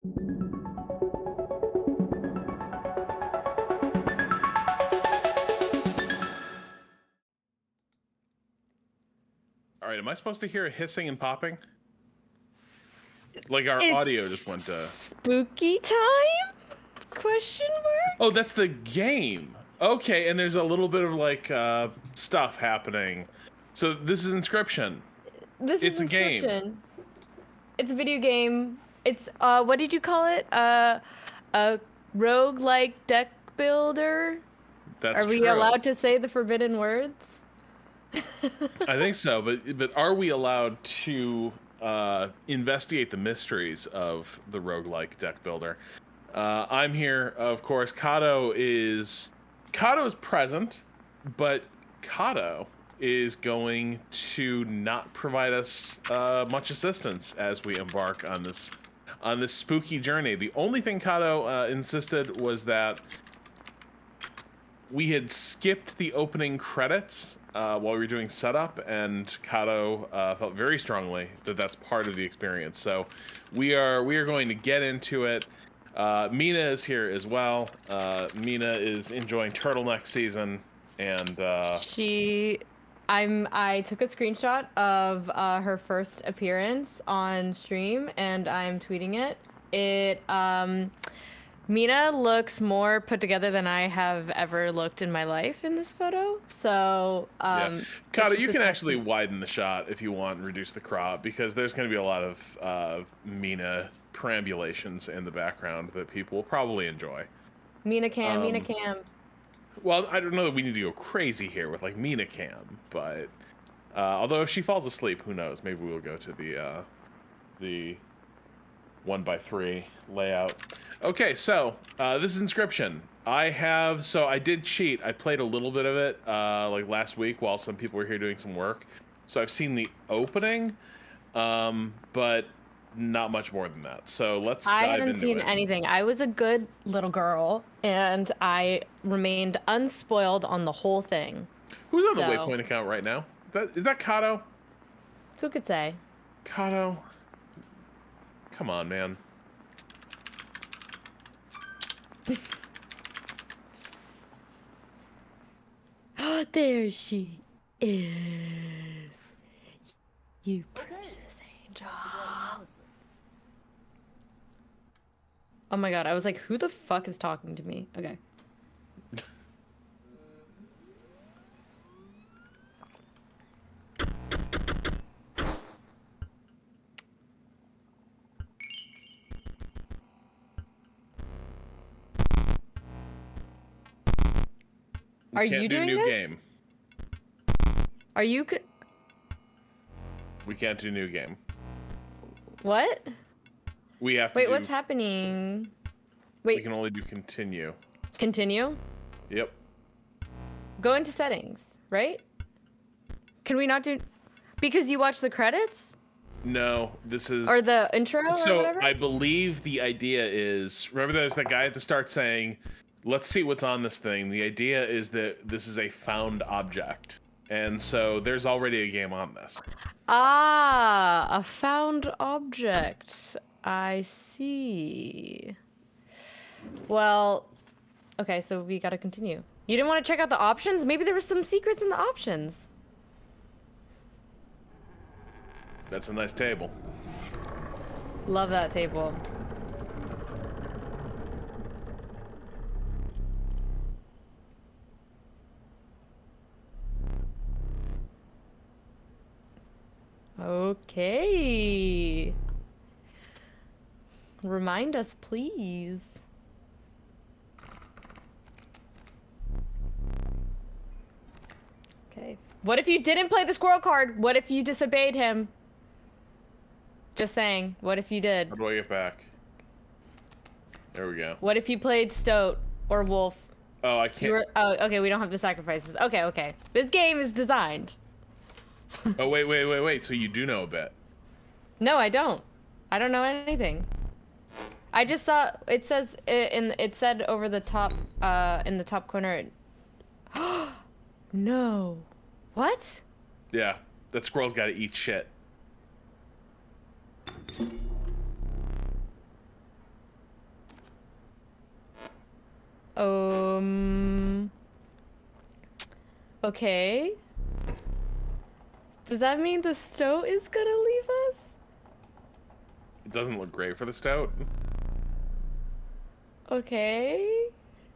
All right, am I supposed to hear a hissing and popping? Like our audio just went to... Spooky time? Question mark? Oh, that's the game. Okay, and there's a little bit of like stuff happening. So this is Inscryption. It's a game. It's a video game. It's what did you call it? A roguelike deck builder? That's Are we allowed to say the forbidden words? I think so, but are we allowed to investigate the mysteries of the roguelike deck builder? I'm here, of course. Kato is present, but Kato is going to not provide us much assistance as we embark on this spooky journey. The only thing Kato insisted was that we had skipped the opening credits while we were doing setup, and Kato felt very strongly that that's part of the experience. So we are going to get into it. Mina is here as well. Mina is enjoying turtleneck season, and I took a screenshot of her first appearance on stream, and I'm tweeting it. Mina looks more put together than I have ever looked in my life in this photo. So, yeah. Kato, you can actually widen the shot if you want and reduce the crop, because there's going to be a lot of Mina perambulations in the background that people will probably enjoy. Mina cam. Well, I don't know that we need to go crazy here with like Mina cam, but although if she falls asleep, who knows? Maybe we'll go to the 1x3 layout. Okay, so this is Inscryption. I did cheat. I played a little bit of it like last week while some people were here doing some work. So I've seen the opening, but not much more than that. So let's dive into it. I haven't seen anything. I was a good little girl, and I remained unspoiled on the whole thing. Who's on the Waypoint account right now? Is that Kato? Who could say? Kato. Come on, man. Oh, there she is. You precious angel. Oh my god, I was like, who the fuck is talking to me? Okay. Are you doing this? Game. Are you? We can't do new game. What? We have to. Wait, what's happening? Wait. We can only do continue. Continue? Yep. Go into settings, right? Can we not do? Because you watch the credits? No, this is. Or the intro or whatever? I believe the idea is. Remember, there's that guy at the start saying, let's see what's on this thing. The idea is that this is a found object. And so there's already a game on this. Ah, a found object. I see. Well, okay, so we gotta continue. You didn't want to check out the options? Maybe there was some secrets in the options. That's a nice table. Love that table. Okay. Remind us, please. Okay. What if you didn't play the squirrel card? What if you disobeyed him? Just saying. What if you did? How do I get back? There we go. What if you played Stoat or Wolf? Oh, I can't. Oh, okay. We don't have the sacrifices. Okay, okay. This game is designed. Oh, wait. So you do know a bit. No, I don't. I don't know anything. I just saw it says it said over the top in the top corner. No. What? Yeah, that squirrel's got to eat shit. Okay. Does that mean the stoat is gonna leave us? It doesn't look great for the stout. Okay.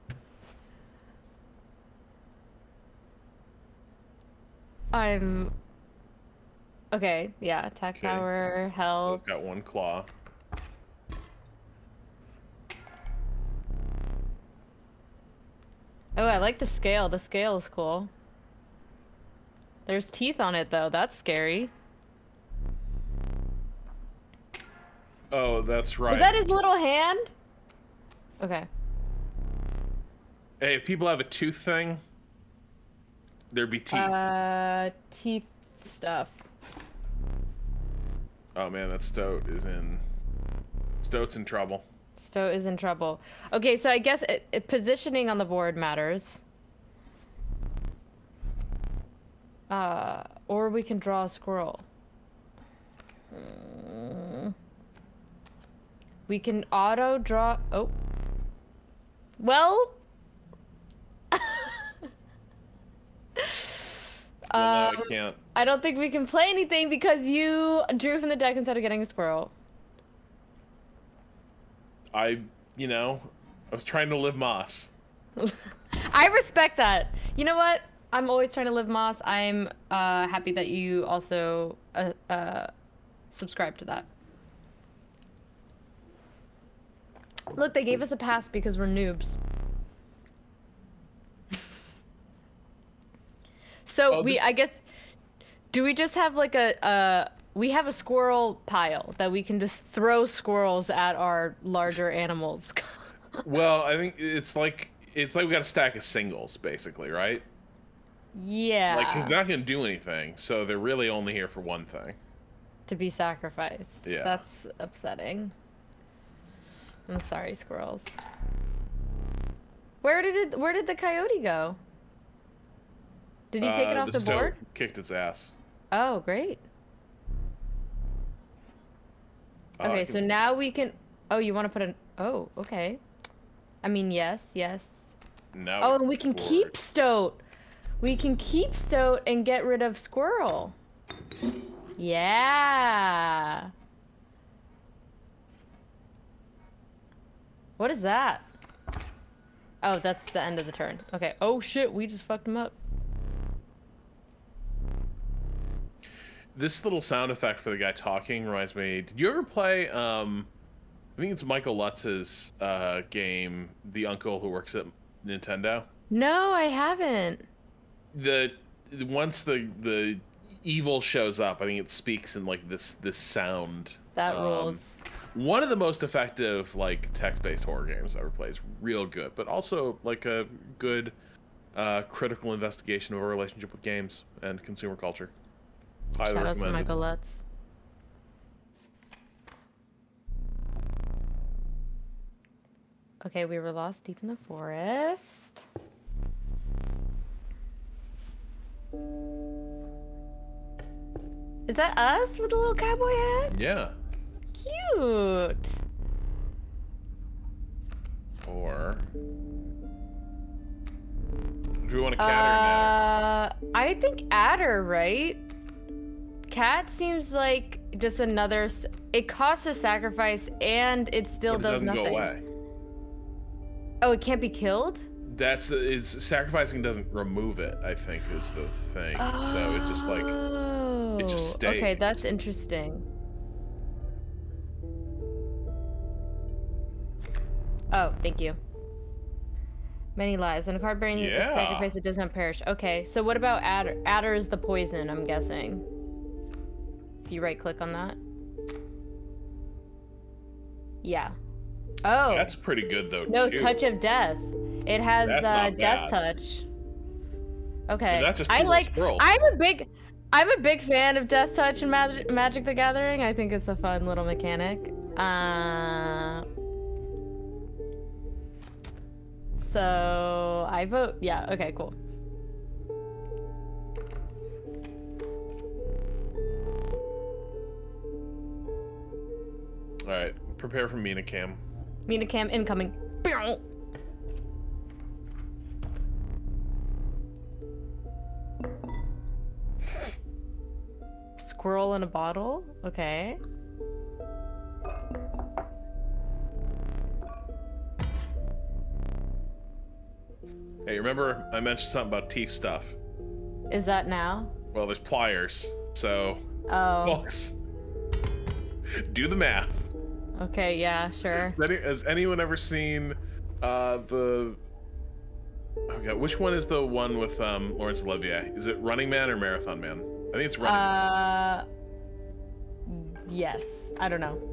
Okay, yeah, attack power, So health. it's got one claw. Oh, I like the scale. The scale is cool. There's teeth on it, though. That's scary. Oh, that's right. Was that his little hand? Okay. Hey, if people have a tooth thing, there'd be teeth. Teeth stuff. Oh man, that stoat's in trouble. Stoat is in trouble. Okay, so I guess positioning on the board matters. Or we can draw a squirrel. We can auto draw. Oh. Well. No, I can't. I don't think we can play anything because you drew from the deck instead of getting a squirrel. You know, I was trying to live Moss. I respect that. You know what? I'm always trying to live Moss. I'm happy that you also subscribe to that. Look, they gave us a pass because we're noobs. So I guess, do we just have like we have a squirrel pile that we can just throw squirrels at our larger animals. Well, I think it's like we got a stack of singles, basically, right? Yeah. Like, because they're not gonna do anything, so they're really only here for one thing. To be sacrificed. Yeah. That's upsetting. I'm sorry, squirrels. Where did the coyote go? Did he take it off the board? Kicked its ass. Oh, great. Okay, so now we can. Oh, you want to put an? Oh, okay. I mean, yes. No. Oh, and we can keep stoat. We can keep stoat and get rid of squirrel. Yeah. What is that? Oh, that's the end of the turn. Okay. Oh shit, we just fucked him up. This little sound effect for the guy talking reminds me. Did you ever play? I think it's Michael Lutz's game, The Uncle Who Works at Nintendo. No, I haven't. Once the evil shows up, I think it speaks in like this sound. That rules. One of the most effective like text-based horror games I've ever played. It's real good, but also like a good critical investigation of our relationship with games and consumer culture. Highly Shout out to recommended. Michael Lutz. Okay, we were lost deep in the forest. Is that us with the little cowboy hat? Yeah. Cute. Or do we want a cat or an adder? I think adder, right? Cat seems like just another. It costs a sacrifice, and it still But it does doesn't nothing. go away. Oh, it can't be killed? Sacrificing doesn't remove it, I think, is the thing. So it just like it just stays. Okay, that's interesting. Oh, thank you. Many lives. When a card bearing is sacrificed, it does not perish. Okay, so what about adder? Adder is the poison, I'm guessing. If you right click on that. Yeah. Oh. That's pretty good though. No, too. touch of death. It has not death bad. touch. Okay. But that's just I two like. squirrels. I'm a big fan of death touch and Magic the Gathering. I think it's a fun little mechanic. So I vote. Yeah. Okay. Cool. All right. Prepare for Mina Cam. Mina Cam incoming. squirrel in a bottle? Okay. Hey, remember I mentioned something about teeth stuff? Is that now? Well, there's pliers, so... Oh. Folks, do the math. Okay, yeah, sure. Has anyone ever seen the... Oh god, which one is the one with Laurence Olivier? Is it Running Man or Marathon Man? I think it's Running Man. Yes. I don't know.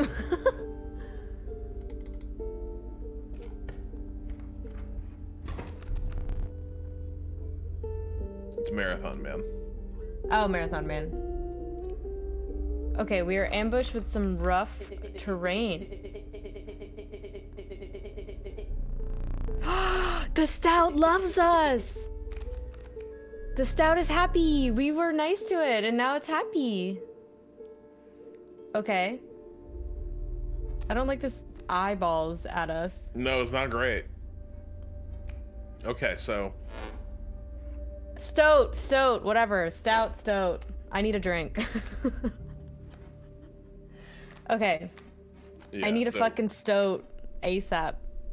It's Marathon Man. Oh, Marathon Man. Okay, we are ambushed with some rough terrain. The Stout loves us! The Stout is happy! We were nice to it, and now it's happy. Okay. I don't like this eyeballs at us. No, it's not great. Okay, so... Stoat, whatever. Stout. I need a drink. Okay. Yeah, I need a fucking stoat ASAP.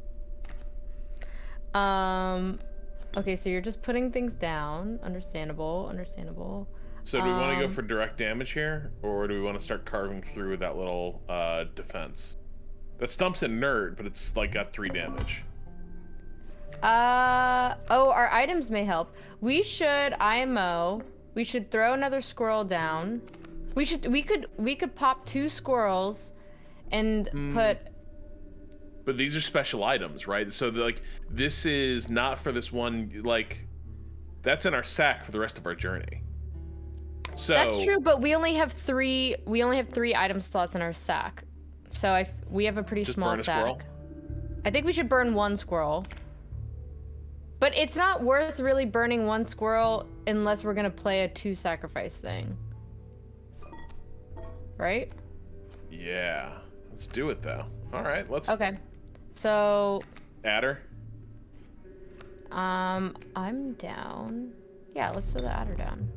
Okay, so you're just putting things down. Understandable. So do we want to go for direct damage here, or do we want to start carving through that little defense? That stump's a nerd, but it's like got 3 damage. Oh, our items may help. We should IMO. We should throw another squirrel down. We could pop 2 squirrels and put... But these are special items, right? So like this is not for this one, like that's in our sack for the rest of our journey. So that's true, but we only have 3 item slots in our sack. So we have a pretty small sack. Squirrel? I think we should burn 1 squirrel. But it's not worth really burning 1 squirrel unless we're gonna play a 2 sacrifice thing. Right? Yeah. Let's do it though. Alright, let's... Okay. So... Adder? I'm down. Yeah, let's throw the adder down.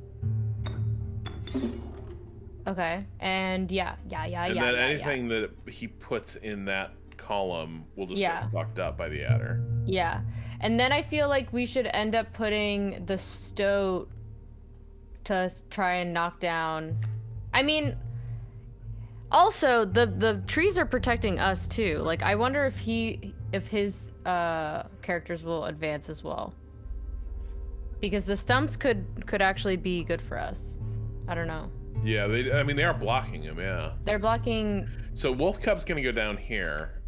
Okay, and yeah. And then anything that he puts in that column will just get fucked up by the adder. Yeah. And then I feel like we should end up putting the stoat to try and knock down... I mean... Also, the trees are protecting us too. Like, I wonder if his characters will advance as well. Because the stumps could actually be good for us. I don't know. Yeah, I mean, they are blocking him, yeah. They're blocking... So Wolf Cub's gonna go down here.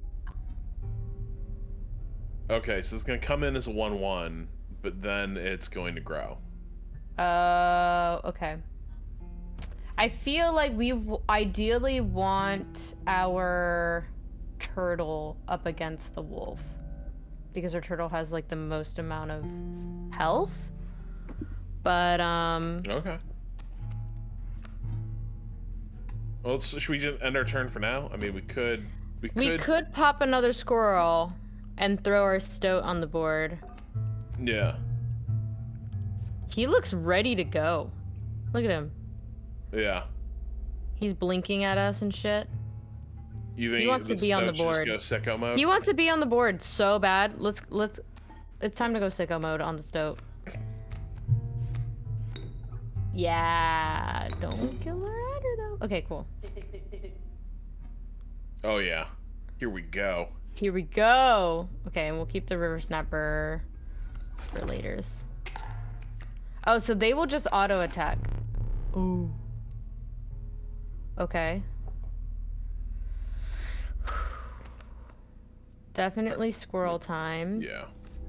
Okay, so it's gonna come in as a 1/1, but then it's going to grow. Okay. I feel like we ideally want our turtle up against the wolf. Because our turtle has, like, the most amount of health. But, Okay. Well, should we just end our turn for now? I mean, we could pop another squirrel and throw our stoat on the board. Yeah. He looks ready to go. Look at him. Yeah. He's blinking at us and shit. You think he wants to be on the board? Just go sicko mode? He wants to be on the board so bad. Let's. It's time to go sicko mode on the stoat. Yeah. Don't kill our adder though. Okay, cool. Oh yeah. Here we go. Here we go. Okay, and we'll keep the river snapper for laters. Oh, so they will just auto attack. Ooh. Okay. Definitely squirrel time. Yeah.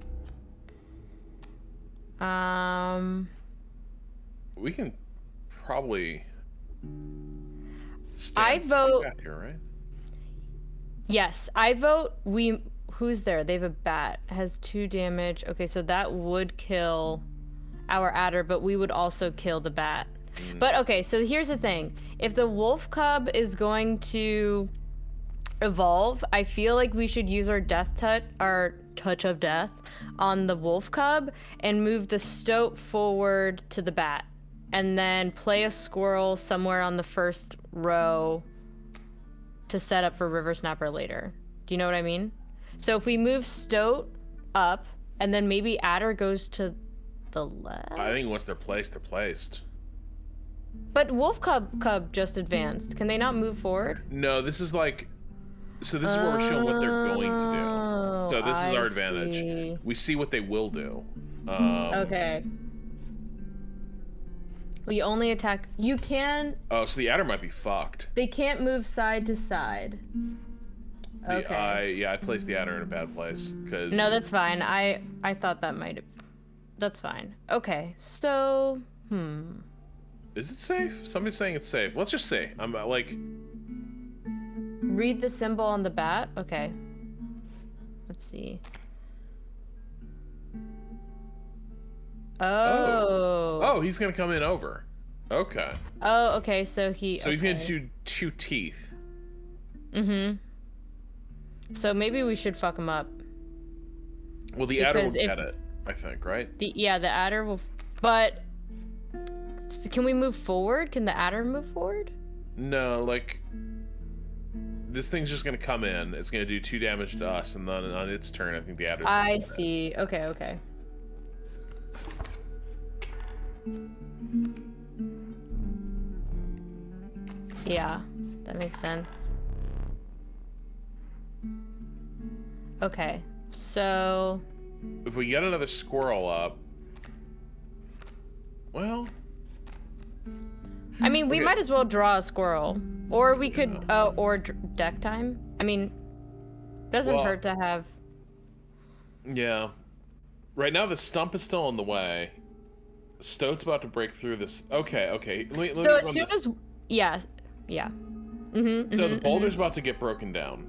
We can probably I vote here, right? Yes, I vote who's there? They have a bat. Has 2 damage. Okay, so that would kill our adder, but we would also kill the bat. But okay, so here's the thing. If the wolf cub is going to evolve, I feel like we should use our touch of death on the wolf cub and move the stoat forward to the bat. and then play a squirrel somewhere on the first row to set up for River Snapper later. Do you know what I mean? So if we move Stoat up, and then maybe Adder goes to the left. I think once they're placed, they're placed. But Wolf Cub just advanced. Can they not move forward? No, this is like... So this is where we're showing what they're going to do. So this is our advantage. See. We see what they will do. Okay. We only attack... You can... Oh, so the Adder might be fucked. They can't move side to side. Okay. I placed the Adder in a bad place, because... No, that's fine. I thought that might have... That's fine. Okay, so... Is it safe? Somebody's saying it's safe. Let's just see. I'm like... Read the symbol on the bat? Okay. Let's see. Oh, he's gonna come in over. Okay. Oh, okay, so he... So he's gonna do 2 teeth. So maybe we should fuck him up. Well, the Adder will get it, I think, right? The Adder will... But... Can we move forward? Can the Adder move forward? No, like... This thing's just gonna come in. It's gonna do 2 damage to us, and then on its turn, I think the Adder... I see. Okay. Yeah, that makes sense. Okay, so... If we get another squirrel up... Well... I mean, we might as well draw a squirrel. Or we could, or deck time. I mean, doesn't hurt to have... Yeah. Right now, the stump is still in the way. Stoat's about to break through this. Okay. Let so as soon as... Yeah. So the boulder's about to get broken down.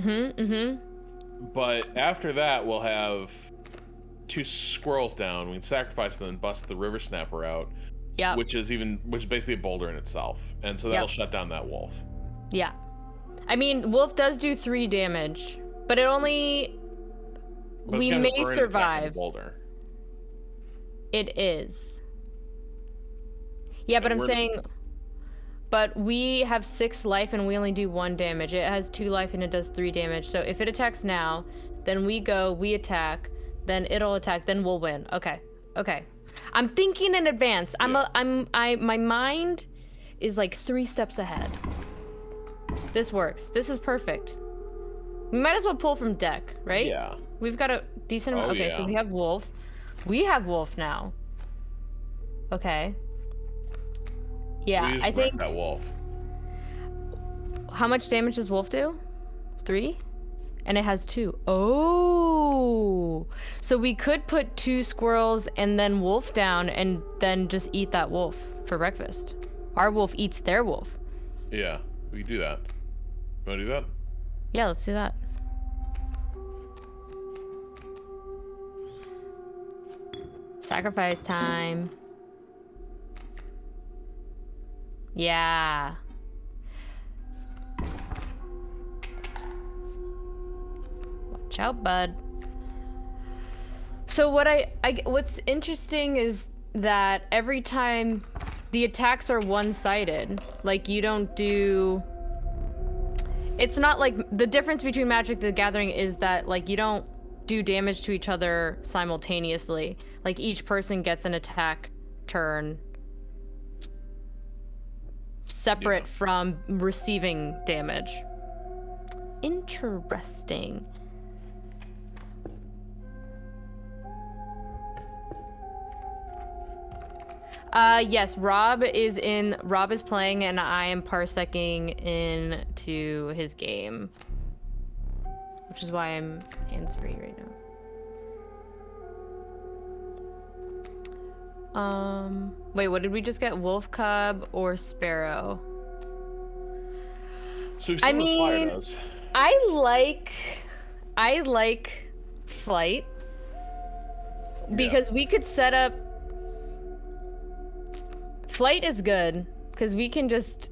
But after that, we'll have 2 squirrels down. We can sacrifice them and bust the River Snapper out. Yeah. Which is basically a boulder in itself. And so that'll shut down that wolf. Yeah. I mean, wolf does do 3 damage, but it only... we may survive. Boulder. It is. Yeah, but I'm saying... But we have 6 life and we only do 1 damage. It has 2 life and it does 3 damage. So if it attacks now, then we attack, then it'll attack, then we'll win. Okay. I'm thinking in advance. My mind is like 3 steps ahead. This works. This is perfect. We might as well pull from deck, right? Yeah. We've got a decent amount. Okay, so we have wolf. We have wolf now. Okay. Yeah, I think that wolf. How much damage does wolf do? 3? And it has 2. Oh! So we could put 2 squirrels and then wolf down and then just eat that wolf for breakfast. Our wolf eats their wolf. Yeah, we can do that. You wanna do that? Yeah, let's do that. Sacrifice time. Yeah. Watch out, bud. So what's interesting is that every time the attacks are one-sided, like you don't do... It's not like... The difference between Magic the Gathering is that like you don't do damage to each other simultaneously. Like each person gets an attack turn separate from receiving damage. Interesting. Yes, Rob is playing and I am parsecing into his game. Which is why I'm hands-free right now. Wait, what did we just get? Wolf Cub or Sparrow? So I mean, I like Flight because we could set up... Flight is good because we can just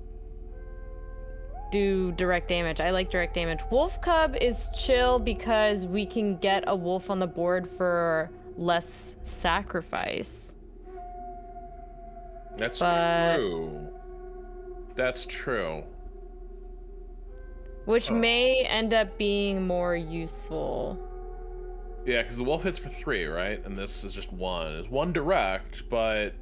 do direct damage. I like direct damage. Wolf Cub is chill because we can get a wolf on the board for less sacrifice. That's but... true. That's true. Which may end up being more useful. Yeah, because the wolf hits for 3, right? And this is just 1. It's 1 direct, but...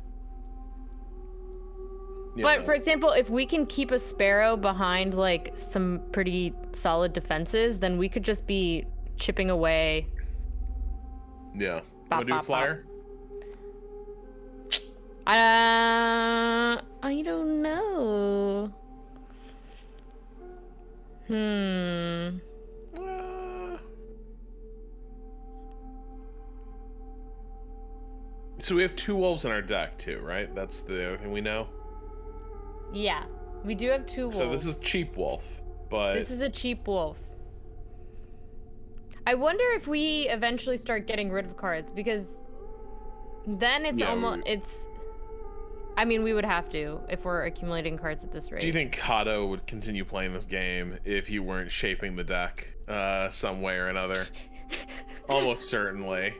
But for example, if we can keep a sparrow behind like some pretty solid defenses, then we could just be chipping away. Yeah. Wanna do a flyer? I don't know. So we have 2 wolves in our deck too, right? That's the other thing we know. Yeah, we do have 2 wolves. So this is cheap wolf, but... This is a cheap wolf. I wonder if we eventually start getting rid of cards, because then it's I mean, we would have to if we're accumulating cards at this rate. Do you think Kato would continue playing this game if you weren't shaping the deck some way or another? Almost certainly.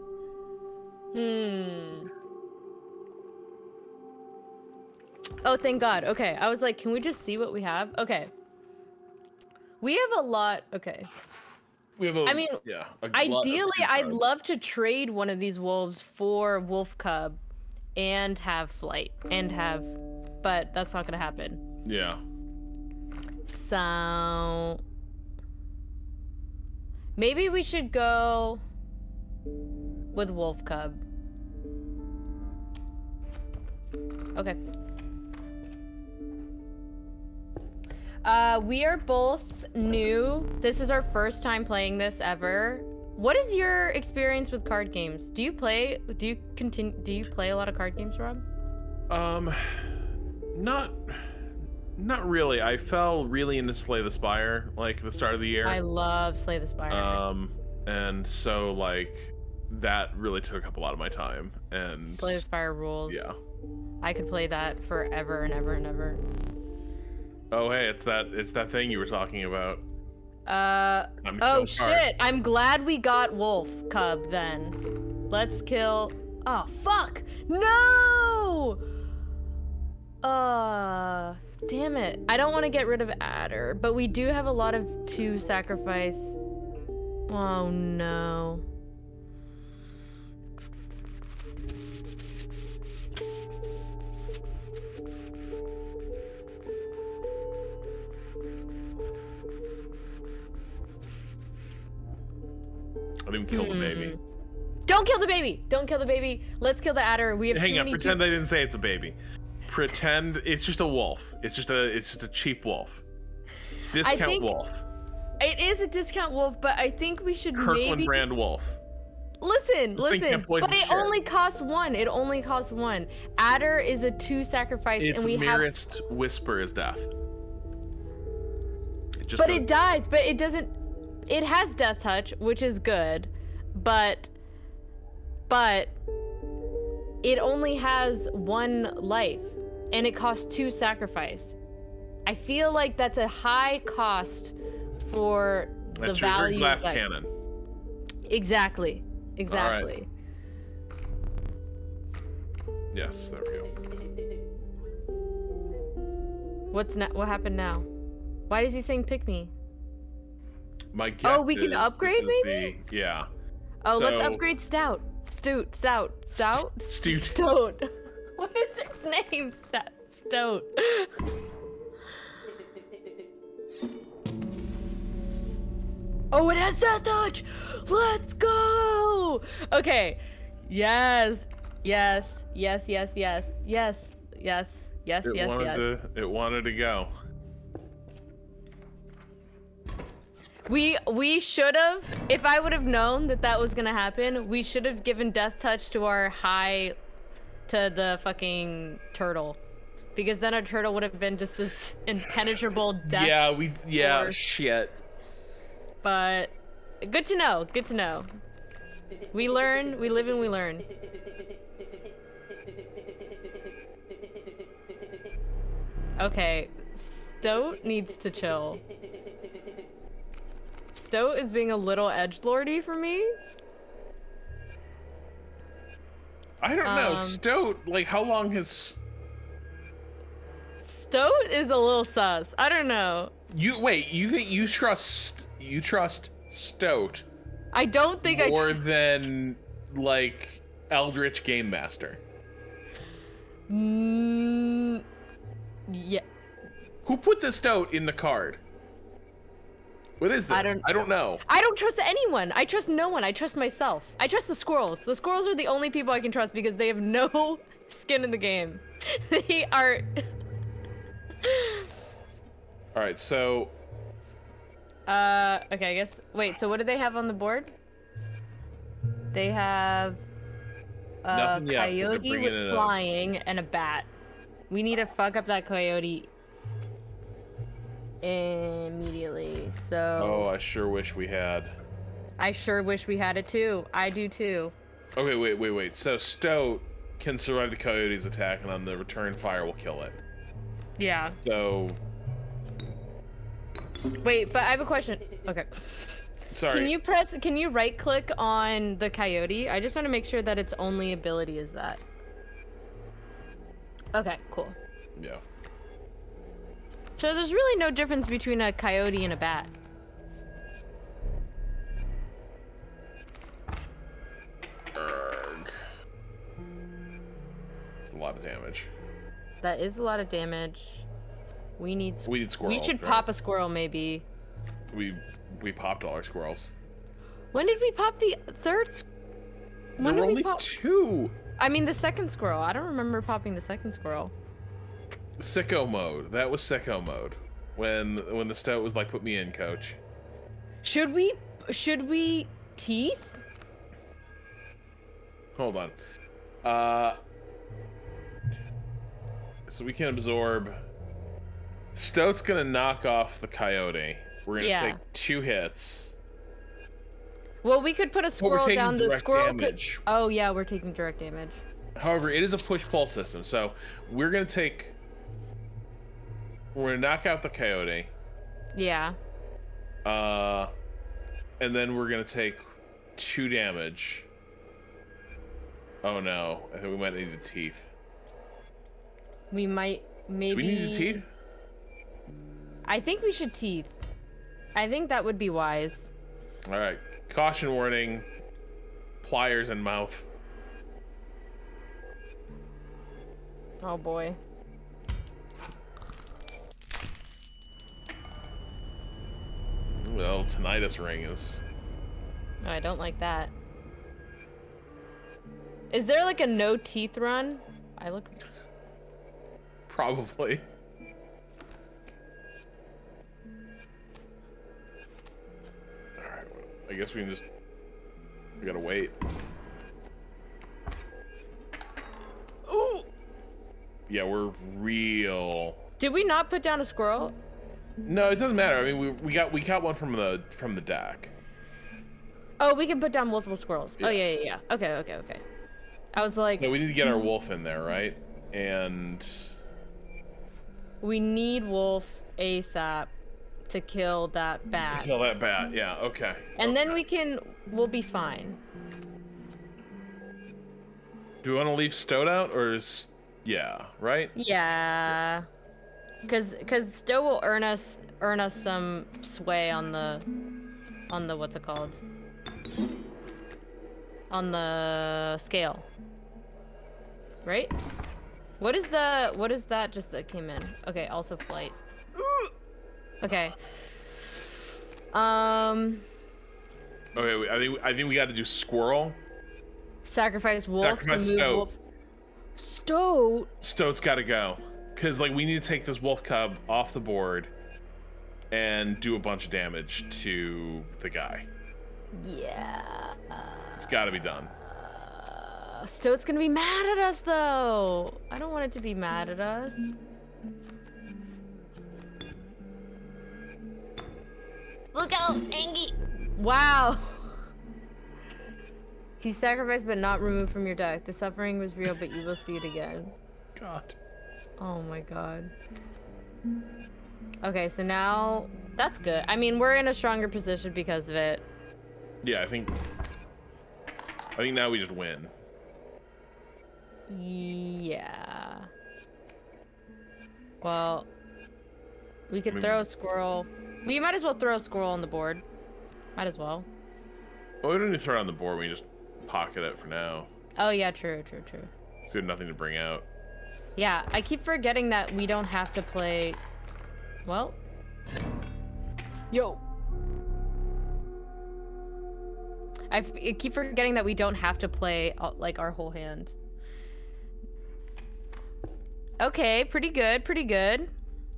Oh, thank God. Okay, I was like, can we just see what we have? Okay. We have a lot. Okay. We have a, I mean, yeah, ideally, I'd love to trade one of these wolves for wolf cub and have flight but that's not gonna happen. Yeah. So maybe we should go with wolf cub. Okay. We are both new. This is our first time playing this ever. What is your experience with card games? Do you play a lot of card games, Rob? Not really. I fell really into Slay the Spire, like, the start of the year. I love Slay the Spire. And so, like, that really took up a lot of my time, and... Slay the Spire rules. Yeah. I could play that forever and ever and ever. Oh, hey, it's that thing you were talking about. Oh shit, I'm glad we got wolf cub then. Let's kill... Oh, fuck! No! Damn it. I don't want to get rid of Adder, but we do have a lot of 2 sacrifice. Oh no. I didn't kill the baby. Don't kill the baby! Don't kill the baby! Let's kill the Adder. We have Hang on, pretend I didn't say it's a baby. Pretend it's just a wolf. It's just a cheap wolf. Discount wolf. It is a discount wolf, but I think we should Kirkland brand wolf. Listen, but it only costs 1. It only costs 1. Adder is a 2 sacrifice, and we merest whisper is death. It dies, but it doesn't. It has death touch, which is good, but it only has 1 life, and it costs 2 sacrifice. I feel like that's a high cost for the value. Glass cannon. Exactly. All right. Yes, there we go. What happened now? Why is he saying pick me? My guess we can upgrade maybe? Yeah. Oh, let's upgrade Stout. Stout. What is its name? Stout. Oh, it has death touch! Let's go! Okay. Yes. It wanted to go. We should have, if I would have known that was gonna happen, we should have given death touch to the fucking turtle. Because then our turtle would have been just this impenetrable death. Yeah, shit. But good to know. We learn, we live and we learn. Okay, Stoat needs to chill. Stoat is being a little edgelordy for me. I don't know. Stoat, like, how long has Stoat is a little sus. I don't know. You think you trust Stoat I don't think more than like Eldritch Game Master? Yeah. Who put the Stoat in the card? What is this? I don't know. I don't trust anyone. I trust no one. I trust myself. I trust the squirrels. The squirrels are the only people I can trust because they have no skin in the game. They are... Alright, so... Okay, I guess... Wait, so what do they have on the board? They have... a coyote with flying and a bat. We need to fuck up that coyote immediately, so... Oh, I sure wish we had. I sure wish we had it too. I do too. Okay, wait. So Stoat can survive the coyote's attack, and on the return fire will kill it. Yeah. So... Wait, but I have a question. Okay. Sorry. Can you right click on the coyote? I just want to make sure that its only ability is that. Okay, cool. Yeah. So there's really no difference between a coyote and a bat. Erg. It's a lot of damage. That is a lot of damage. We need squirrels. We should pop a squirrel, maybe. We popped all our squirrels. When did we pop the third? There were only 2. I mean, the second squirrel. I don't remember popping the second squirrel. Sicko mode. That was sicko mode. When the Stoat was like, put me in, coach. Should we teeth? Hold on. So we can absorb. Stoat's gonna knock off the coyote. We're gonna take 2 hits. Well, we could put a squirrel down. The squirrel could... Oh yeah, we're taking direct damage. However, it is a push-pull system, so we're gonna knock out the coyote. Yeah. And then we're gonna take 2 damage. Oh no, I think we might need the teeth. We might, maybe... Do we need the teeth? I think we should teeth. I think that would be wise. Alright, caution warning. Pliers in mouth. Oh boy. Well, tinnitus ring is... No, I don't like that. Is there like a no teeth run? I look... Probably. Alright, well, I guess we gotta wait. Ooh! Yeah, we're real... Did we not put down a squirrel? No, it doesn't matter. I mean, we got one from the deck. Oh, we can put down multiple squirrels. Yeah. Oh yeah. Okay. I was like... So we need to get our wolf in there, right? And... We need wolf ASAP to kill that bat. To kill that bat, yeah, okay. And then we'll be fine. Do we want to leave Stoat out, or is... Yeah, right? Yeah. Cause Stoat will earn us some sway on the what's it called? On the scale. Right? What is that just that came in? Okay, also flight. Okay. Okay, I think we got to do squirrel. Sacrifice wolf. Sacrifice to move Stoat. wolf. Stoat. Stoat's got to go, cause like we need to take this wolf cub off the board, and do a bunch of damage to the guy. Yeah. It's got to be done. Stoat's gonna be mad at us though. I don't want it to be mad at us. Look out, Angie! Wow. He's sacrificed but not removed from your deck. The suffering was real, but you will see it again. God. Oh my god. Okay, so now that's good. I mean, we're in a stronger position because of it. Yeah, I think now we just win. Yeah. Well, we could throw a squirrel. We might as well throw a squirrel on the board. Might as well. Well, we don't need to throw it on the board. We just pocket it for now. Oh yeah, true. So we have nothing to bring out. Yeah, I keep forgetting that we don't have to play... Well... Yo! I keep forgetting that we don't have to play, like, our whole hand. Okay, pretty good, pretty good.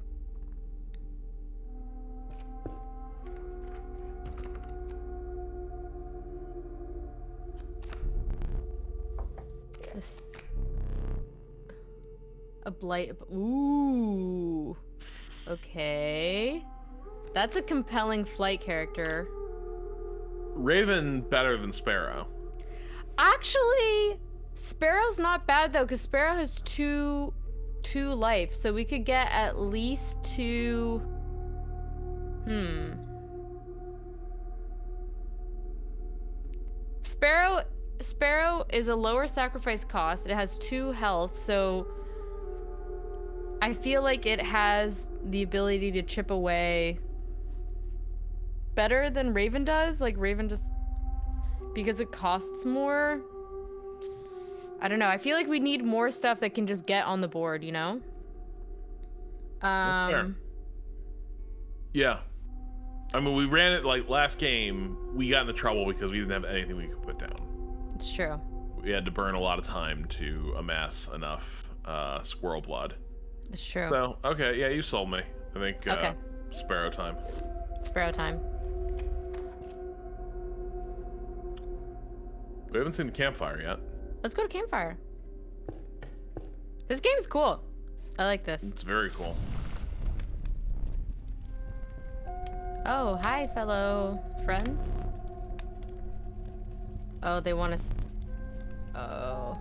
Just... A blight... Ooh! Okay... That's a compelling flight character. Raven better than Sparrow. Actually, Sparrow's not bad though, because Sparrow has two life, so we could get at least 2. Sparrow is a lower sacrifice cost. It has 2 health, so I feel like it has the ability to chip away better than Raven does. Like, Raven just... Because it costs more. I don't know. I feel like we need more stuff that can just get on the board, you know? Fair. Yeah. I mean, we ran it, like, last game. We got into trouble because we didn't have anything we could put down. It's true. We had to burn a lot of time to amass enough squirrel blood. It's true. So, okay, yeah, you sold me. I think okay. Sparrow time. Sparrow time. We haven't seen the campfire yet. Let's go to campfire. This game is cool. I like this. It's very cool. Oh, hi, fellow friends. Oh, they want us. Oh.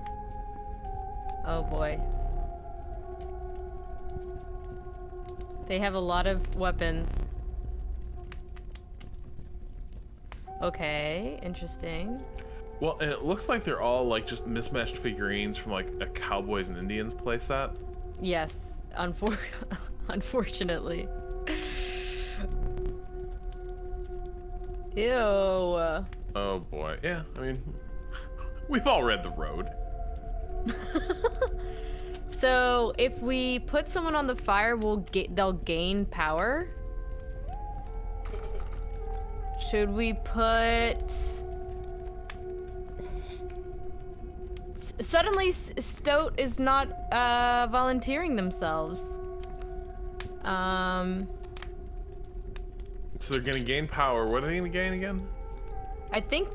Oh boy. They have a lot of weapons. Okay, interesting. Well, and it looks like they're all like just mismatched figurines from like a Cowboys and Indians playset. Yes, unfortunately. Ew. Oh boy, yeah. I mean, we've all read The Road. So if we put someone on the fire, they'll gain power. Should we put? Suddenly, Stoat is not volunteering themselves. So they're gonna gain power. What are they gonna gain again? I think.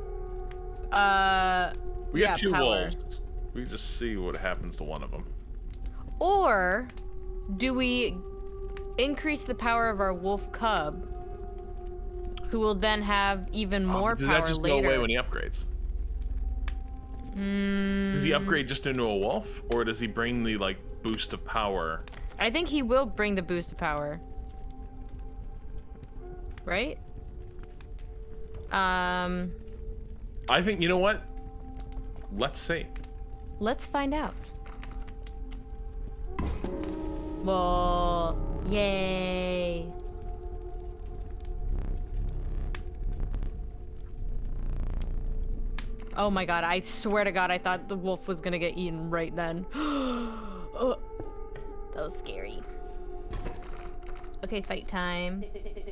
We got 2 power. wolves. We just see what happens to one of them. Or do we increase the power of our wolf cub, who will then have even more does power that just later? go away when he upgrades? Does he upgrade just into a wolf, or does he bring the like boost of power? I think he will bring the boost of power. Right? I think, you know what? Let's see. Let's find out. Well, yay. Oh my god, I swear to god, I thought the wolf was gonna get eaten right then. Oh, that was scary. Okay, fight time.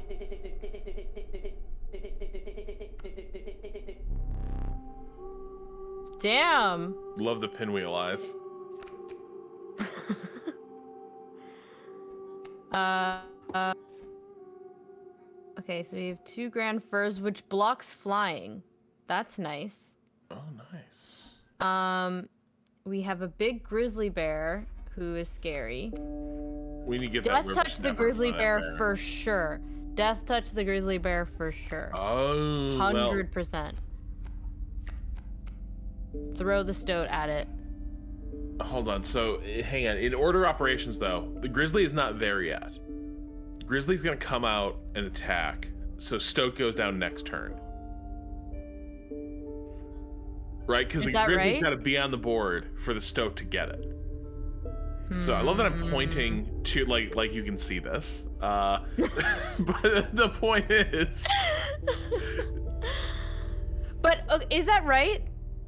Damn. Love the pinwheel eyes. Okay, so we have 2 grand furs, which blocks flying. That's nice. Oh, nice. We have a big grizzly bear who is scary. We need to get Death that touch the grizzly bear for sure. Death touch the grizzly bear for sure. Oh, 100%. Throw the stoat at it. Hold on, so hang on. In order of operations, though, the grizzly is not there yet. Grizzly's gonna come out and attack, so stoat goes down next turn. Right? Because the grizzly's got to be on the board for the stoat to get it. So I love that I'm pointing to like you can see this. But the point is. But is that right?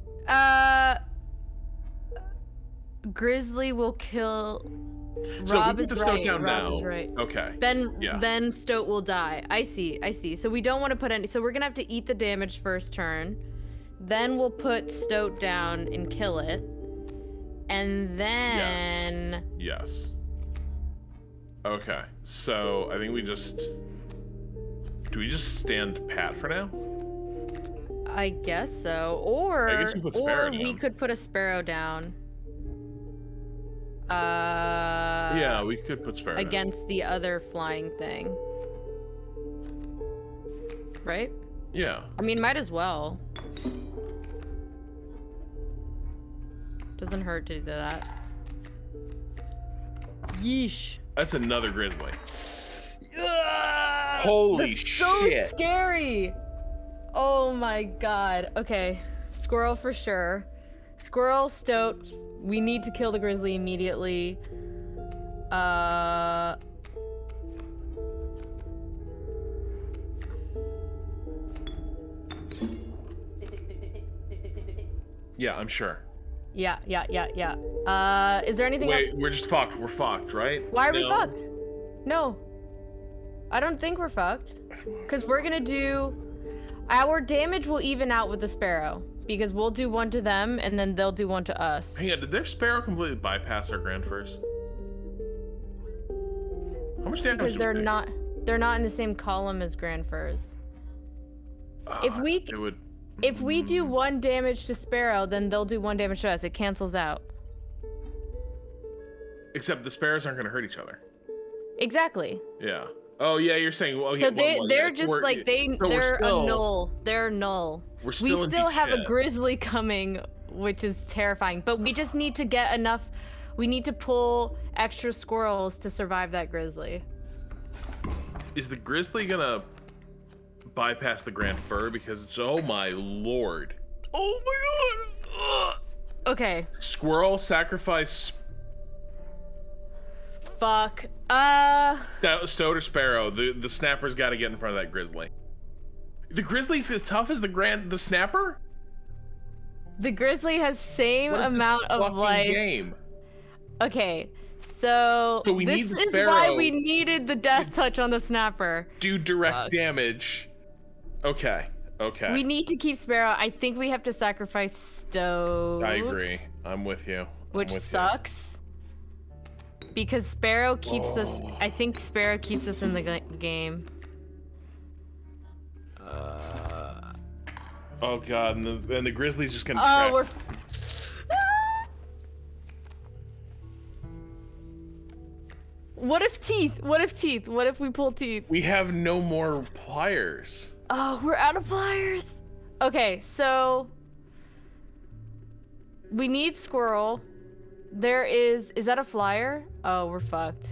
Grizzly will kill. So Rob we put is the right. Stoat down Rob now. is right. Okay. Then Stoat will die. I see. So we don't want to put any. So we're gonna have to eat the damage first turn. Then we'll put Stoat down and kill it. And then. Yes. Okay. So I think we just. Do we just stand pat for now? I guess so. Or I guess we put Sparrow we down. could put a Sparrow down. Yeah, we could put Sparrow against down. the other flying thing. Right? Yeah. I mean, might as well. Doesn't hurt to do that. Yeesh. That's another grizzly. Holy That's shit. so scary. Oh my god. Okay. Squirrel for sure. Squirrel, Stoat. We need to kill the grizzly immediately. Yeah, I'm sure. Yeah. Is there anything else? Wait, we're just fucked. We're fucked, right? Why are we fucked? No. I don't think we're fucked. Because we're gonna do... Our damage will even out with the Sparrow. Because we'll do one to them, and then they'll do one to us. Hang on, did their Sparrow completely bypass our Grand First? How much damage Because did they're we take? not in the same column as Grand Furs. If we do one damage to Sparrow, then they'll do one damage to us. It cancels out. Except the Sparrows aren't going to hurt each other. Exactly. Yeah. Oh yeah, you're saying. Well, So yeah, they're just like they're still, a null. They're null. We're still we still have a grizzly coming, which is terrifying. But we just need to get enough. We need to pull extra squirrels to survive that grizzly. Is the grizzly gonna bypass the Grand Fur? Because it's, oh my lord. Oh my god. Ugh. Okay. Squirrel sacrifice. Fuck. Stoat or Sparrow. The snapper's got to get in front of that grizzly. The grizzly's as tough as the snapper? The grizzly has same amount of life. Game? Okay. So we need this the is Sparrow. why we needed the death touch on the snapper. Do direct damage. Okay. Okay. We need to keep Sparrow. I think we have to sacrifice Stoat. I agree. I'm with you. Which sucks. Because Sparrow keeps us... I think Sparrow keeps us in the game. Oh god, and the grizzly's just gonna Oh, we're... What if teeth? What if teeth? What if we pull teeth? We have no more pliers. Oh, we're out of pliers. Okay, so... We need squirrel. There is... Is that a flyer? Oh, we're fucked.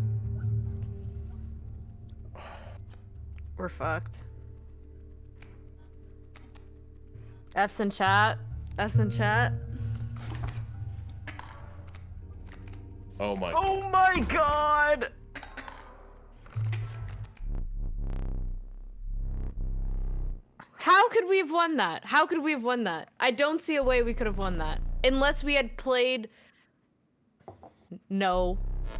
We're fucked. F's in chat. F's in chat. Oh my. Oh my god! How could we have won that? How could we have won that? I don't see a way we could have won that. Unless we had played... No.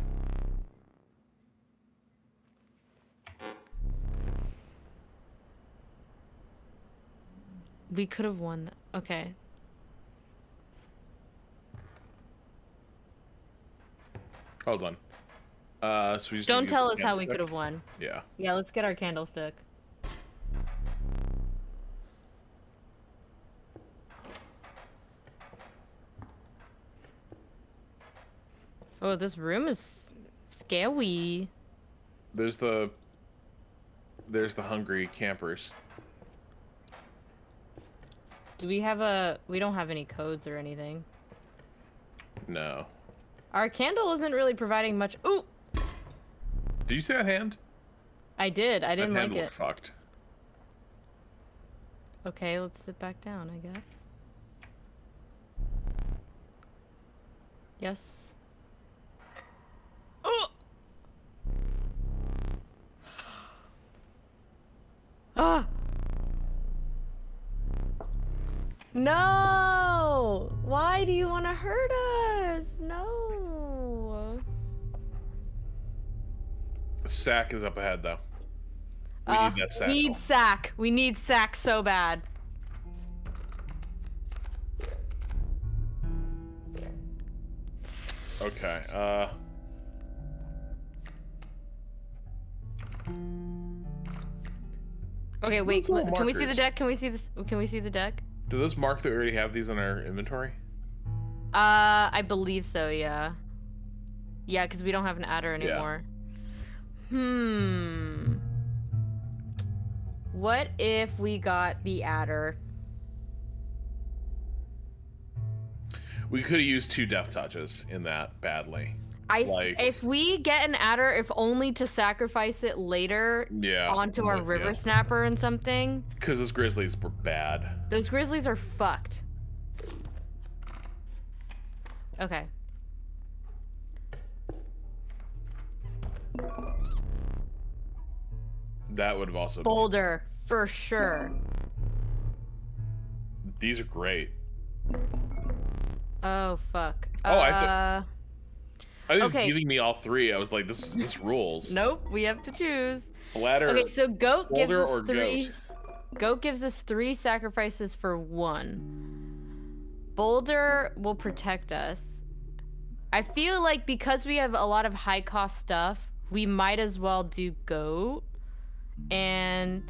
We could have won that. Okay. Hold on. So we just Don't tell us how we could have won. Yeah. Yeah, let's get our candlestick. Oh, this room is scary. There's the hungry campers. Do we have a... We don't have any codes or anything. No. Our candle isn't really providing much... Ooh! Did you see that hand? I did. I didn't that hand like it. looked fucked. Okay, let's sit back down, I guess. Yes. No! Why do you want to hurt us? No. Sack is up ahead, though. We need that sack. Need sack. We need sack so bad. Okay, Okay, wait. Those Can we see the markers. deck? Can we see this? Can we see the deck? do those mark that we already have these in our inventory? I believe so, yeah. Yeah, because we don't have an adder anymore. What if we got the adder? We could have used 2 death touches in that badly. If we get an adder, if only to sacrifice it later onto our river snapper and something. Because those grizzlies were bad. Those grizzlies are fucked. Okay. That would have also Boulder, for sure. These are great. Oh, fuck. Oh, I was okay. giving me all 3. I was like, this rules. Nope, we have to choose. Bladder. Okay, so goat gives boulder us or 3. goat? Goat gives us 3 sacrifices for 1. Boulder will protect us. I feel like because we have a lot of high cost stuff, we might as well do goat. And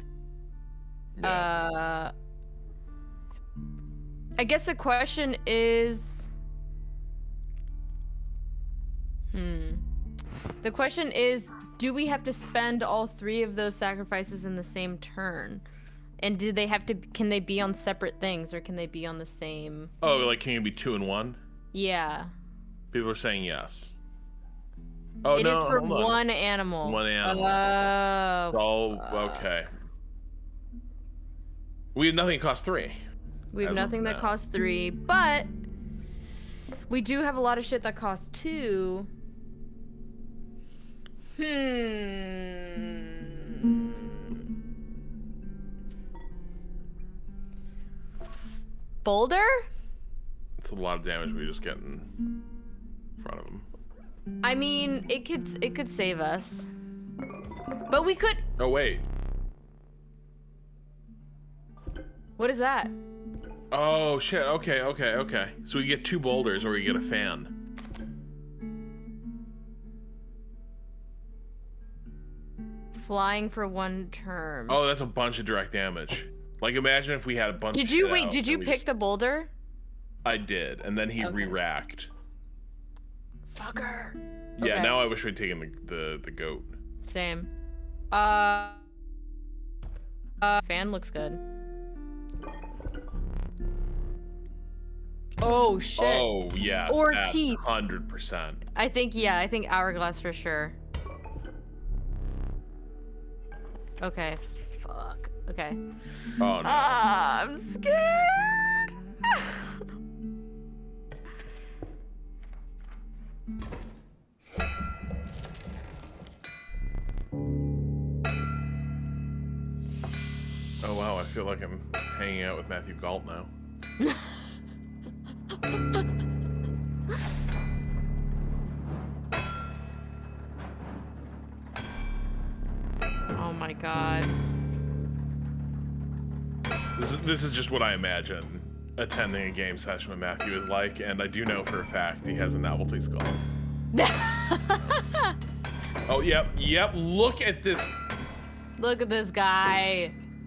I guess the question is the question is, do we have to spend all 3 of those sacrifices in the same turn? And do they have to, can they be on separate things or can they be on the same? Oh, like can it be 2 in 1? Yeah. People are saying yes. Oh, It no, is for hold on. one animal. One animal. Oh. Okay. We have nothing that costs 3. We have nothing that costs 3, but we do have a lot of shit that costs 2. Boulder? It's a lot of damage we just get in front of them. I mean, it could save us. But we could. Oh wait. What is that? Oh shit. Okay. So we get 2 boulders or we get a fan. Flying for 1 turn. Oh, that's a bunch of direct damage. Like imagine if we had a bunch Did of you shit wait, out did you and we pick just... the boulder? I did, and then he re-racked. Fucker. Yeah, Okay. now I wish we'd taken the goat. Same. Fan looks good. Oh shit. Oh yes. Or that's teeth. 100%. I think hourglass for sure. Okay. Fuck. Okay. Oh no. I'm scared. Oh wow, I feel like I'm hanging out with Matthew Galt now. Oh my god. This is just what I imagine attending a game session with Matthew is like, and I do know for a fact he has a novelty skull. Oh yep, look at this. Look at this guy.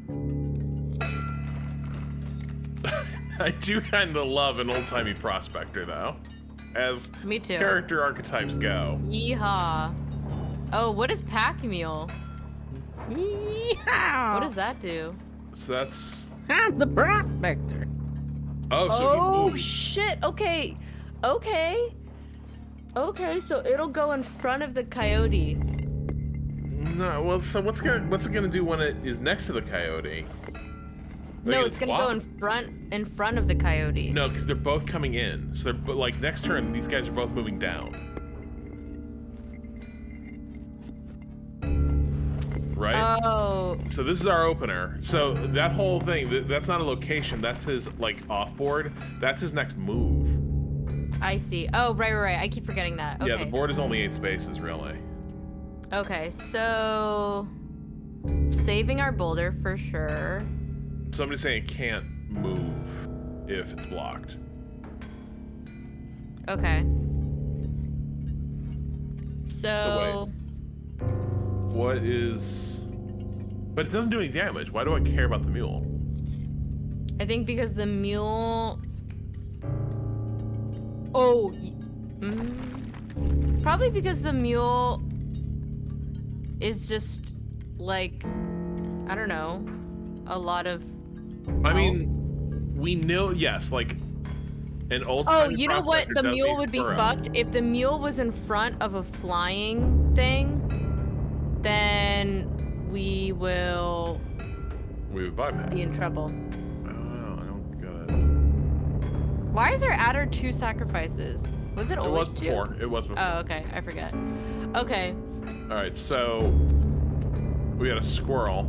I do kind of love an old-timey prospector though, as Me too. character archetypes go. Yeehaw. Oh, what is pack mule? Yeehaw! What does that do? So that's... I'm the prospector. Oh, so Oh he- shit. Okay. Okay, so it'll go in front of the coyote. No, well, so what's it gonna do when it is next to the coyote? No, it's gonna go in front of the coyote. No, because they're both coming in. So they're like next turn, these guys are both moving down. right? Oh. So this is our opener. So that whole thing, that's not a location. That's his, like, off-board. That's his next move. I see. Oh, right. I keep forgetting that. Okay. Yeah, the board is only 8 spaces, really. Okay, so... saving our boulder for sure. Somebody's saying it can't move if it's blocked. Okay. So wait. What is... But it doesn't do any damage. Why do I care about the mule? I think because the mule... Oh. Probably because the mule is just, like, I don't know, a lot of I mean, we know, yes, like, an old Oh, you know what? The mule would be fucked. If the mule was in front of a flying thing, then we would bypass. be in trouble. I don't get it. Why is there adder 2 sacrifices? Was it always 2? Before. It was before. Oh, okay. I forget. Okay. All right, so we got a squirrel.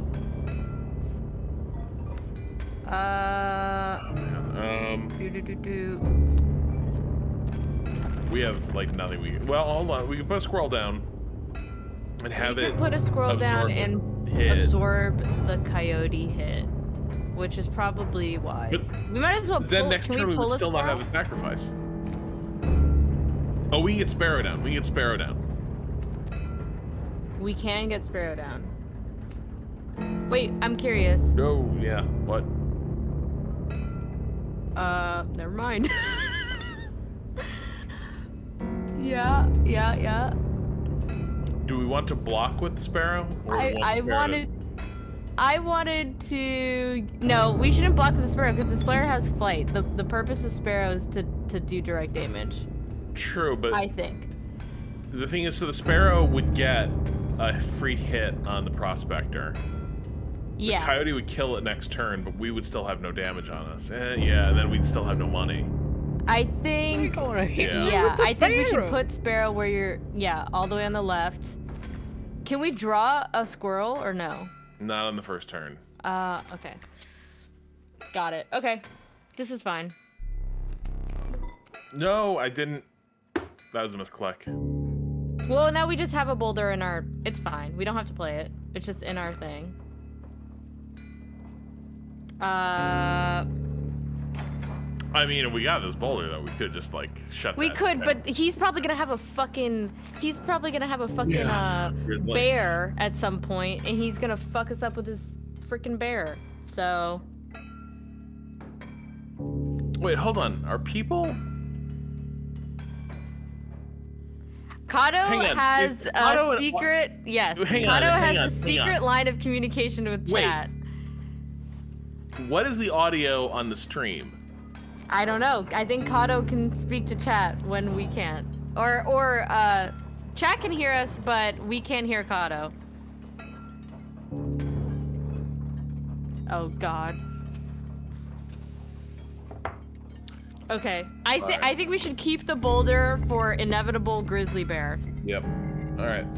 We have like nothing. Well, hold on. We can put a squirrel down and have it. Put a squirrel down and absorb the coyote hit, which is probably wise. But we might as well. Then next turn we would still not have a sacrifice. Oh, we can get Sparrow down. We can get Sparrow down. We can get Sparrow down. Wait, I'm curious. Oh, yeah. What? Never mind. Yeah. Do we want to block with the Sparrow? Or I wanted to... No, we shouldn't block with the Sparrow because the Sparrow has flight. The purpose of Sparrow is to do direct damage. True, but... I think. The thing is, so the Sparrow would get a free hit on the Prospector. Yeah. The Coyote would kill it next turn, but we would still have no damage on us. Yeah, and then we'd still have no money. I think... Yeah, I think we should put Sparrow where you're... Yeah, all the way on the left. Can we draw a squirrel or no? Not on the first turn. Okay. Got it. Okay. This is fine. No, I didn't. That was a misclick. Well, now we just have a boulder in our... It's fine. We don't have to play it. It's just in our thing. I mean, if we got this boulder, though, we could just, like, shut that. We could, but he's probably gonna have a fucking... He's probably gonna have a fucking, bear at some point, and he's gonna fuck us up with his freaking bear. So... Wait, hold on. Are people... Kato has a secret... Yes, Kato has a secret line of communication with chat. What is the audio on the stream? I don't know. I think Kato can speak to chat when we can't. Or chat can hear us, but we can't hear Kato. Oh, God. Okay. I think we should keep the boulder for inevitable grizzly bear. Yep. All right.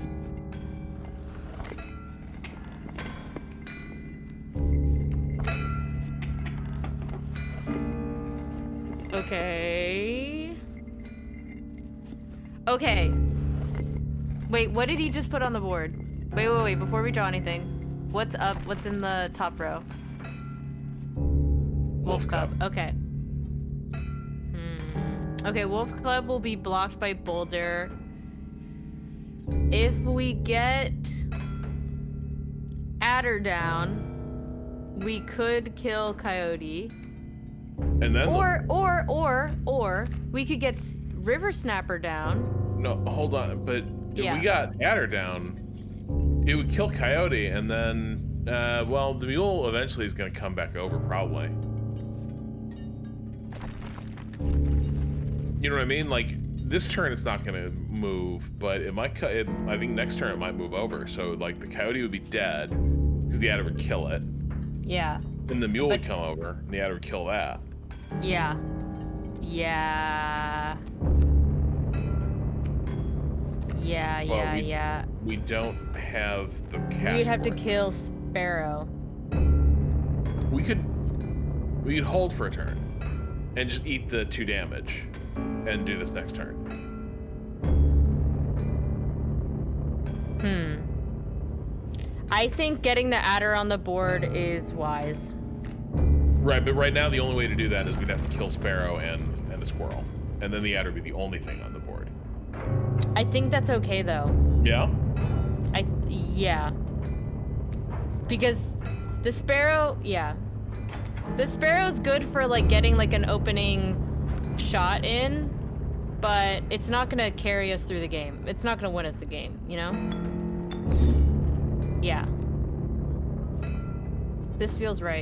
Okay. Okay. Wait, what did he just put on the board? Wait, before we draw anything. What's up? What's in the top row? Wolf Cub. Okay. Okay, Wolf Club will be blocked by Boulder. If we get Adder down, we could kill Coyote. And then or we could get River Snapper down. No, hold on. But if we got Adder down, it would kill Coyote, and then well, the mule eventually is going to come back over, probably. You know what I mean? Like, this turn it's not going to move, but it might cut. I think next turn it might move over. So like the Coyote would be dead because the Adder would kill it. Yeah. Then the mule would come over, and the Adder would kill that. Yeah. Yeah, yeah. We don't have the cash. We'd have to for it. kill Sparrow. We could hold for a turn and just eat the 2 damage and do this next turn. I think getting the adder on the board is wise. Right, but right now the only way to do that is we'd have to kill Sparrow and a squirrel. And then the adder would be the only thing on the board. I think that's okay though. Yeah? Yeah. Because the Sparrow, yeah. The Sparrow's good for like getting like an opening shot in, but it's not gonna carry us through the game. It's not gonna win us the game, you know? Yeah. This feels right.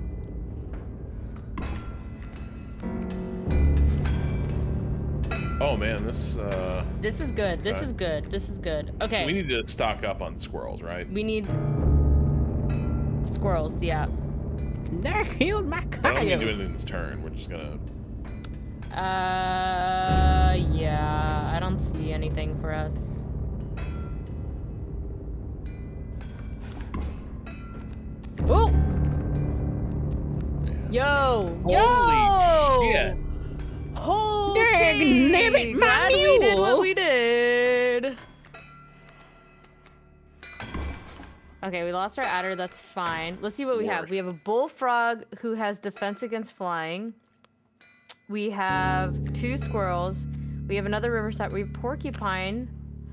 Oh man, this is good. This is good. This is good. Okay. We need to stock up on squirrels, right? We need squirrels, yeah. That killed my I don't need to coyote. do anything this turn. We're just gonna... Yeah. I don't see anything for us. Oh! Yo! Holy shit! Holy Dang nabbit, my glad we did mule. what we did. Okay, we lost our adder. That's fine. Let's see what we have. We have a bullfrog who has defense against flying. We have 2 squirrels. We have another river sap. We have porcupine.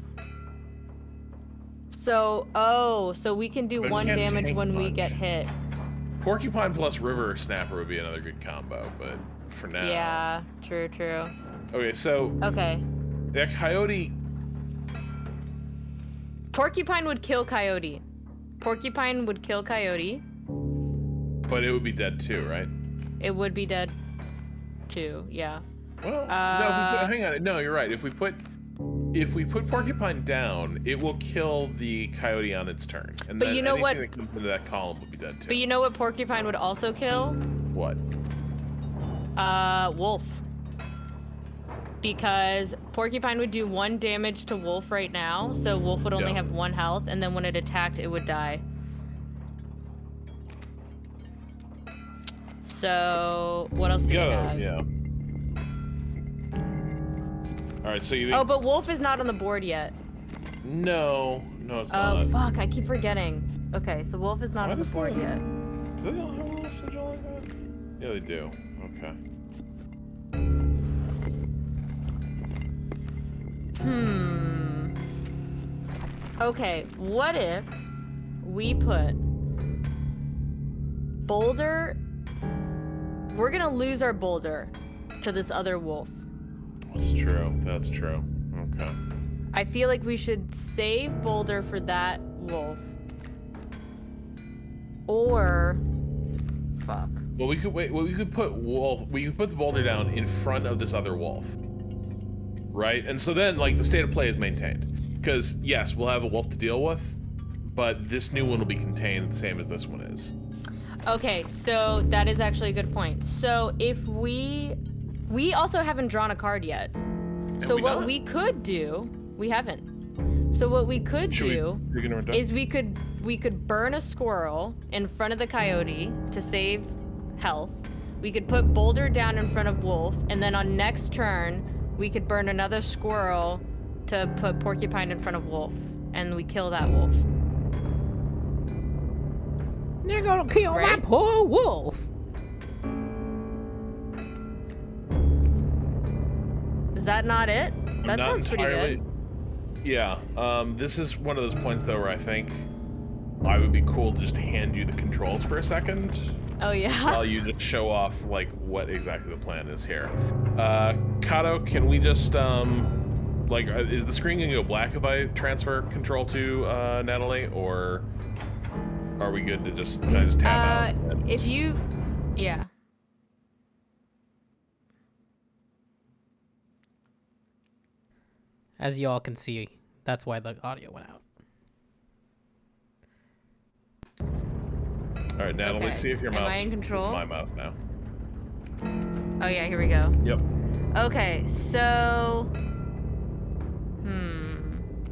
So, so we can do But it 1 can't damage tank when we much. get hit. Porcupine plus river snapper would be another good combo, but for now... Yeah, true, true. Okay, so... Okay. That coyote... Porcupine would kill coyote. Porcupine would kill coyote. But it would be dead too, right? It would be dead too, yeah. Well, no, if we put, hang on. No, you're right. If we put porcupine down, it will kill the coyote on its turn. And But then you know what? anything that comes into that column will be dead too. But you know what porcupine would also kill? What? Wolf. Because porcupine would do 1 damage to wolf right now, so wolf would only have 1 health, and then when it attacked, it would die. So, what else do we have? Yeah. All right, so you. Oh, but wolf is not on the board yet. No, it's Oh, not. fuck, I keep forgetting. Okay, so wolf is not on the board yet. Do they all have a little sigil like that? Yeah, they do. Okay. Okay, what if we put boulder? We're gonna lose our boulder to this other wolf. That's true. That's true. Okay. I feel like we should save boulder for that wolf. Or fuck. Well, we could wait. Well, we could put wolf. We could put the boulder down in front of this other wolf, right? And so then, like, the state of play is maintained. Because yes, we'll have a wolf to deal with, but this new one will be contained the same as this one is. Okay, so that is actually a good point. So if we also haven't drawn a card yet. So what we could do, we haven't. So what we could do is we could burn a squirrel in front of the coyote to save health. We could put boulder down in front of wolf, and then on next turn we could burn another squirrel to put porcupine in front of wolf, and we kill that wolf. They're gonna kill my Right? poor wolf. Is that not it? That Not sounds pretty entirely. good. Yeah. This is one of those points though where I think I would be cool to just hand you the controls for a second. Oh yeah. While you just show off like what exactly the plan is here. Kato, can we just like is the screen gonna go black if I transfer control to Natalie, or are we good to just can I just tab out? And... If you, yeah. As you all can see, that's why the audio went out. All right, Natalie, Okay. see if your Am mouse I in control? is my mouse now. Oh yeah, here we go. Yep. Okay, so,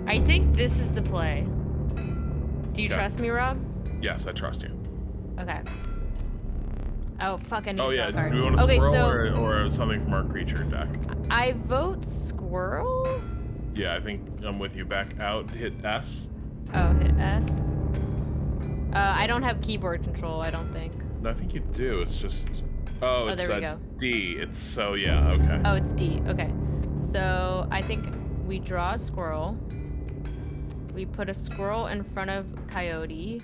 I think this is the play. Do you Okay. trust me, Rob? Yes, I trust you. Okay. Oh, fuck, I need Oh to draw yeah, a card. do we want a Okay, squirrel so or something from our creature deck? I vote squirrel? Yeah, I think I'm with you. Back out, hit S. Oh, hit S. I don't have keyboard control, I don't think. No, I think you do. It's just. Oh, it's there we go. D. It's so yeah. Okay. Oh, it's D. Okay. So I think we draw a squirrel. We put a squirrel in front of Coyote.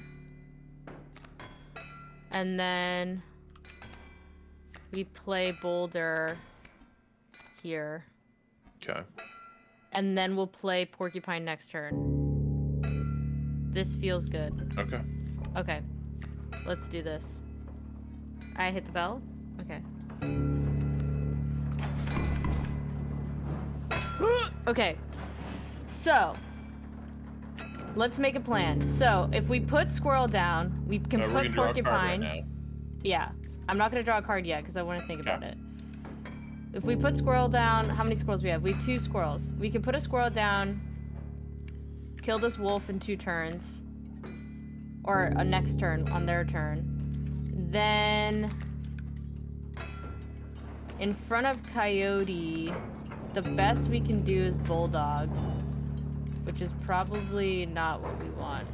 And then we play Boulder here. Okay. And then we'll play Porcupine next turn. This feels good. Okay. Okay. Let's do this. I hit the bell? Okay. Okay. So, let's make a plan. So, if we put squirrel down, we can We're put gonna draw a card porcupine. right now. Yeah. I'm not going to draw a card yet because I want to think about it. If we put squirrel down, how many squirrels we have? We have 2 squirrels. We can put a squirrel down, kill this wolf in 2 turns. Or a next turn on their turn. Then, in front of Coyote, the best we can do is Bulldog, which is probably not what we want.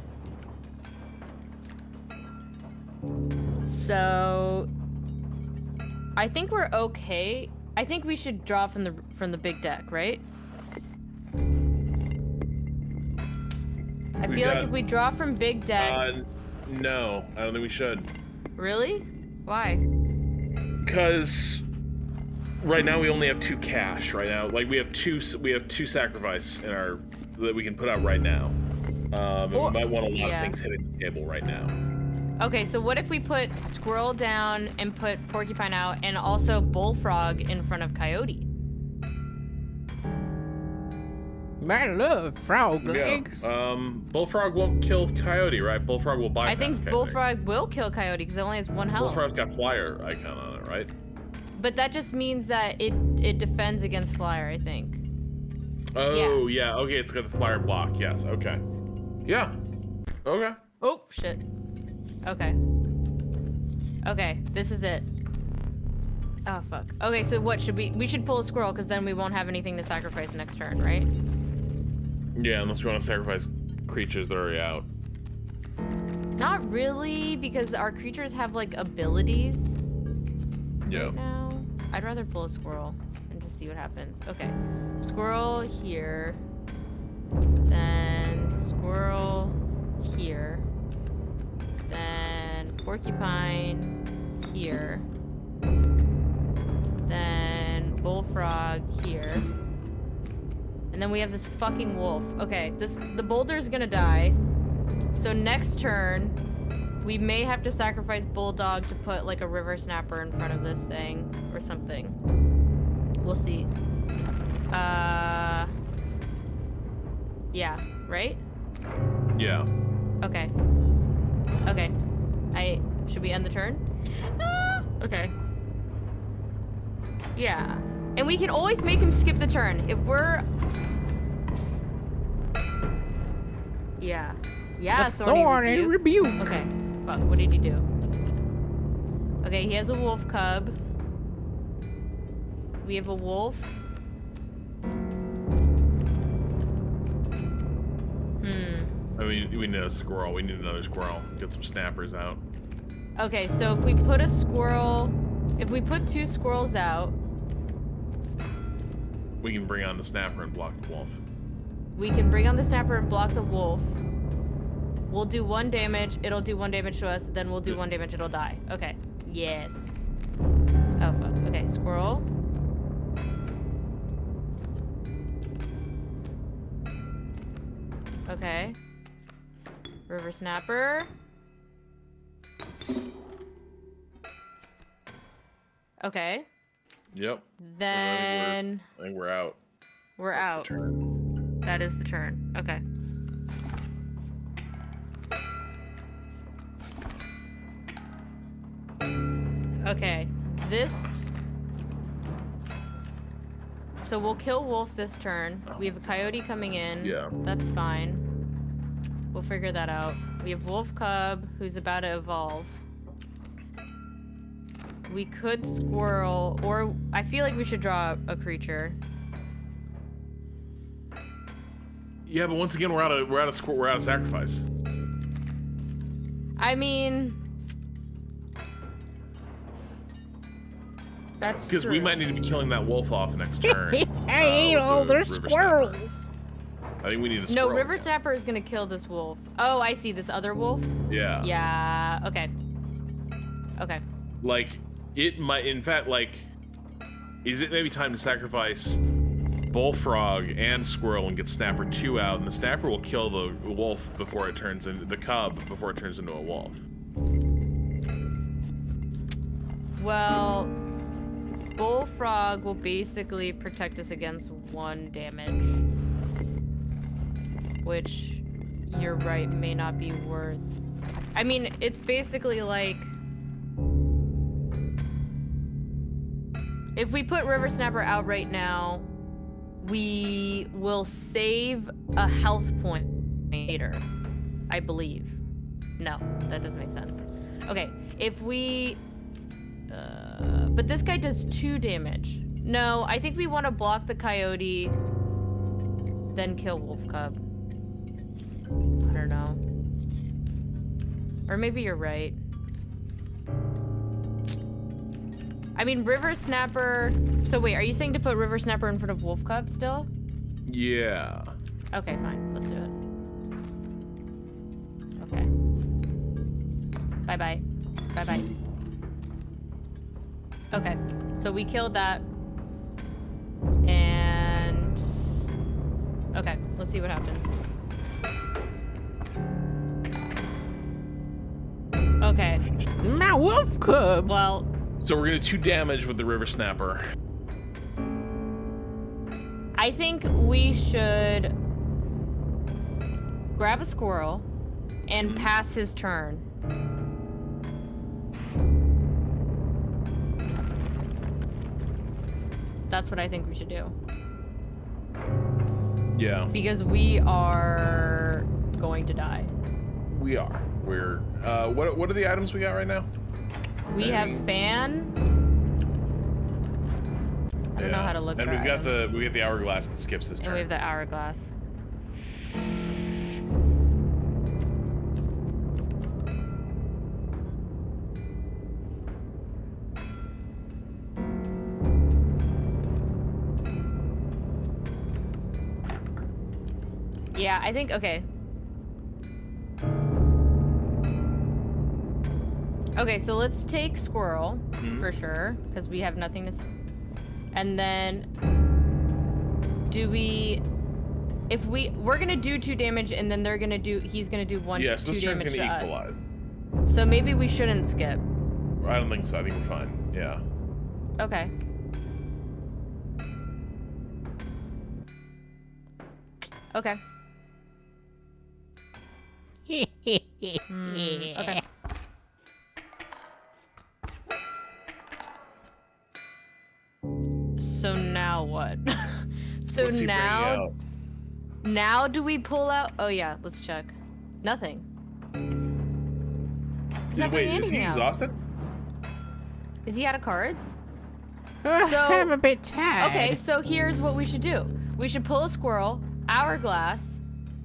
So, I think we're okay. I think we should draw from the big deck, right? I feel like if we draw from big deck... No, I don't think we should. Really? Why? Because right now we only have 2 cash. Right now, like we have two sacrifice in our that we can put out right now. And we might want a lot of things hitting the table right now. Okay, so what if we put squirrel down and put porcupine out, and also bullfrog in front of coyote? I love frog legs. Yeah. Bullfrog won't kill coyote, right? Bullfrog will bypass I think coyote. bullfrog will kill coyote because it only has 1 health. Bullfrog's got flyer icon on it, right? But that just means that it defends against flyer, I think. Oh, yeah. Okay, it's got the flyer block. Yes. Okay. Yeah. Okay. Oh, shit. Okay. Okay, this is it. Oh, fuck. Okay, so what should we should pull a squirrel because then we won't have anything to sacrifice next turn, right? Yeah, unless we want to sacrifice creatures that are already out. Not really, because our creatures have, like, abilities. Yeah. Right now. I'd rather pull a squirrel and just see what happens. Okay. Squirrel here. Then squirrel here. Then porcupine here. Then bullfrog here. And then we have this fucking wolf. Okay, the boulder's gonna die. So next turn, we may have to sacrifice bulldog to put like a river snapper in front of this thing or something. We'll see. Yeah, right? Yeah. Okay. Okay. Should we end the turn? Okay. Yeah. And we can always make him skip the turn. If we're... Yeah. Yeah, the thorny rebuke. Okay. Fuck, what did he do? Okay, he has a wolf cub. We have a wolf. I mean, we need a squirrel. We need another squirrel. Get some snappers out. Okay, so if we put a squirrel... If we put 2 squirrels out... We can bring on the snapper and block the wolf. We can bring on the snapper and block the wolf. We'll do 1 damage. It'll do 1 damage to us. Then we'll do 1 damage. It'll die. Okay. Yes. Oh, fuck. Okay, squirrel. Okay. River snapper. Okay. Yep. Then... I think we're out. We're That's out. the turn. That is the turn. Okay. Okay. This... so we'll kill wolf this turn. We have a coyote coming in. Yeah. That's fine. We'll figure that out. We have wolf cub, who's about to evolve. We could squirrel, or I feel like we should draw a creature. Yeah, but once again, we're out of sacrifice. I mean, that's because we might need to be killing that wolf off next turn. I ate all their squirrels. I think we need a squirrel. No, River Snapper is gonna kill this wolf. Oh, I see, this other wolf? Yeah. Yeah, okay. Okay. Like, it might, in fact, like, is it maybe time to sacrifice Bullfrog and Squirrel and get Snapper 2 out, and the Snapper will kill the wolf before it turns into, the cub before it turns into a wolf? Well, Bullfrog will basically protect us against 1 damage. Which, you're right, may not be worth... I mean, it's basically like... If we put River Snapper out right now, we will save a health point later, I believe. No, that doesn't make sense. Okay, if we... but this guy does 2 damage. No, I think we want to block the coyote, then kill Wolf Cub. I don't know. Or maybe you're right. I mean, River Snapper... So wait, are you saying to put River Snapper in front of Wolf Cub still? Yeah. Okay, fine. Let's do it. Okay. Bye-bye. Bye-bye. Okay, so we killed that. And... Okay, let's see what happens. Okay. My wolf cub! Well... So we're gonna 2 damage with the River Snapper. I think we should grab a squirrel and pass his turn. That's what I think we should do. Yeah. Because we are going to die. We are. We're, what are the items we got right now? We have fan. I don't know how to look at and we got items. the hourglass that skips this turn. And we have the hourglass. Yeah, I think, okay. Okay, so let's take Squirrel, for sure, because we have nothing to... And then... Do we... If we're gonna do 2 damage, and then they're gonna do... He's gonna do 2 damage to us. Yes, this turn's gonna equalize. So maybe we shouldn't skip. I don't think so. I think we're fine. Yeah. Okay. Okay. Okay. So now what? So now do we pull out? Oh yeah, let's check. Nothing. Wait, is he exhausted? Is he out of cards? I'm a bit tired. Okay, so here's what we should do. We should pull a squirrel, hourglass,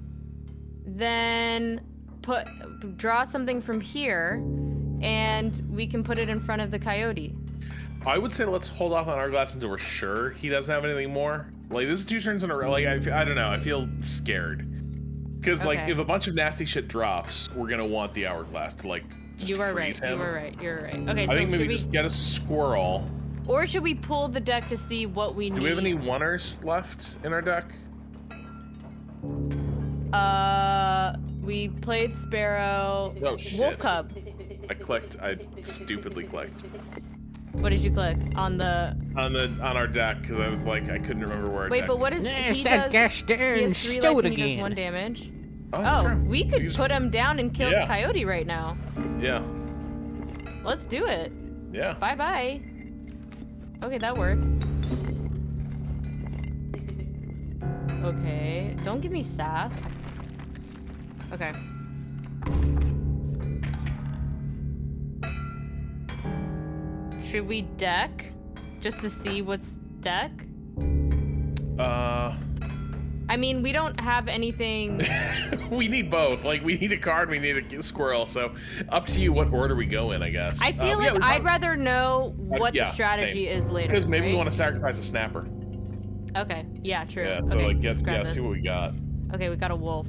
then draw something from here, and we can put it in front of the coyote. I would say let's hold off on hourglass until we're sure he doesn't have anything more. Like, this is 2 turns in a row. Like, I don't know. I feel scared. Because, like, if a bunch of nasty shit drops, we're going to want the hourglass to, like, just freeze him. You were right. You're right. Okay, so I think maybe just get a squirrel. Or should we pull the deck to see what we need? Do we have any 1ers left in our deck? We played Sparrow. Oh, shit. Wolf Cub. I stupidly clicked. What did you click? On our deck, because I was like, I couldn't remember where. Wait, but what is he does? He has 3 life and he does 1 damage. Oh, we could put him down and kill the coyote right now. Yeah. Let's do it. Yeah. Bye-bye. Okay, that works. Okay. Don't give me sass. Okay. Should we deck? Just to see what's deck? I mean, we don't have anything. We need both. Like, we need a card, we need a squirrel. So, up to you what order we go in, I guess. I feel like I'd rather know what the strategy is later. Because maybe we want to sacrifice a snapper. Okay. Yeah, true. Yeah, so okay, like, see what we got. Okay, we got a wolf.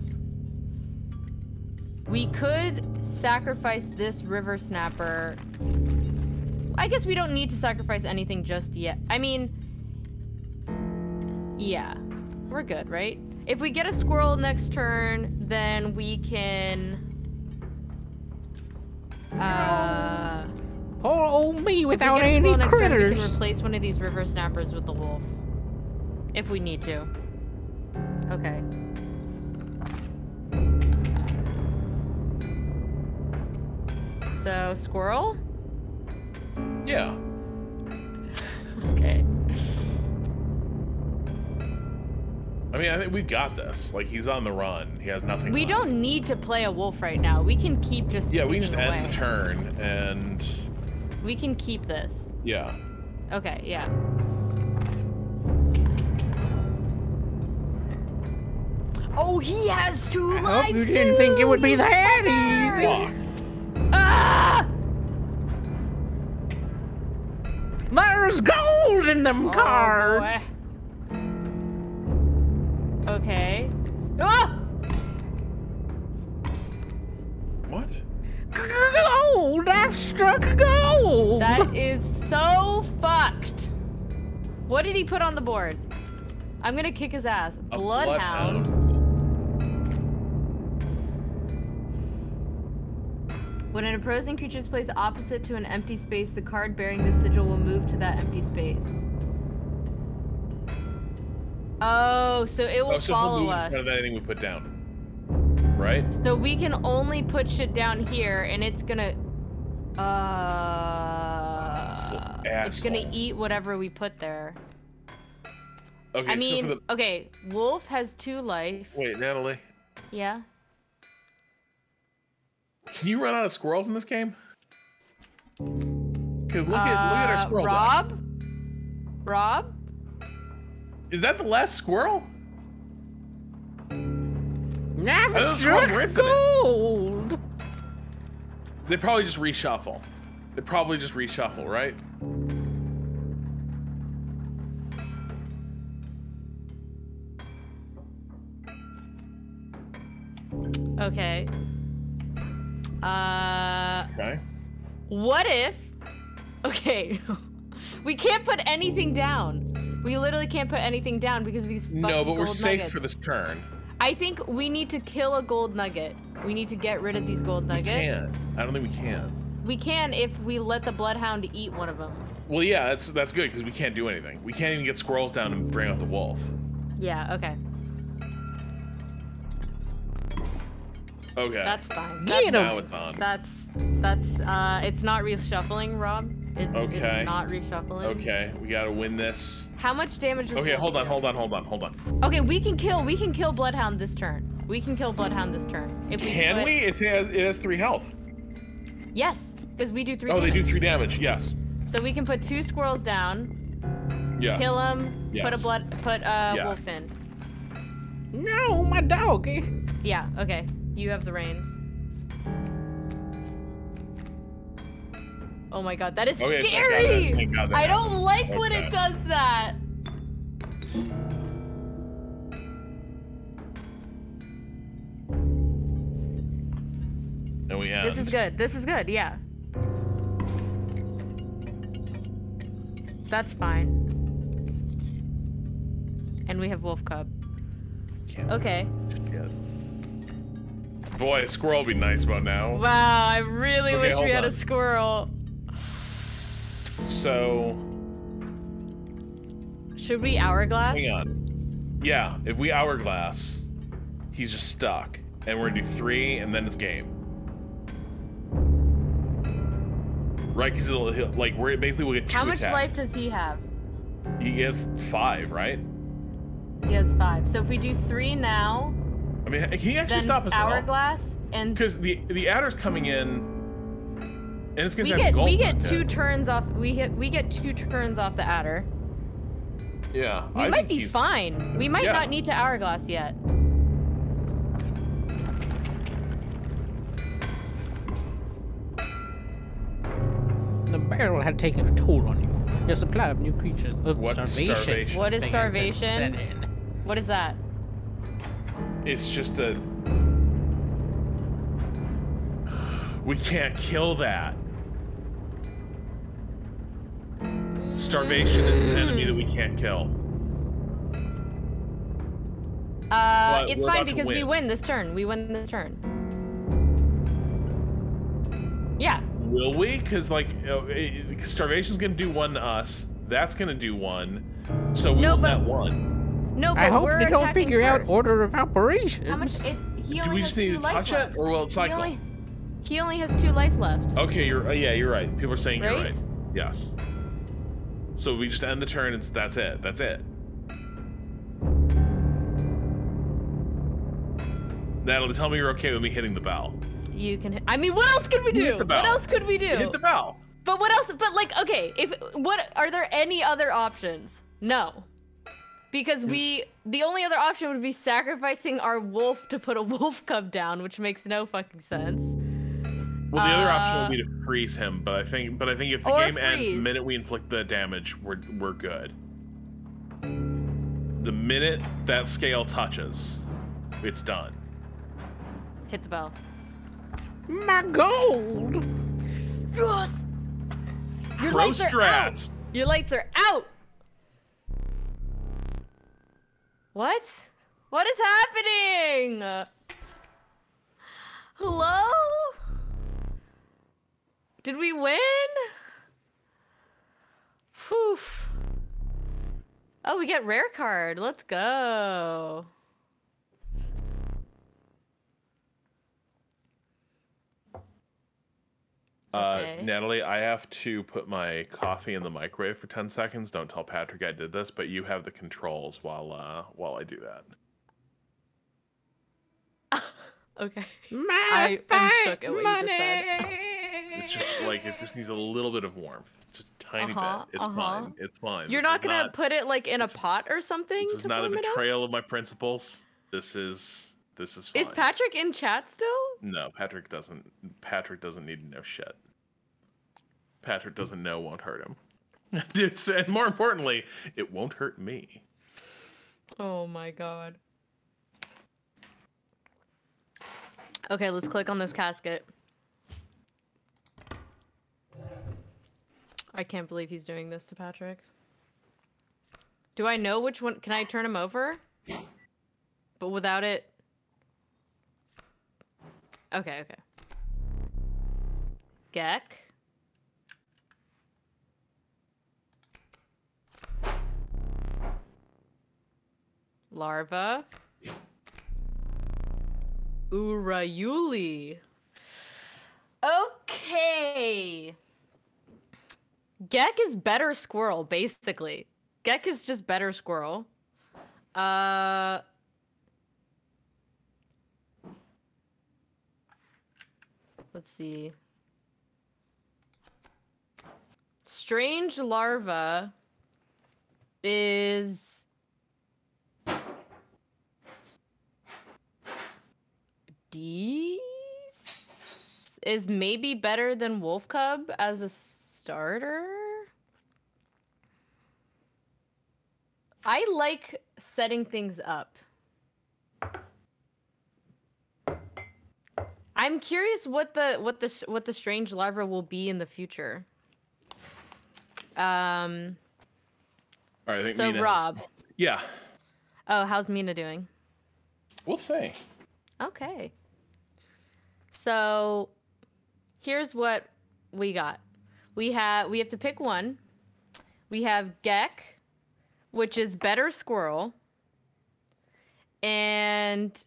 We could sacrifice this river snapper. I guess we don't need to sacrifice anything just yet. I mean, yeah. We're good, right? If we get a squirrel next turn, then we can... Poor old me without any critters. Turn, we can replace one of these river snappers with the wolf. If we need to. Okay. So, squirrel? Yeah. Okay. I mean, I think we got this. Like, he's on the run. He has nothing We left. don't need to play a wolf right now. We can keep just Yeah, we can just away. end the turn, and... We can keep this. Yeah. Okay, yeah. Oh, he has 2 lives. I hope you didn't think it would be that easy. Fuck. Ah! There's gold in them cards. Okay. Ah! What? Gold! I've struck gold! That is so fucked. What did he put on the board? I'm gonna kick his ass. Bloodhound. When an opposing creature is placed opposite to an empty space, the card bearing the sigil will move to that empty space. Oh, so it will follow us. Of anything we put down. Right? So we can only put shit down here, and it's gonna... it's gonna eat whatever we put there. Okay, I mean, okay, wolf has 2 life. Wait, Natalie. Yeah? Can you run out of squirrels in this game? Because look at our squirrel. Rob? Rob? Is that the last squirrel? I've struck gold! They probably just reshuffle. Right? Okay. Okay. What if... Okay. We can't put anything down. We literally can't put anything down because of these fucking No, but we're gold safe nuggets. for this turn. I think we need to kill a gold nugget. We need to get rid of these gold nuggets. We can't. I don't think we can. We can if we let the bloodhound eat one of them. Well, yeah, that's good because we can't do anything. We can't even get squirrels down and bring out the wolf. Yeah, okay. Okay. That's fine. Now it's on. It's not reshuffling, Rob. It's not reshuffling. Okay, we gotta win this. How much damage does Okay, hold on. Okay, we can kill Bloodhound this turn. We can kill Bloodhound this turn. If we Can we? It has 3 health. Yes, because we do 3 Oh, damage. they do 3 damage, yes. So we can put 2 squirrels down. Yes. Kill them. Yes. Put Yes. wolf in. No, my doggy. Yeah, okay. You have the reins. Oh my god, that is scary! Thank God I don't like when it does that. And we end. This is good. This is good, yeah. That's fine. And we have wolf cub. Okay. Boy, a squirrel would be nice about now. Wow, I really wish we had a squirrel. So... Should we hourglass? Hang on. Yeah, if we hourglass, he's just stuck. And we're gonna do 3, and then it's game. Right, because we're basically we'll get 2 How much attacks. life does he have? He has 5, right? He has 5. So if we do 3 now, I mean, can he actually then stop us at all? hourglass and Because the adder's coming in, and it's gonna have we gold get content. 2 turns off. We get 2 turns off the adder. Yeah, We I might think be he's- fine. We might Yeah. not need to hourglass yet. The barrel had taken a toll on you. Your supply of new creatures of What's starvation? What is began to starvation? set in. What is that? It's just a. We can't kill that. Starvation is an enemy that we can't kill. But It's we're fine about to because we win. win this turn. We win this turn. Yeah. Will we? Because like, starvation's gonna do 1 to us. That's gonna do 1. So we No, will but- net 1. No, but I hope we're they don't attacking figure out first. order of operations. How much? He Do only we has just need 2 to life touch left. it, or will it cycle? He only has 2 life left. Okay, you're right. People are saying you're Right? right. Yes. So we just end the turn. That's it. That's it. Natalie, tell me you're okay with me hitting the bell. You can. I mean, what else could we You do? hit the bell. What else could we do? Hit the bell. But what else? But like, okay, what are there any other options? No. Because the only other option would be sacrificing our wolf to put a wolf cub down, which makes no fucking sense. Well, the other option would be to freeze him, but I think if the Or game ends the freeze. minute we inflict the damage, we're good. The minute that scale touches, it's done. Hit the bell. My gold! Yes! Your Pro lights are out! strats. Your lights are out! What? What is happening? Hello? Did we win? Whew. Oh, we get rare card. Let's go. Okay. Natalie, I have to put my coffee in the microwave for 10 seconds. Don't tell Patrick I did this, but you have the controls while I do that. Okay. My I'm shook at fight what you money! just said. It's just like it just needs a little bit of warmth, just a tiny bit. It's fine. It's fine. You're This not is gonna put it like in a pot or something This is to not a warm it up? betrayal of my principles. This is fine. Is Patrick in chat still? No, Patrick doesn't need to know shit. Patrick doesn't know won't hurt him. And more importantly, it won't hurt me. Oh my god. Okay, let's click on this casket. I can't believe he's doing this to Patrick. Do I know which one? Can I turn him over? But without it. Okay, okay. Gek. Larva. Urayuli. Okay. Gek is better squirrel, basically. Gek is just better squirrel. Let's see. Strange larva is is maybe better than Wolf Cub as a starter. I like setting things up. I'm curious what the strange larva will be in the future. All right, I think So Mina has- Rob. Yeah, Oh, how's Mina doing? we'll see. Okay. So here's what we got. We have to pick one. We have Gek, which is better squirrel, and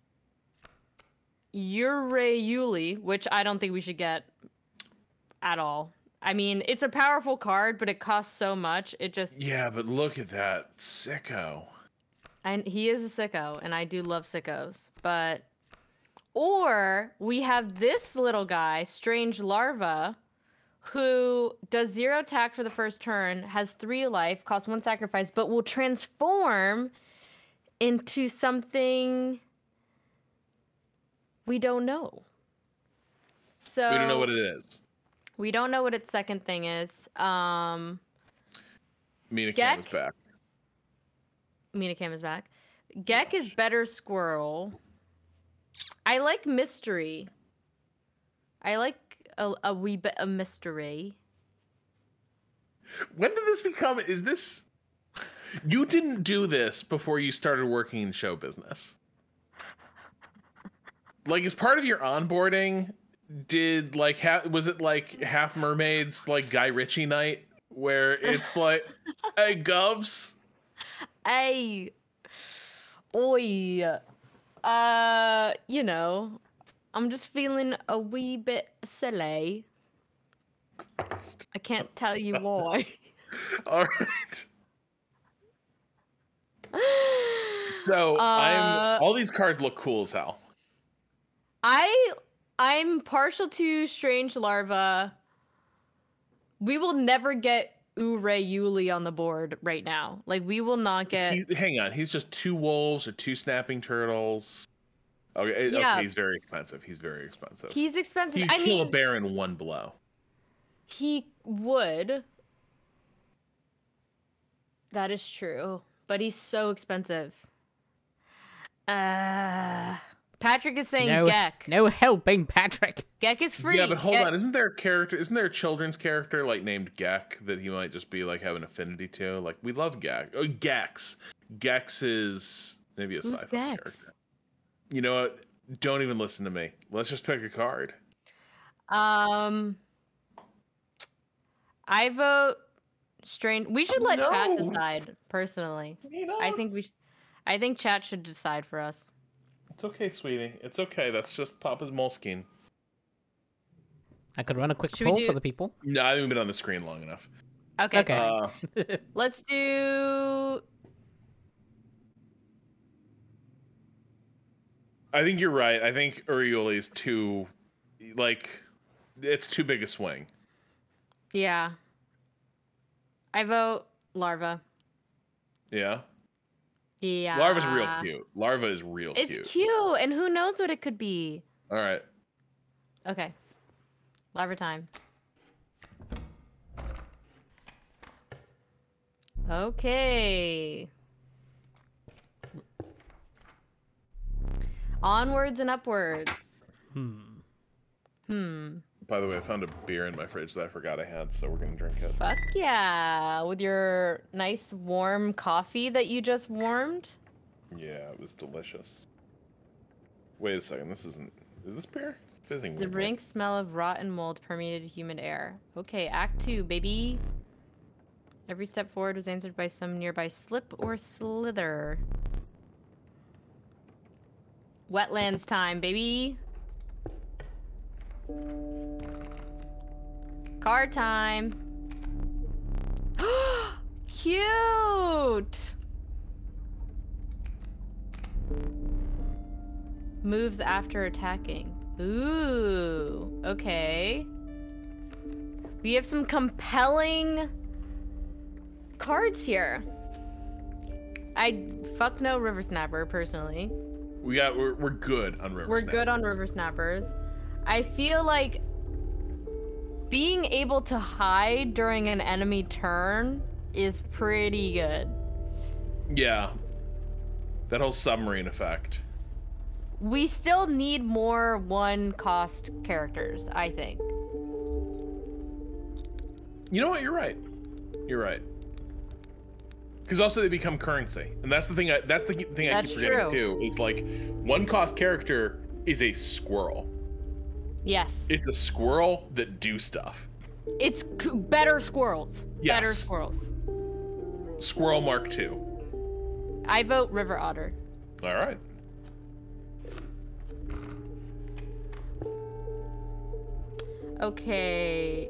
Urayuli, which I don't think we should get at all. I mean, it's a powerful card, but it costs so much. It just Yeah, but look at that sicko. He is a sicko, and I do love sickos. But or we have this little guy, Strange Larva, who does 0 attack for the first turn, has 3 life, costs 1 sacrifice, but will transform into something we don't know. So We don't know what it is. We don't know what its second thing is. Mina Gek? Cam is back. Mina Cam is back. Gek is better squirrel. I like mystery. I like a wee bit of mystery. When did this become? Is this? You didn't do this before you started working in show business. Like, as part of your onboarding, did like was it like Half Mermaids like Guy Ritchie night where it's like, hey Govs, Hey, oi, you know, I'm just feeling a wee bit silly. I can't tell you why. all right. So all these cards look cool as hell. I'm partial to Strange Larva. We will never get Yuli on the board right now. Like, we will not get... Hang on, he's just 2 wolves or 2 snapping turtles. Okay, Yeah. okay, he's very expensive. He's expensive. He'd kill a bear in 1 blow. He would. That is true. But he's so expensive. Patrick is saying Gek. No helping, Patrick. Gek is free. Yeah, but hold on. Isn't there a children's character like named Gek that he might just be like have an affinity to? Like, we love Gek. Oh, Gex. Gex is maybe a sci-fi character. You know what? Don't even listen to me. Let's just pick a card. I vote Strange. We should let chat decide, personally. I think chat should decide for us. It's okay, sweetie. It's okay. That's just Papa's Moleskine. I could run a quick poll for the people. No, I haven't been on the screen long enough. Okay. Let's do... I think you're right. I think Uriuli is too... Like, it's too big a swing. Yeah. I vote Larva. Yeah? Yeah. Larva's real cute. Larva is real cute. It's cute, and who knows what it could be. All right. Okay. Larva time. Okay. Onwards and upwards. By the way, I found a beer in my fridge that I forgot I had, so we're gonna drink it. Fuck yeah. With your nice warm coffee that you just warmed. Yeah, it was delicious. Wait a second, this isn't... Is this beer? It's fizzing. The rank smell of rotten mold permeated humid air. Okay, Act 2, baby. Every step forward was answered by some nearby slip or slither. Wetlands time, baby. Card time. Cute. Moves after attacking. Ooh, okay. We have some compelling cards here. I fuck no River Snapper personally. We're good on River Snapper. We're good on River Snappers. I feel like being able to hide during an enemy turn is pretty good. Yeah. That whole submarine effect. We still need more 1-cost characters, I think. You know what? You're right. You're right. Because also they become currency, and that's the thing. I keep forgetting too. Is like 1-cost character is a squirrel. Yes. It's a squirrel that do stuff. It's better squirrels. Yes. Better squirrels. Squirrel Mark II. I vote River Otter. All right. Okay.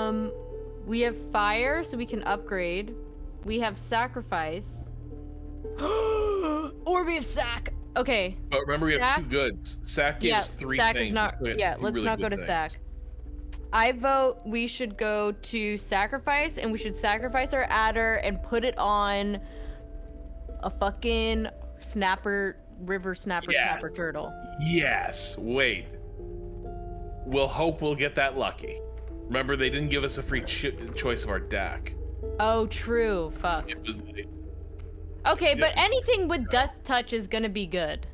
We have fire, so we can upgrade. We have sacrifice. Orby of Sack. Okay. But remember, we have Sack? 2 goods. Sack gave us 3 Sack things. is not. We have Yeah, 2 let's really not go good to things. Sack. I vote we should go to Sacrifice, and we should sacrifice our adder and put it on a fucking river snapper turtle. Yes. Wait. We'll hope we'll get that lucky. Remember, they didn't give us a free choice of our deck. Oh, true. Fuck. It was like, Okay, but anything with Death Touch is gonna be good.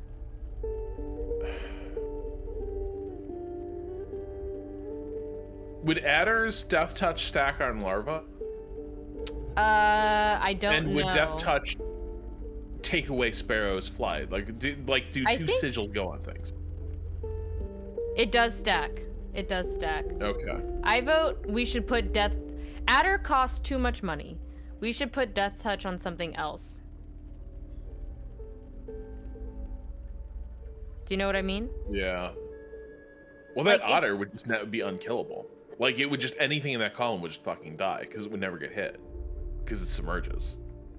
would adders Death Touch stack on larva? I don't know. And would Death Touch take away Sparrow's flight? Like, do 2 sigils go on things? It does stack. It does stack. Okay. I vote we should put Death... Adder costs too much money. We should put Death Touch on something else. Do you know what I mean? Yeah. Well, that Like, otter would just be unkillable. Like, it would just... Anything in that column would just fucking die, because it would never get hit. Because it submerges.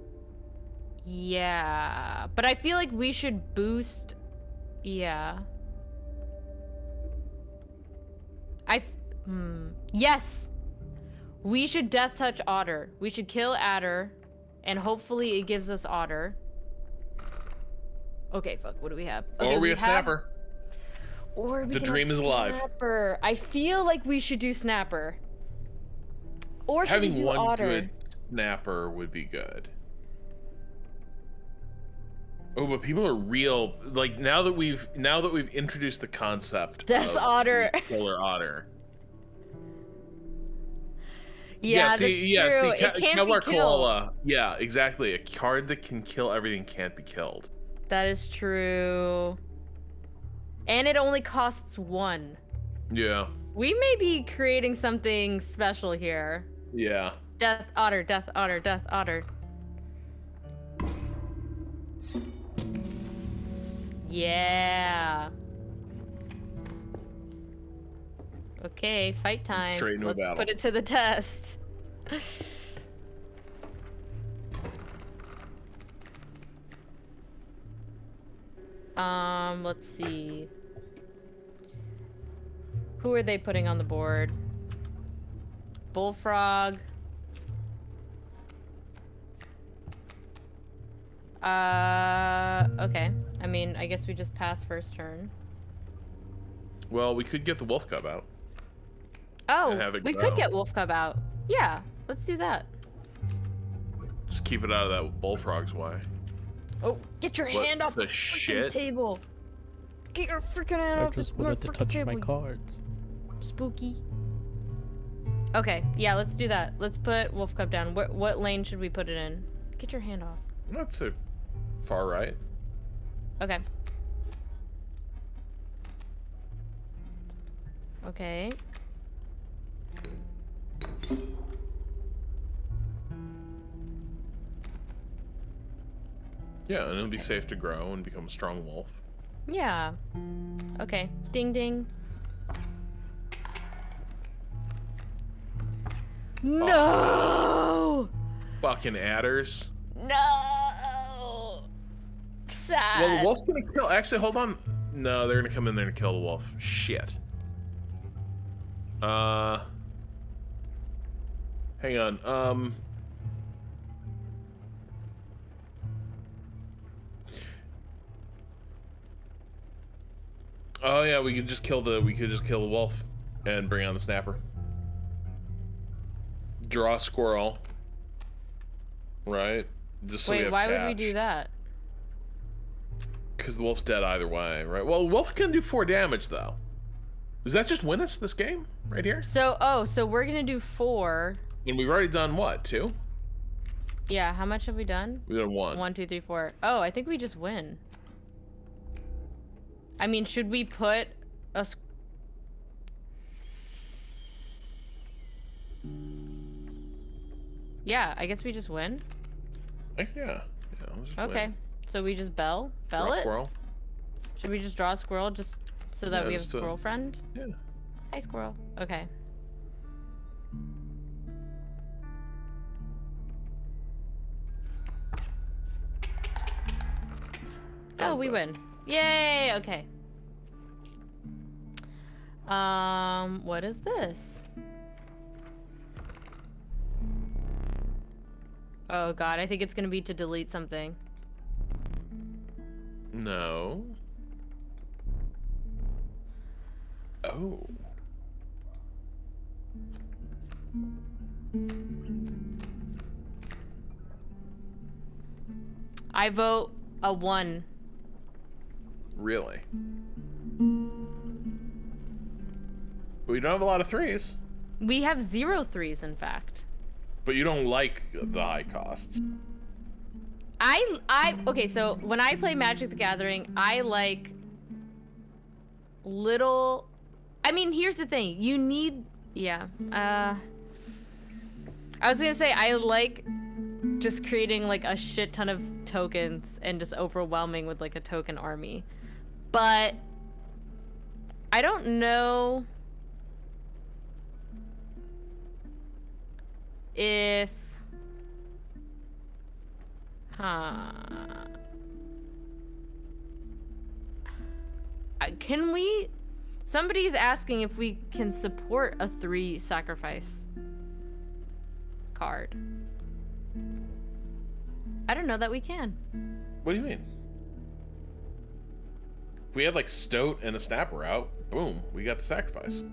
Yeah. But I feel like we should boost... Yeah. Yes! We should Death Touch Otter. We should kill Adder, and hopefully it gives us Otter. Okay, fuck, what do we have? Okay, Or we have Snapper. Or we The can dream have is alive. Snapper. I feel like we should do Snapper. Or should Having we do one Otter? good Snapper would be good. Oh, but people are real. Like, now that we've introduced the concept Death of Otter. Killer Otter. Yeah, that's true. It can't be killed. Yeah, exactly. A card that can kill everything can't be killed. That is true. And it only costs 1. Yeah. We may be creating something special here. Yeah. Death Otter, Death Otter, Death Otter. Yeah. Okay, fight time. Straight into a Let's battle. put it to the test. Let's see. Who are they putting on the board? Bullfrog. Okay. I mean, I guess we just pass first turn. Well, we could get the wolf cub out. Oh, have it we grow. could get Wolf Cub out. Yeah, let's do that. Just keep it out of that bullfrog's way. Oh, get your What hand off the the freaking shit? table. Get your freaking hand I off just the wanted to freaking touch table. my cards. Spooky. Okay, yeah, let's do that. Let's put Wolf Cub down. What lane should we put it in? Get your hand off. That's a far right. Okay. Okay. Yeah, and it'll be safe to grow and become a strong wolf. Yeah. Okay. Ding ding. No! Fucking adders. No! Sad. Well, the wolf's gonna kill. Actually, hold on. No, they're gonna come in there and kill the wolf. Shit. Hang on. Oh yeah, we could just kill the wolf and bring on the snapper. Draw a squirrel. Right? Just so we Wait, have why would cash. we do that? Because the wolf's dead either way, right? Well, the wolf can do 4 damage though. Does that just win us this game right here? So, so we're gonna do 4. And we've already done what, 2? Yeah, how much have we done? We've done 1. 1, 2, 3, 4. Oh, I think we just win. I mean, should we put a... Yeah, I guess we just win. Yeah. Let's just Okay, win. so we just bell Draw a it? squirrel. Should we just draw a squirrel just so that Yeah, we have a just, squirrel friend? Yeah. Hi, squirrel. Okay. Oh, we win. Yay! Okay. What is this? Oh god, I think it's gonna be to delete something. No. Oh. I vote a 1. Really? We don't have a lot of 3s. We have 0 3s, in fact. But you don't like the high costs. Okay, so when I play Magic the Gathering, I like little... I mean, here's the thing. You need... Yeah. I was gonna say, I like just creating like a shit ton of tokens and just overwhelming with like a token army. But I don't know if... Can we... Somebody's asking if we can support a 3 sacrifice card. I don't know that we can. What do you mean? If we had like Stoat and a Snapper out, boom, we got the sacrifice.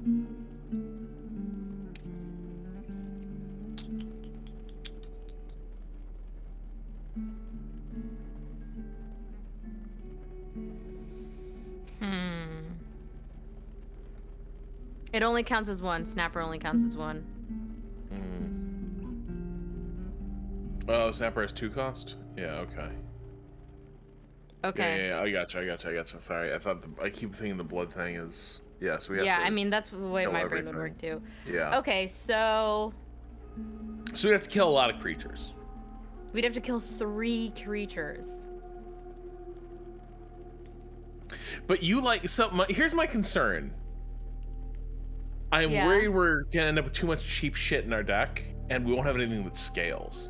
It only counts as 1. Snapper only counts as 1. Oh, Snapper has 2 cost? Yeah, okay. Okay. Yeah, I gotcha. Sorry, I keep thinking the blood thing is... Yeah, so we have to... I mean, that's the way my brain everything. would work too. Yeah. Okay, so... So we have to kill a lot of creatures. We'd have to kill 3 creatures. But you like... So, here's my concern. I'm worried we're gonna end up with too much cheap shit in our deck, and we won't have anything that scales.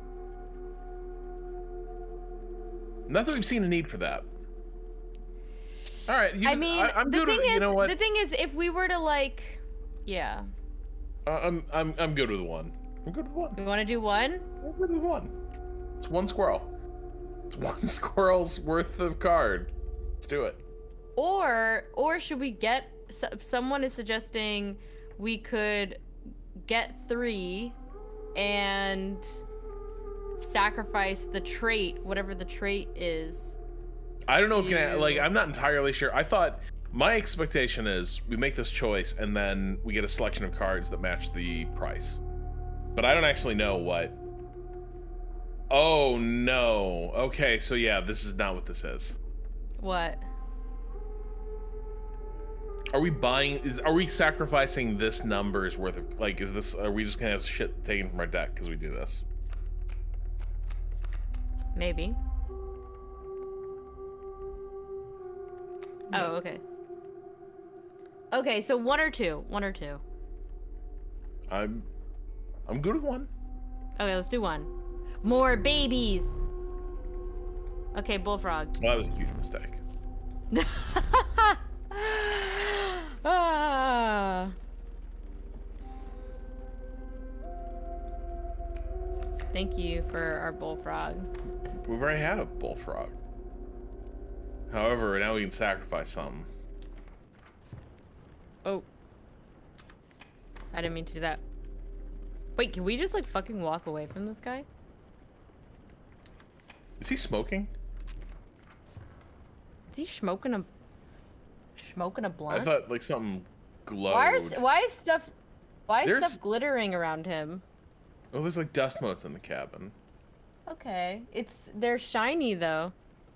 Not that we've seen a need for that. All right. I'm good with, you know what? The thing is, if we were to like, yeah. I'm good with 1. I'm good with 1. We want to do 1? I'm good with 1. It's 1 squirrel. It's 1 squirrel's worth of card. Let's do it. Or should we get? Someone is suggesting we could get 3 and sacrifice the trait, whatever the trait is. I don't know what's gonna, like, I'm not entirely sure. I thought, my expectation is we make this choice and then we get a selection of cards that match the price. But I don't actually know what. Oh no. Okay, so yeah, this is not what this is. What? Are we buying, are we sacrificing this number's worth of, like, are we just gonna have shit taken from our deck because we do this? Maybe. Oh, okay. Okay, so 1 or 2. 1 or 2. I'm good with 1. Okay, let's do 1. More babies! Okay, bullfrog. Well, that was a huge mistake. Thank you for our bullfrog. We've already had a bullfrog. However, now we can sacrifice something. Oh. I didn't mean to do that. Wait, can we just like fucking walk away from this guy? Is he smoking? Is he smoking a blunt? I thought like something glowed. Why is stuff glittering around him? Oh, there's like dust motes in the cabin. Okay. They're shiny though.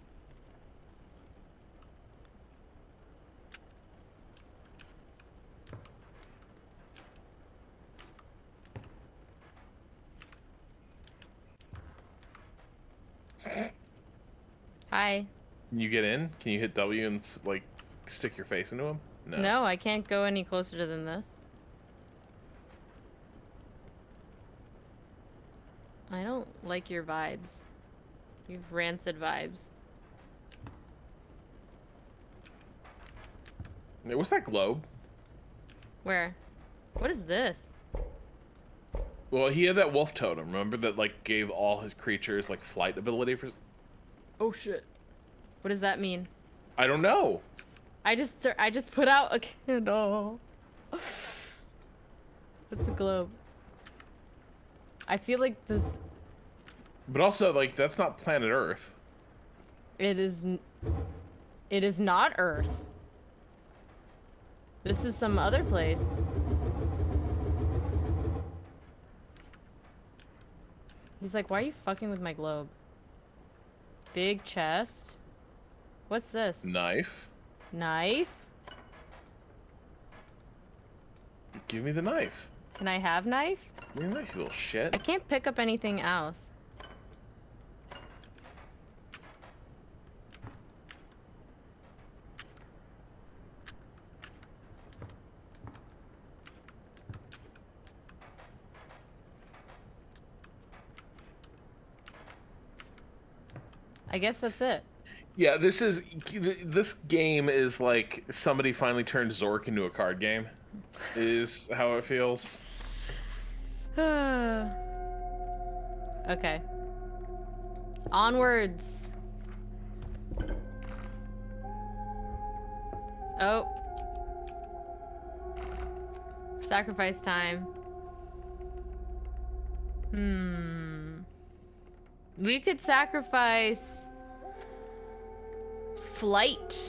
Hi. Can you get in? Can you hit W and like stick your face into him? No. No, I can't go any closer than this. I don't like your vibes. You've rancid vibes. Hey, what's that globe? Where? What is this? Well, he had that wolf totem, remember, that like gave all his creatures like flight ability for. Oh shit. What does that mean? I don't know. I just put out a candle. What's the globe? I feel like this. But also, like, that's not planet Earth. It is not Earth. This is some other place. He's like, why are you fucking with my globe? Big chest. What's this? Knife. Knife? Give me the knife. Can I have knife? Give me the knife, you little shit. I can't pick up anything else. I guess that's it. Yeah, this game is like somebody finally turned Zork into a card game. Is how it feels. Okay. Onwards. Oh. Sacrifice time. We could sacrifice flight.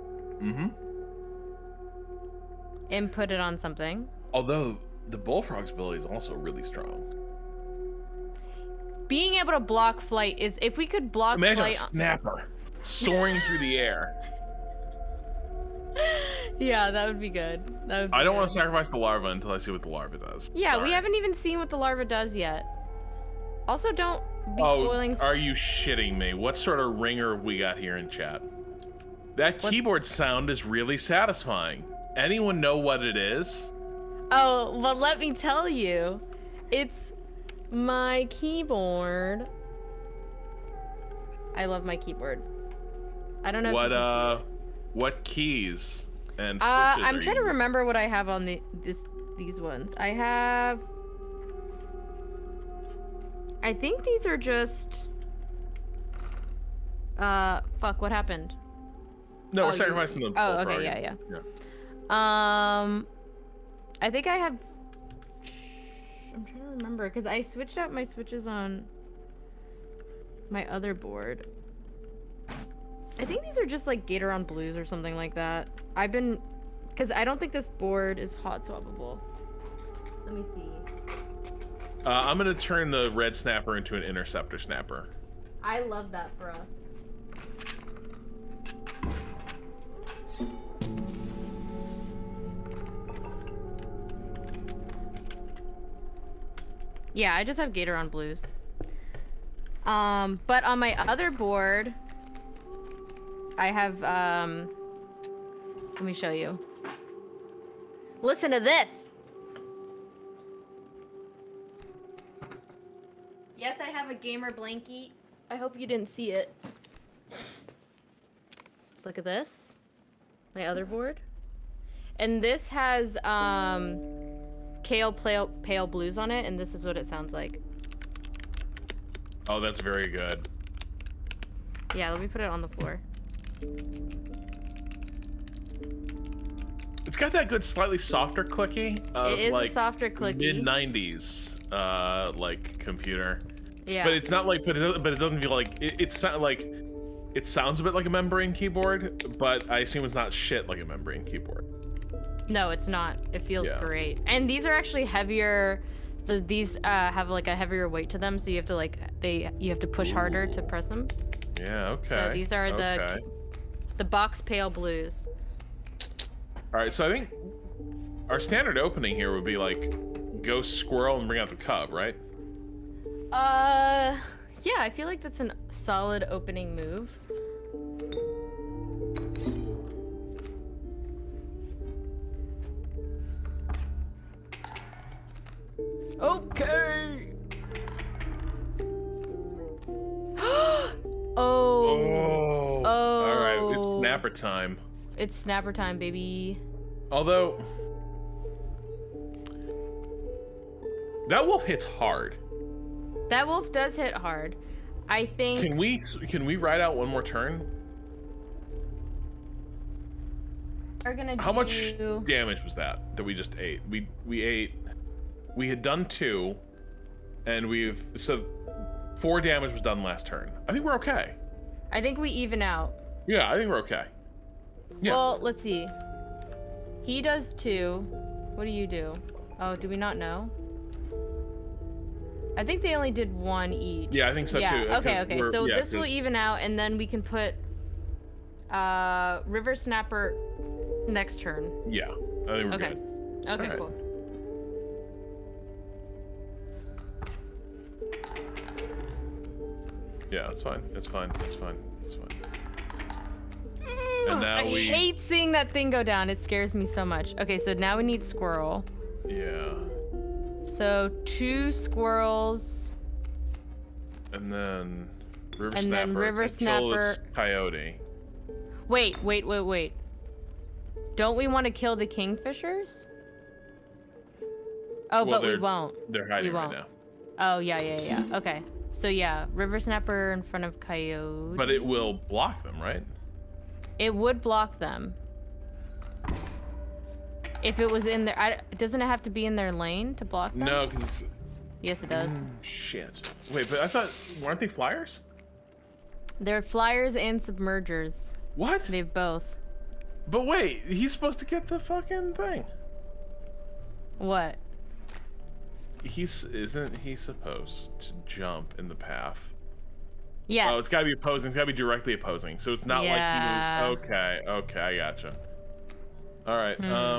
And put it on something. Although the bullfrog's ability is also really strong. Being able to block flight is, if we could block Imagine flight. a snapper soaring through the air. Yeah, that would be good. That would be I don't good. want to sacrifice the larva until I see what the larva does. Yeah, Sorry. we haven't even seen what the larva does yet. Also, don't be spoiling. Are you shitting me? What sort of ringer have we got here in chat? That keyboard sound is really satisfying. Anyone know what it is? Oh, well, let me tell you. It's my keyboard. I love my keyboard. I don't know if you can see it. What keys and I'm trying to remember what I have on these ones. I think these are just fuck, what happened? No, we're sacrificing them. Oh, okay, yeah. I think I have. I'm trying to remember because I switched out my switches on my other board. I think these are just like Gatoron blues or something like that. Because I don't think this board is hot swappable. Let me see. I'm gonna turn the red snapper into an interceptor snapper. I love that for us. Yeah, I just have Gatoron blues. But on my other board, I have, let me show you. Listen to this. Yes, I have a gamer blankie. I hope you didn't see it. Look at this. My other board. And this has, Kale Pale Blues on it, and this is what it sounds like. Oh, that's very good. Yeah, let me put it on the floor. It's got that good, slightly softer clicky of It is like a softer clicky. mid-90s, like computer. Yeah. But it's not like, but it doesn't feel like it sounds a bit like a membrane keyboard, but I assume it's not shit like a membrane keyboard. No, it's not. It feels great. And these are actually heavier. These have like a heavier weight to them, so you have to you have to push harder to press them. Yeah, okay. So these are the box pale blues. All right, so I think our standard opening here would be like go squirrel and bring out the cub, right? Yeah, I feel like that's a solid opening move. Okay. Oh. All right, it's snapper time. It's snapper time, baby. Although that wolf hits hard. That wolf does hit hard. I think. Can we ride out one more turn? We're gonna How much damage was that we just ate? We had done 2, and so 4 damage was done last turn. I think we're okay. I think we even out. Yeah, I think we're okay. Yeah. Well, let's see. He does 2. What do you do? Oh, do we not know? I think they only did 1 each. Yeah, I think so too. Okay. So this will even out, and then we can put River Snapper next turn. Yeah, I think we're good. Okay, right. cool. Yeah, it's fine. It's fine. It's fine. It's fine. And now I hate seeing that thing go down. It scares me so much. Okay, so now we need squirrel. Yeah. So 2 squirrels. And then River And Snapper. then River Kill this Snapper. coyote. Wait. Don't we want to kill the kingfishers? Oh, Well, but we won't. They're hiding We right won't. now. Oh, yeah. Okay. So yeah, River Snapper in front of coyote. But it will block them, right? It would block them. If it was in their... doesn't it have to be in their lane to block them? No, because it's... Yes, it does. Shit. Wait, but I thought... weren't they flyers? They're flyers and submergers. What? They have both. But wait, he's supposed to get the fucking thing. What? Isn't he supposed to jump in the path? Yes. Oh, it's gotta be opposing. It's gotta be directly opposing. So it's not like he moves. Okay, I gotcha. All right.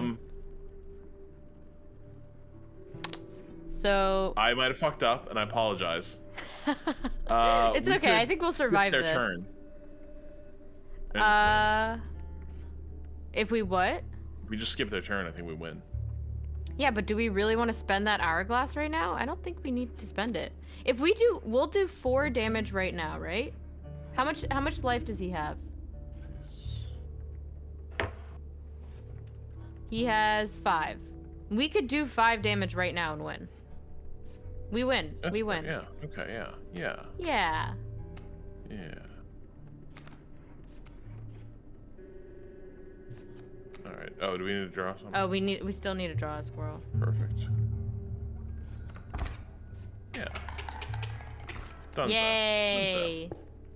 So I might have fucked up, and I apologize. it's okay. I think we'll survive their this. Turn. If we what? We just skip their turn. I think we win. Yeah, but do we really want to spend that hourglass right now? I don't think we need to spend it. If we do, we'll do 4 damage right now, right? How much life does he have? He has 5. We could do 5 damage right now and win. We win. We win. Yeah. Okay. Yeah. Yeah. Yeah. Yeah. All right. Oh, do we need to draw something? Oh, we still need to draw a squirrel. Perfect. Yeah. Done. Yay.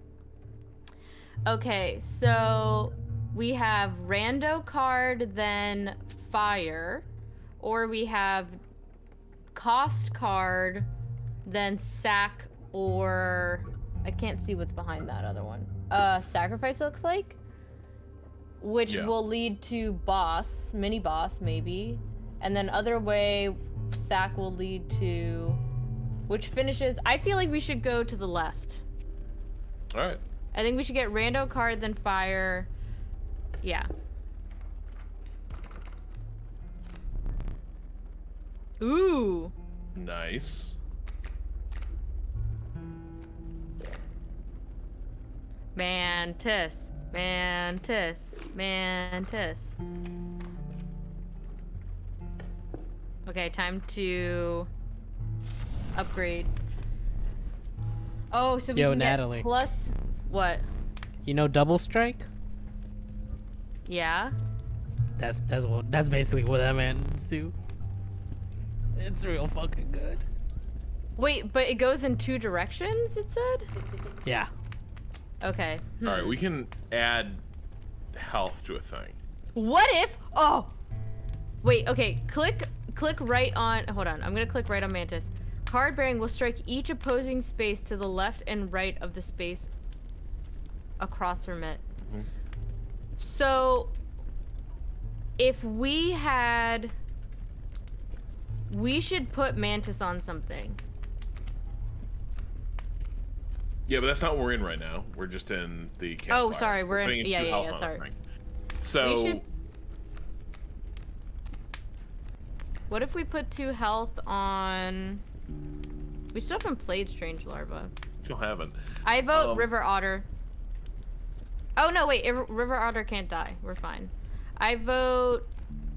Okay, so we have rando card, then fire, or we have cost card, then sack, or I can't see what's behind that other one. Sacrifice looks like, which will lead to boss, mini boss maybe, and then other way sack will lead to, which finishes. I feel like we should go to the left. All right. I think we should get rando card, then fire. Yeah. Ooh. Nice. Mantis. Mantis. Mantis. Okay, time to upgrade. Oh, so we can Natalie. get plus what? You know double strike? Yeah. That's basically what that man's do. It's real fucking good. Wait, but it goes in 2 directions, it said? Yeah. Okay. All right, we can add health to a thing. What if? Oh. Wait. Okay. Click right on. Hold on. I'm gonna click right on Mantis. Card bearing will strike each opposing space to the left and right of the space across from it. Mm-hmm. So, if we had, we should put Mantis on something. Yeah, but that's not what we're in right now. We're just in the campfire. Oh, sorry. We're in. Yeah. Sorry. So. We should, what if we put 2 health on? We still haven't played Strange Larva. Still haven't. I vote River Otter. Oh no, wait, River Otter can't die. We're fine. I vote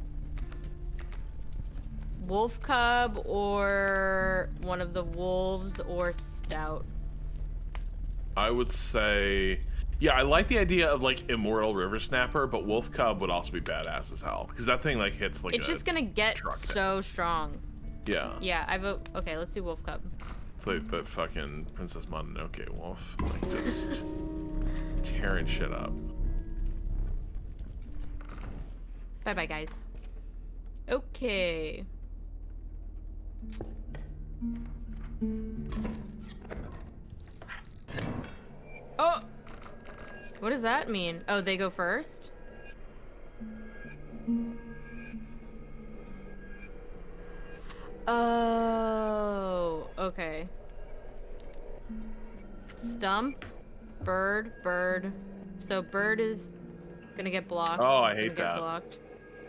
Wolf Cub or one of the wolves or Stout. I would say, yeah, I like the idea of like Immortal River Snapper, but Wolf Cub would also be badass as hell because that thing like hits like. It's just gonna get so strong. Yeah. Yeah, I vote. Okay, let's do Wolf Cub. It's like that fucking Princess Mononoke wolf, like just tearing shit up. Bye bye, guys. Okay. Oh! What does that mean? Oh, they go first? Oh, okay. Stump, bird, bird. So bird is gonna get blocked. Oh, I hate that. Get blocked.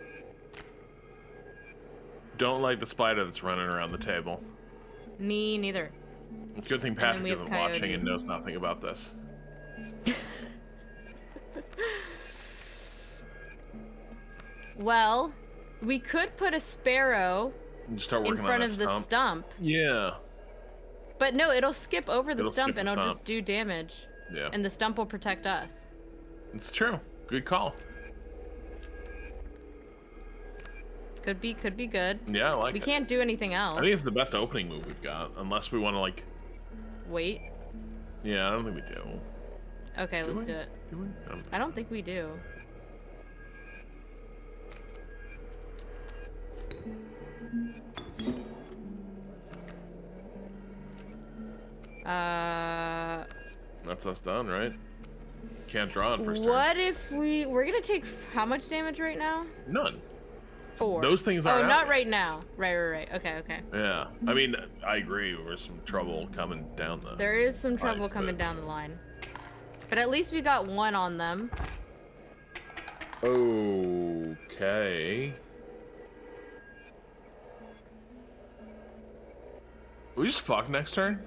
Don't like the spider that's running around the table. Me neither. Good thing Patrick isn't watching and knows nothing about this. Well, we could put a sparrow in front of the stump. Yeah. But no, it'll skip over the stump and it'll just do damage. Yeah. And the stump will protect us. It's true. Good call. Could be good. Yeah, I like it. We can't do anything else. I think it's the best opening move we've got, unless we want to like... Wait. Yeah, I don't think we do. Okay, let's do it. Do we? I don't think we do. That's us done, right? Can't draw on first turn. What if we're gonna take how much damage right now? None. 4. Those things aren't. Oh, not right now. Right. Okay. Yeah. I mean, I agree. There's some trouble coming down the. There is some trouble coming down the line. But at least we got 1 on them. Okay. We just fuck next turn.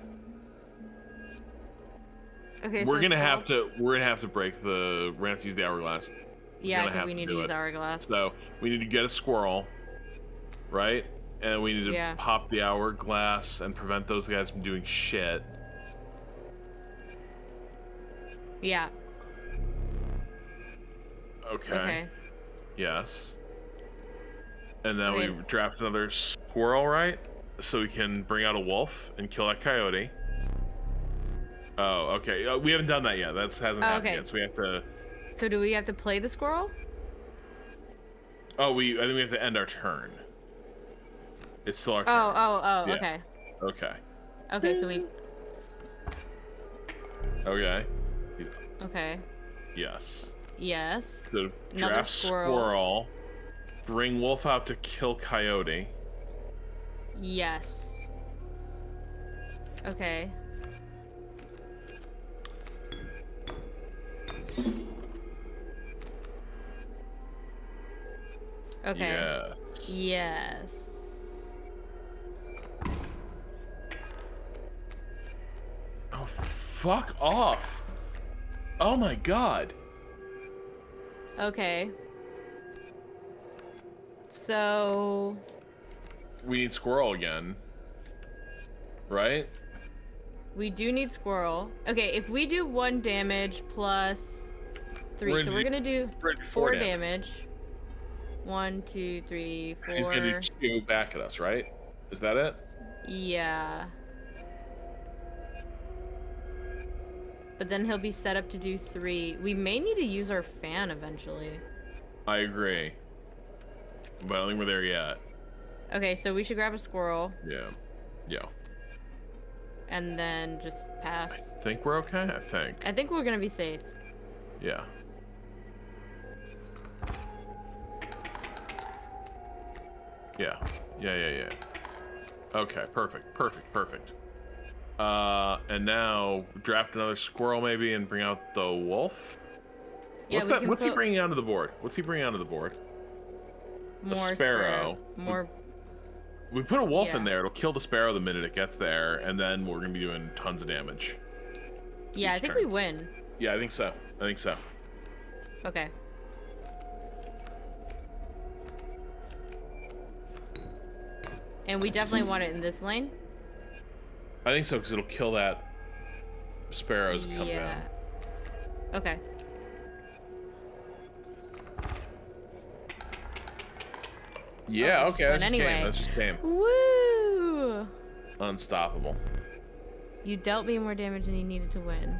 Okay. We're gonna have to break the. We're gonna have to use the hourglass. Yeah, I think we need to use hourglass. So we need to get a squirrel, right? And we need to pop the hourglass and prevent those guys from doing shit. Yeah. Okay. Yes. And then we draft another squirrel, right? So we can bring out a wolf and kill that coyote. Oh, okay. We haven't done that yet. That hasn't happened yet. So we have to. So do we have to play the squirrel? Oh, I think we have to end our turn. It's still our turn. Oh, yeah. Okay. Okay. Okay, so we. Okay. Okay. Yes. Yes. So draft squirrel. Bring wolf out to kill coyote. Yes. Okay. Okay. Yes. Oh, fuck off. Oh my god. Okay. So... We need squirrel again. Right? We do need squirrel. Okay, if we do 1 damage plus 3, so we're gonna do 4 damage. 1, 2, 3, 4. He's gonna do 2 back at us, right? Is that it? Yeah. But then he'll be set up to do 3. We may need to use our fan eventually. I agree. But I don't think we're there yet. Okay, so we should grab a squirrel. Yeah. Yeah. And then just pass. I think we're okay, I think we're gonna be safe. Yeah. Yeah. Okay, perfect. And now draft another squirrel maybe and bring out the wolf? Yeah, what's he bringing onto the board? More a sparrow. More. We put a wolf in there, it'll kill the sparrow the minute it gets there, and then we're gonna be doing tons of damage. Yeah, I think we win. Yeah, I think so. Okay. And we definitely want it in this lane? I think so, because it'll kill that sparrow as it comes out. Okay. Yeah, okay, that's just anyway. game. That's just game. Woo! Unstoppable. You dealt me more damage than you needed to win.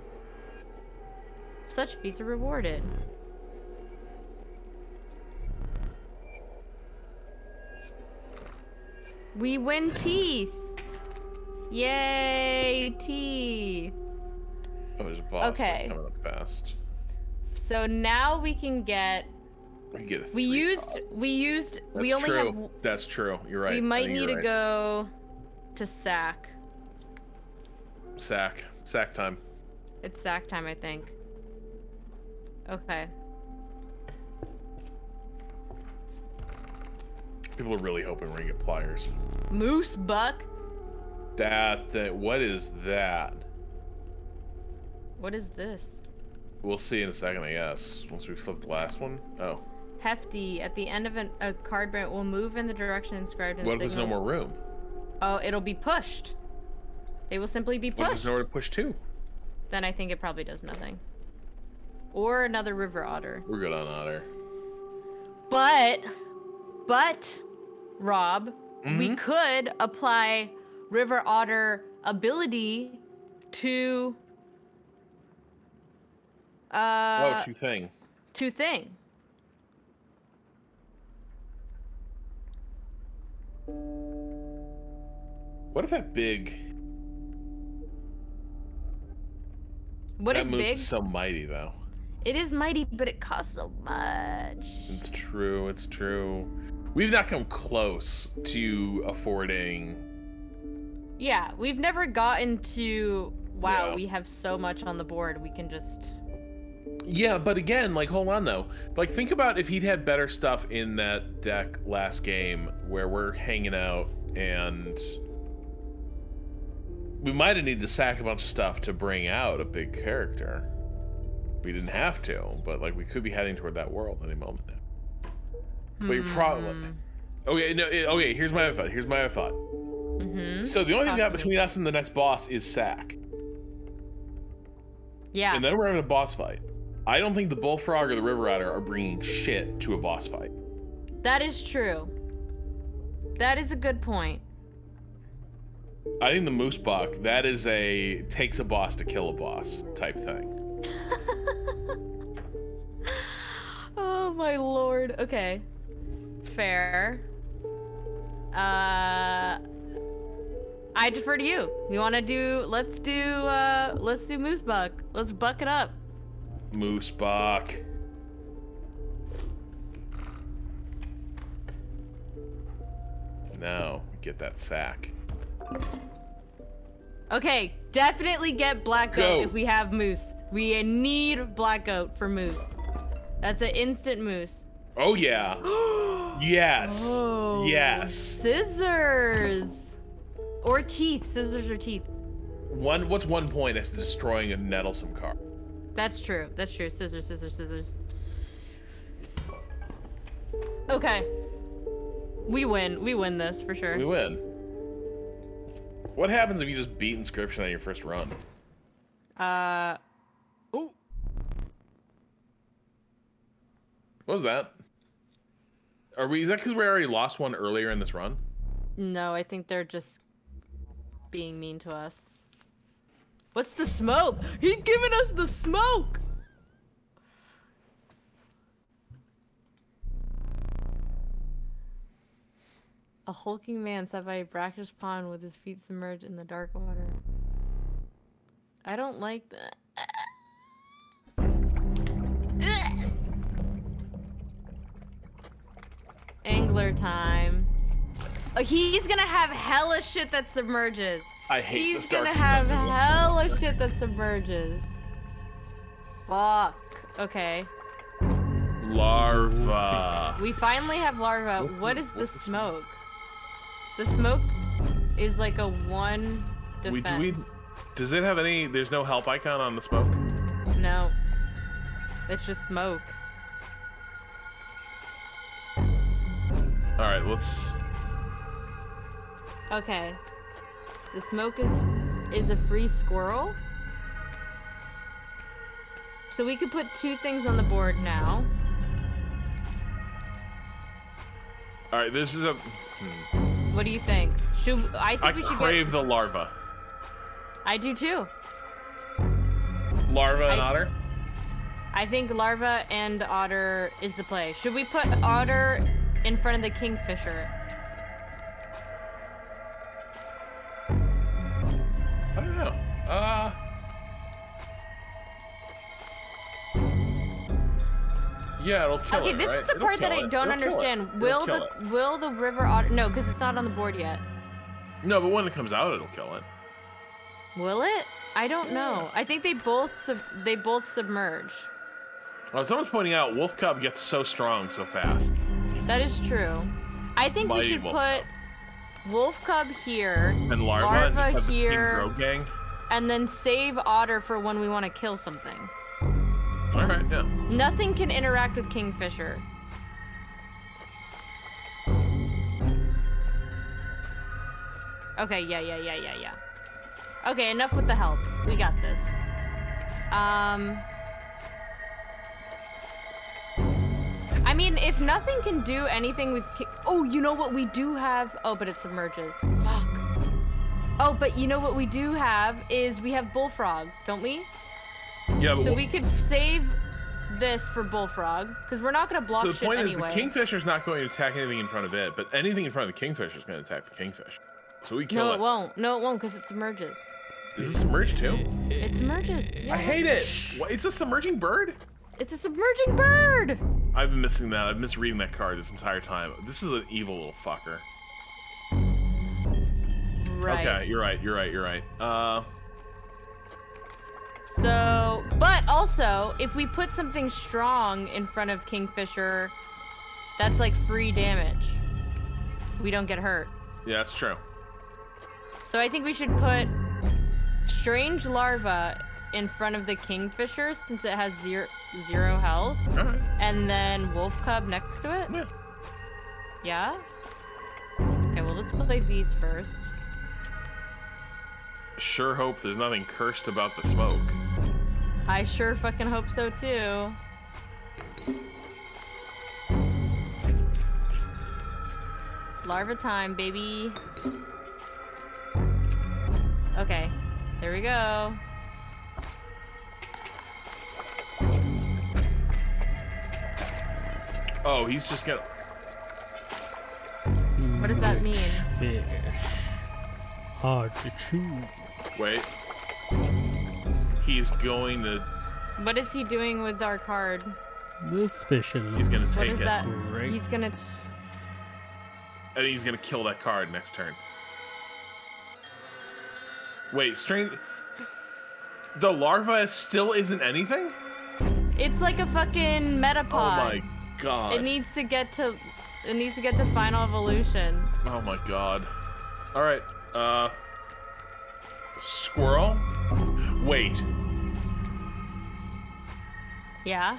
Such feats are rewarded. We win teeth! Yay, teeth! Oh, there's a boss Okay. coming up fast. So now we can get... We can get a We only true. have... That's true. You're right. We I might think need you're to right. go to sack. Sack time. It's sack time, I think. Okay. People are really hoping we're gonna get pliers. Moose buck? What is that? What is this? We'll see in a second, I guess. Once we flip the last one. Oh. Hefty. At the end of a card brand will move in the direction inscribed in the What if there's no more room? Oh, it'll be pushed. They will simply be What if pushed. there's nowhere to push to? Then I think it probably does nothing. Or another river otter. We're good on otter. But, Rob, we could apply river otter ability to to thing. to thing. What if that big... What that if moose big? is so mighty, though. It is mighty, but it costs so much. It's true, it's true. We've not come close to affording... Yeah, we've never gotten to, wow, Yeah. we have so much on the board, we can just... Yeah, but again, like, hold on, though. Like, think about if he'd had better stuff in that deck last game where we're hanging out and... We might have needed to sack a bunch of stuff to bring out a big character. We didn't have to, but, like, we could be heading toward that world any moment now. But you're probably... Okay, no, okay, here's my other thought. So the only thing we got between us and the next boss is sack. Yeah. And then we're having a boss fight. I don't think the bullfrog or the river otter are bringing shit to a boss fight. That is true. That is a good point. I think the moose buck, that is takes a boss to kill a boss type thing. Oh my lord. Okay. Fair. I defer to you. You want to do? Let's do moose buck. Let's buck it up. Moose buck. Now get that sack. Okay, definitely get black goat Go. if we have moose. We need black goat for moose. That's an instant moose. Oh yeah. Yes. Oh, Yes. Scissors. Or teeth. Scissors or teeth. What's 1 point as to destroying a nettlesome card? That's true. That's true. Scissors, scissors, scissors. Okay. We win. We win this for sure. We win. What happens if you just beat Inscryption on your first run? Ooh. What was that? Is that because we already lost one earlier in this run? No, I think they're just being mean to us. What's the smoke? He's giving us the smoke! A hulking man sat by a brackish pond with his feet submerged in the dark water. I don't like that. Angler time. Oh, he's gonna have hella shit that submerges. I hate He's this dark gonna have stuff. hella shit that submerges. Fuck. Okay. Larva. We finally have larva. What is the smoke? The smoke is like a 1 defense. Does it have any? There's no help icon on the smoke. No. It's just smoke. All right, let's. Okay. The smoke is a free squirrel. So we could put 2 things on the board now. All right, this is a. What do you think? I think we should crave the larva. I do too. Larva and otter? I think larva and otter is the play. Should we put otter in front of the kingfisher? I don't know. Yeah, it'll kill it. Okay, this is the part that I don't understand. Will the river otter? No, because it's not on the board yet. No, but when it comes out, it'll kill it. Will it? I don't know. I think they both submerge. Oh, someone's pointing out Wolf Cub gets so strong so fast. That is true. I think we should put Wolf Cub here, and larva here, the King Bro Gang, and then save otter for when we want to kill something. All right, yeah. Nothing can interact with kingfisher. Okay, yeah. Okay, enough with the help. We got this. I mean, if nothing can do anything with oh, you know what we do have? Oh, but it submerges. Fuck. Oh, but you know what we do have is we have bullfrog, don't we? Yeah, but so we could save this for bullfrog because we're not gonna block shit anyway. The point is, the kingfisher's not going to attack anything in front of it, but anything in front of the kingfisher is going to attack the kingfish. So we kill it. No, it won't. No, it won't because it submerges. Is it submerged too? It submerges. Yeah. I hate it. What? It's a submerging bird? It's a submerging bird. I've been missing that. I've misreading that card this entire time. This is an evil little fucker. Right. Okay, you're right. So, but also, if we put something strong in front of Kingfisher, that's like free damage. We don't get hurt. Yeah, that's true. So I think we should put Strange Larva in front of the Kingfisher since it has zero health. All right. And then Wolf Cub next to it? Yeah. Yeah? Okay, well, let's play these first. Sure hope there's nothing cursed about the smoke. I sure fucking hope so too. Larva time, baby. Okay, there we go. Oh, he's just gonna... What does that mean? Fish. Hard to chew. Wait. He's going to... What is he doing with our card? This fish looks He's gonna What take is it. that? great. He's gonna... And he's gonna kill that card next turn. Wait, strange... The larva still isn't anything? It's like a fucking metapod. Oh my god. It needs to get to final evolution. Oh my god. Alright, squirrel? Wait. Yeah?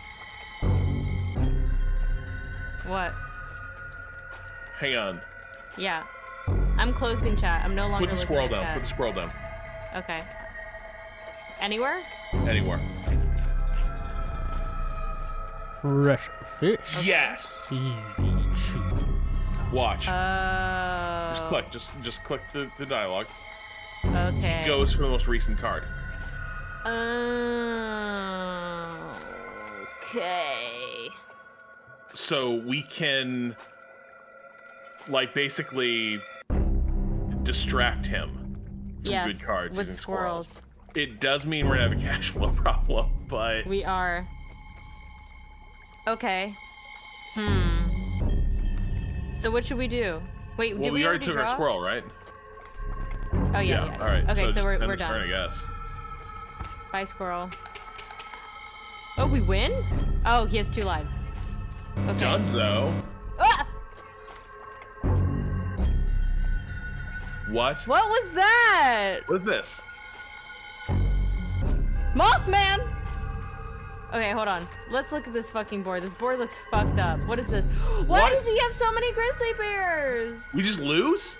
What? Hang on. Yeah. I'm closing chat. I'm no longer Put the squirrel looking at down. Put the chat. squirrel down. Okay. Anywhere? Anywhere. fresh fish. Yes! Easy choose. Watch. Oh. Just click. Just click the dialogue. Okay. He goes for the most recent card. Okay. So we can, like, basically distract him from Yes, good cards with using squirrels. It does mean we're gonna have a cash flow problem, but We are. Okay. So what should we do? Wait, well, did we already took draw? our squirrel, right? Oh yeah. All right. Okay, so just we're end the done. turn, I guess. Bye, squirrel. Oh, we win? Oh, he has 2 lives. Okay. Dunzo. Ah! What? What was that? What is this? Mothman! Okay, hold on. Let's look at this fucking board. This board looks fucked up. What is this? Why does he have so many grizzly bears? We just lose?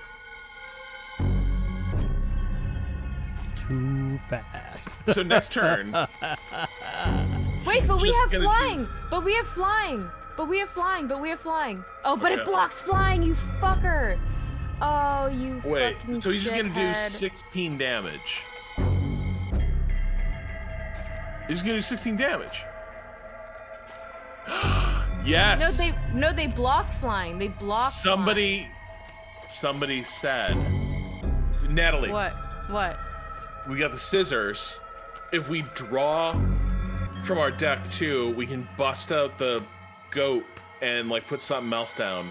Too fast. So next turn. Wait, but we have flying. But we have flying. But we have flying. But we have flying. Oh, but it blocks flying, you fucker. Oh, you Wait, fucking so he's just gonna do shithead. 16 damage. He's gonna do 16 damage. Yes. No, they block flying. They block. Somebody said, Natalie. What? What? We got the scissors. If we draw from our deck too, we can bust out the goat and like put something else down.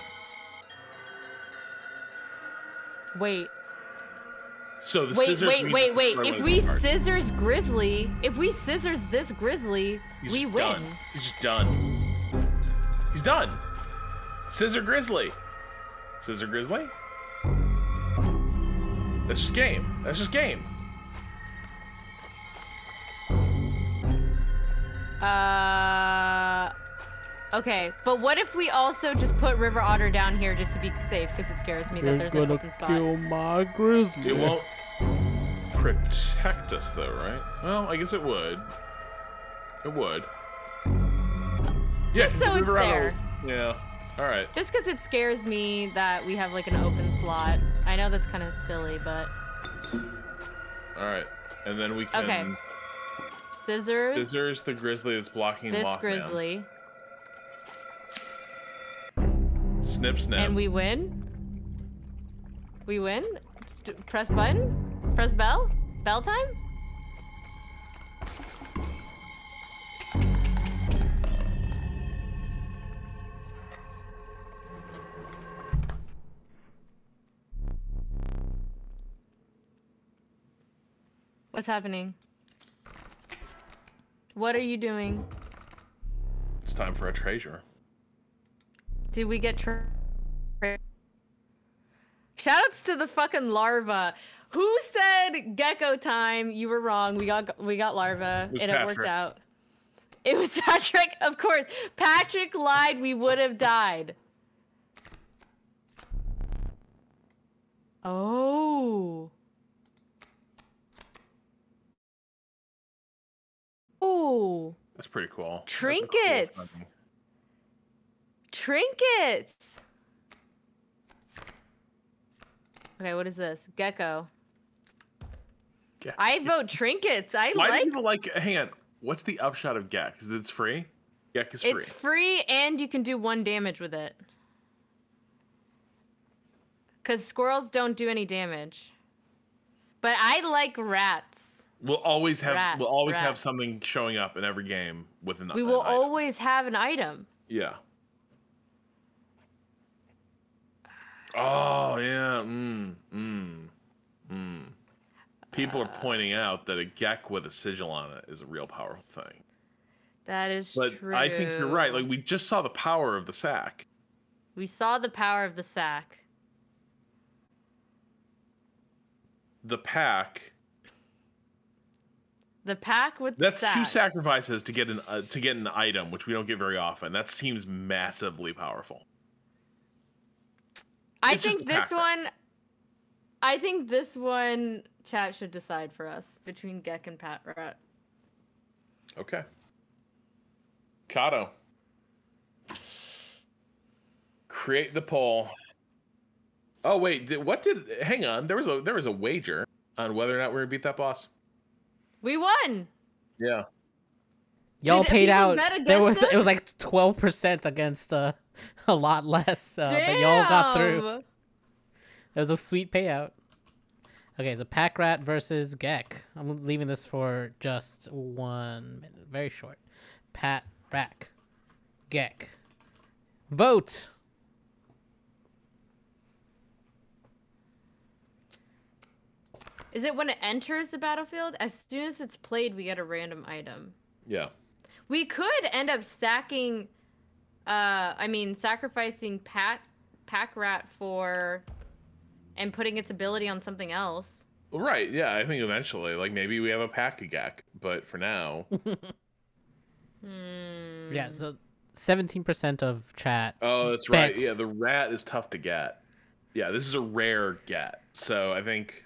Wait. So the Wait. scissors. If we scissors grizzly, if we scissors this grizzly, we win. Done. He's just done. He's done. Scissor grizzly. Scissor grizzly. That's just game. That's just game. Okay, but what if we also just put River Otter down here just to be safe, because it scares me that there's an open spot. Kill my grizzly. It won't protect us though, right? Well, I guess it would. It would. Yeah, Just so it's there. Yeah. All right. Just because it scares me that we have like an open slot. I know that's kind of silly, but. All right, and then we can. Okay. Scissors. Scissors the grizzly that's blocking This Mothman. grizzly. Snip, snip. And we win? We win? Press button? Press bell? Bell time? What's happening? What are you doing? It's time for a treasure. Did we get Shoutouts to the fucking larva. Who said gecko time? You were wrong. We got larva, and it worked out. It was Patrick, of course. Patrick lied. We would have died. Oh. Oh. That's pretty cool. Trinkets. That's a cool thing. Trinkets. Okay, what is this? Gecko. I vote trinkets. Why do people like? Hang on. What's the upshot of Gek? Is it's free? Gek is free. It's free, and you can do 1 damage with it. Because squirrels don't do any damage. But I like rats. We'll always have something showing up in every game with an. We will always have an item. Yeah. Oh yeah. People are pointing out that a Gek with a sigil on it is a real powerful thing. That is but true. I think you're right. Like we just saw the power of the sack. We saw the power of the sack. The pack. The pack with That's the sack. 2 sacrifices to get an item, which we don't get very often. That seems massively powerful. I think this one chat should decide for us between Gek and Pat Rat. Okay. Kato. Create the poll. Oh wait, hang on. There was a wager on whether or not we were gonna beat that boss. We won. Yeah. Y'all paid out. It was us? like 12% against a lot less, but y'all got through. It was a sweet payout. Okay, so Pack Rat versus Gek. I'm leaving this for just 1 minute, very short. Pat Rat, Gek. Vote. Is it when it enters the battlefield? As soon as it's played, we get a random item. Yeah. We could end up sacrificing Pack Rat and putting its ability on something else. Right, yeah, I think eventually, like maybe we have a pack of Gek, but for now. Yeah, so 17% of chat. Oh, that's right. Yeah, the rat is tough to get. Yeah, this is a rare get. So I think.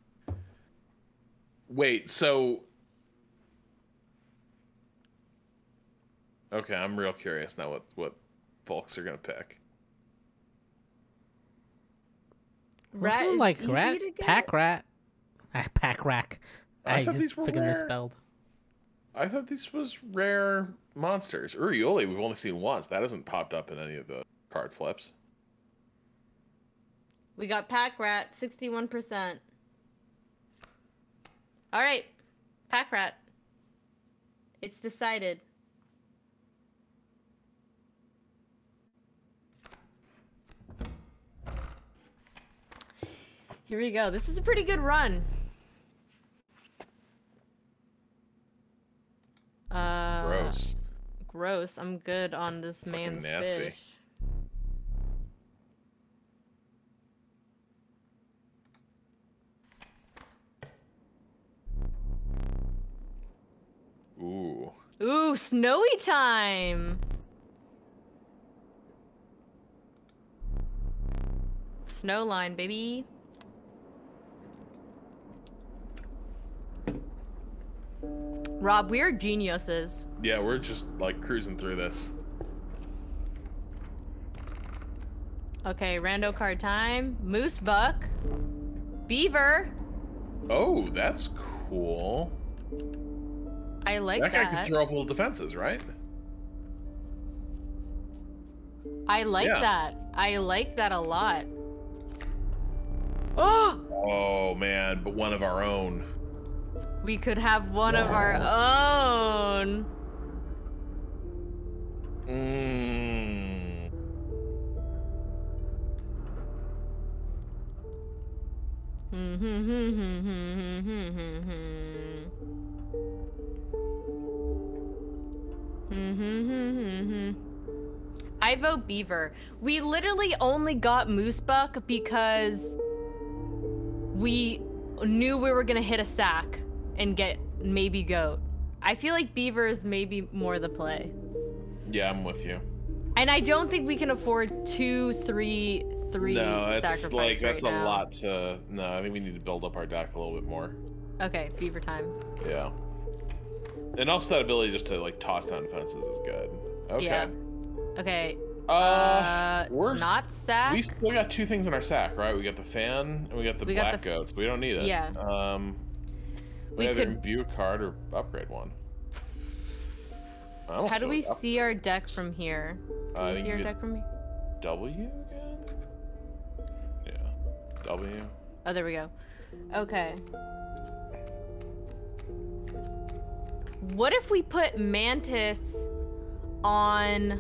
Wait, so. Okay, I'm real curious now what folks are gonna pick. Rat is like easy rat, to get? pack rat, pack rack. I thought these were freaking rare. misspelled. I thought this was rare monsters. Urioli, we've only seen once. That hasn't popped up in any of the card flips. We got pack rat, 61%. All right, pack rat. It's decided. Here we go. This is a pretty good run. Gross. Gross. I'm good on this man's nasty. fish. Ooh. Ooh, snowy time. Snow line, baby. Rob, we are geniuses. Yeah, we're just like cruising through this. Okay, rando card time. Moose buck. Beaver. Oh, that's cool. I like That guy that. can throw up little defenses, right? I like Yeah. that. I like that a lot. Oh! Oh man, but one of our own. We could have one of our own. Mmm. I vote beaver. We literally only got moose buck because we knew we were gonna hit a sack and get maybe goat. I feel like beaver is maybe more the play. Yeah, I'm with you. And I don't think we can afford 2, 3 No, it's sacrifice like that's right a now. lot to. No, I think we need to build up our deck a little bit more. Okay, beaver time. Yeah. And also that ability just to like toss down defenses is good. Okay. Yeah. Okay. We're not sack. We still got 2 things in our sack, right? We got the fan and we got the black the goats. We don't need it. Yeah. We either could imbue a card or upgrade one. I almost How do feel we like see our deck from here? Can we think see our you deck from here? W again? Yeah. W. Oh, there we go. Okay. What if we put Mantis on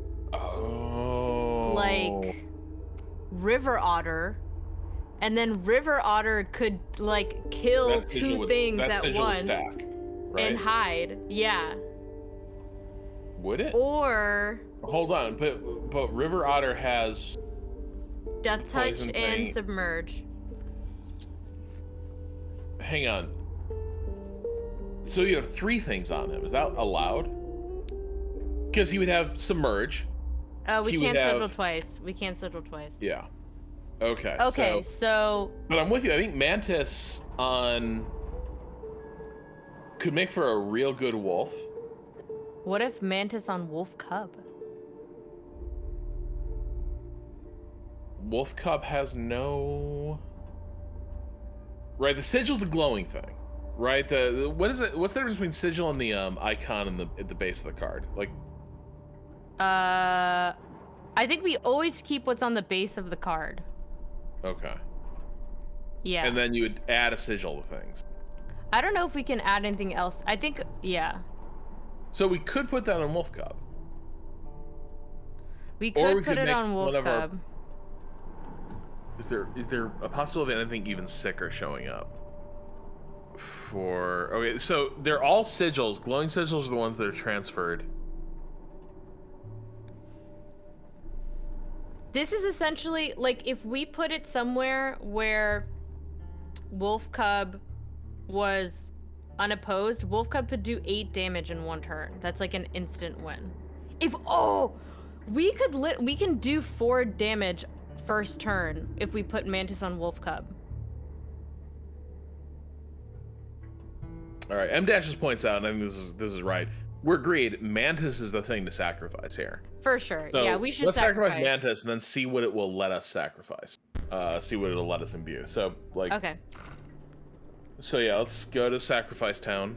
like River Otter, and then River Otter could like kill 2 things at once stack, right? and hide? Yeah. Would it? Or Hold on, but River Otter has Death Touch poison and thing. Submerge. Hang on. So you have 3 things on him. Is that allowed? Because he would have Submerge. Oh, we He can't would have- sigil twice. We can't sigil twice. Yeah. Okay. Okay, so But I'm with you. I think Mantis on could make for a real good wolf. what if Mantis on Wolf Cub? Wolf Cub has no. Right, the sigil's the glowing thing, right? The what is it? What's the difference between sigil and the icon in at the base of the card? Like, I think we always keep what's on the base of the card. okay. Yeah. And then you would add a sigil to things. I don't know if we can add anything else. I think, yeah. So we could put that on Wolf Cub. We Or could we put could it make on Wolf one of our- Cub. Is there a possibility of anything even sicker showing up? Okay, so they're all sigils. Glowing sigils are the ones that are transferred. This is essentially, like, if we put it somewhere where Wolf Cub was unopposed, Wolf Cub could do 8 damage in 1 turn. That's like an instant win. We can do 4 damage first turn if we put Mantis on Wolf Cub. All right, M Dash just points out, and I think this is right. We're agreed. Mantis is the thing to sacrifice here. For sure. So yeah, we should let's sacrifice Mantis and then see what it will let us sacrifice. See what it'll let us imbue. So like. Okay. So yeah, let's go to Sacrifice Town.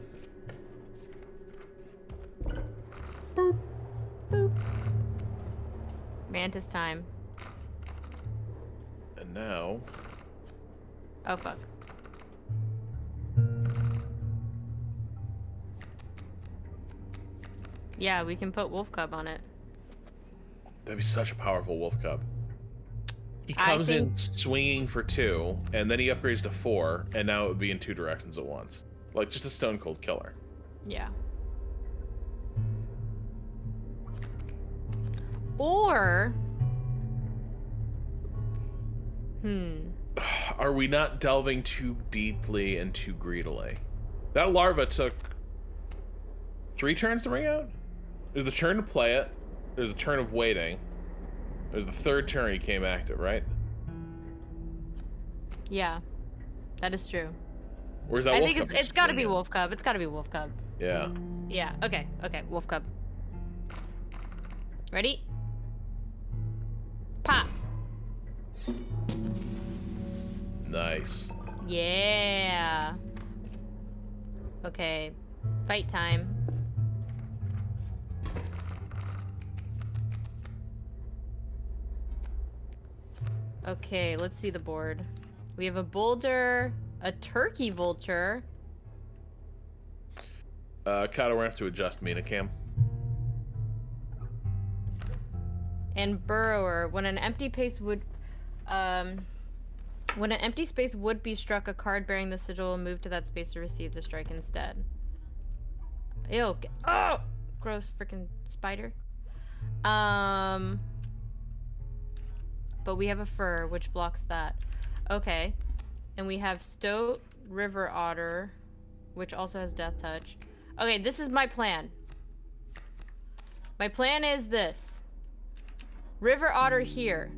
Boop. Boop. Mantis time. And now. Oh fuck. Yeah, we can put Wolf Cub on it. That'd be such a powerful Wolf Cub. He comes in swinging for 2, and then he upgrades to 4, and now it would be in 2 directions at once. Like, just a stone cold killer. Yeah. Or... Are we not delving too deeply and too greedily? That larva took 3 turns to bring out? There's the turn to play it. There's a turn of waiting. There's the 3rd turn he came active, right? Yeah, that is true. Or is that I Wolf think Cub it's got to be Wolf Cub. It's got to be Wolf Cub. Yeah. Yeah. Okay. Okay. Wolf Cub. Ready? Pop. Nice. Yeah. Okay. Fight time. Okay, let's see the board. We have a boulder, a turkey vulture. Kato, we're gonna have to adjust Mina Cam. And burrower. When an empty space would be struck, a card bearing the sigil will move to that space to receive the strike instead. Ew. Oh! Gross freaking spider. But we have a fur, which blocks that. Okay. And we have Stoat, River Otter, which also has Death Touch. Okay, this is my plan. My plan is this. River Otter here.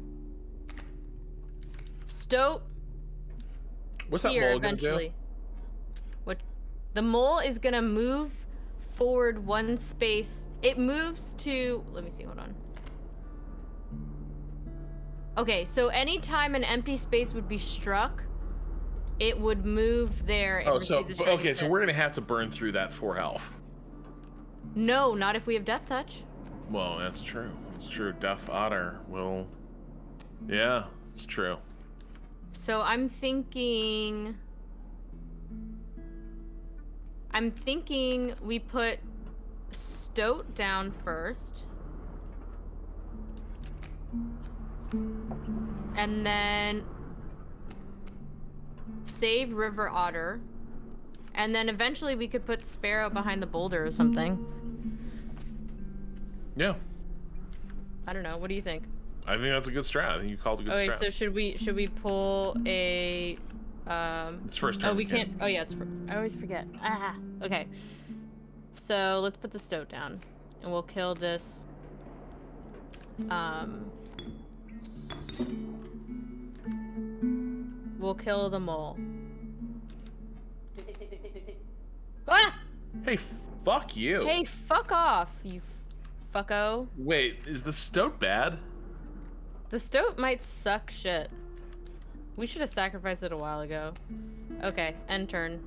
Stoat What's that here mole gonna eventually. do? What? The mole is gonna move forward 1 space. It moves to... Let me see, hold on. Okay, so anytime an empty space would be struck, it would move there and receive the strike okay, instead. so we're gonna have to burn through that 4 health. No, not if we have Death Touch. Well, that's true. That's true. Death Otter will... Yeah, it's true. So I'm thinking we put Stoat down first. And then save River Otter. And then eventually we could put Sparrow behind the boulder or something. Yeah. I don't know. What do you think? I think that's a good strat. I think you called a good strat. Okay, so should we pull a It's first turn. Oh, we can't. Oh yeah, I always forget. Ah. Okay. So let's put the Stoat down, and we'll kill this. We'll kill the mole. Ah! Hey, fuck you. Hey, fuck off, you fucko. Wait, is the Stoat bad? The Stoat might suck shit. We should have sacrificed it a while ago. Okay, end turn.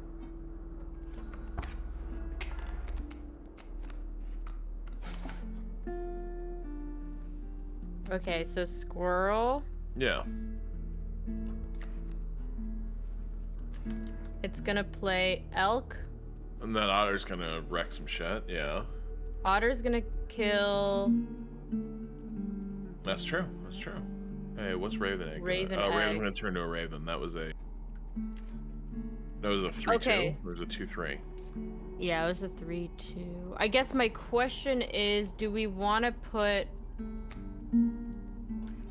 Okay, so squirrel. Yeah. It's gonna play elk. And then Otter's gonna wreck some shit, yeah. Otter's gonna kill... That's true, that's true. Hey, what's Raven Egg? Raven Raven's Egg. gonna turn to a Raven. That was a 3-2. Okay. Or was it 2-3? Yeah, it was a 3-2. I guess my question is, do we want to put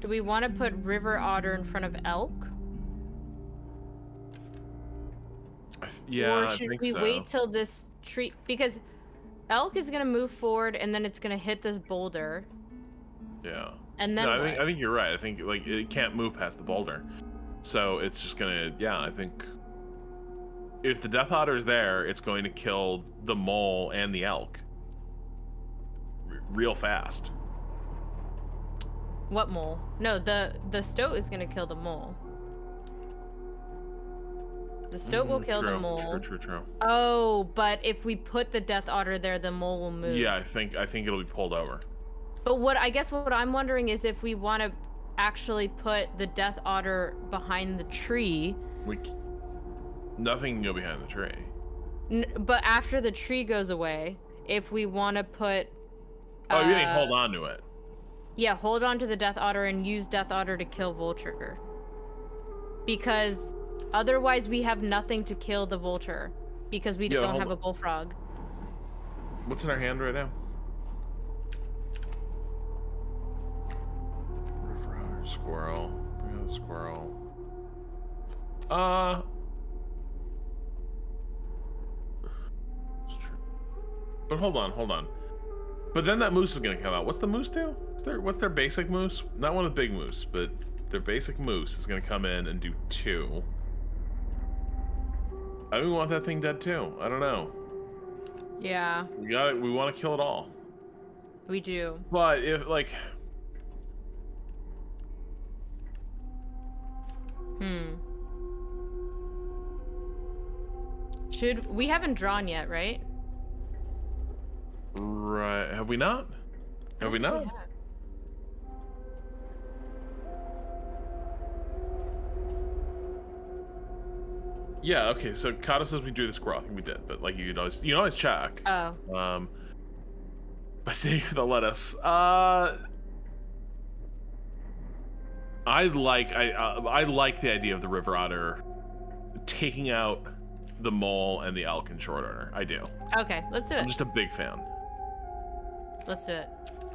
River Otter in front of elk? Yeah, or I should think we so. wait till this tree? Because elk is gonna move forward and then it's gonna hit this boulder. Yeah. And then No, what? I think you're right. I think like it can't move past the boulder, so it's just gonna. Yeah, I think if the Death Otter is there, it's going to kill the mole and the elk real fast. What mole? No, the stoat is gonna kill the mole. The stoat will kill the mole. True. Oh, but if we put the Death Otter there, the mole will move. Yeah, I think it'll be pulled over. But what I'm wondering is if we want to actually put the Death Otter behind the tree. Nothing can go behind the tree. But after the tree goes away, if we want to put. Oh, you mean hold on to it? Yeah, hold on to the Death Otter and use Death Otter to kill Vulture. Because otherwise we have nothing to kill the Vulture. Because we don't have a bullfrog. What's in our hand right now? River otter, squirrel. Bring out the squirrel. But hold on. But then that moose is gonna come out. What's the moose do? What's their basic moose? Not one of the big moose, but their basic moose is gonna come in and do 2. I think we want that thing dead too. I don't know. Yeah. We want to kill it all. We do. But if like. We haven't drawn yet, right? Right. Have we not? Have we not? Yeah, okay, so Kata says we do the squirrel. I think we did, but like you can always check. Oh. By seeing if they'll let us. I like the idea of the river otter taking out the mole and the elk in short order. I do. Okay, let's do it. I'm just a big fan. Let's do it.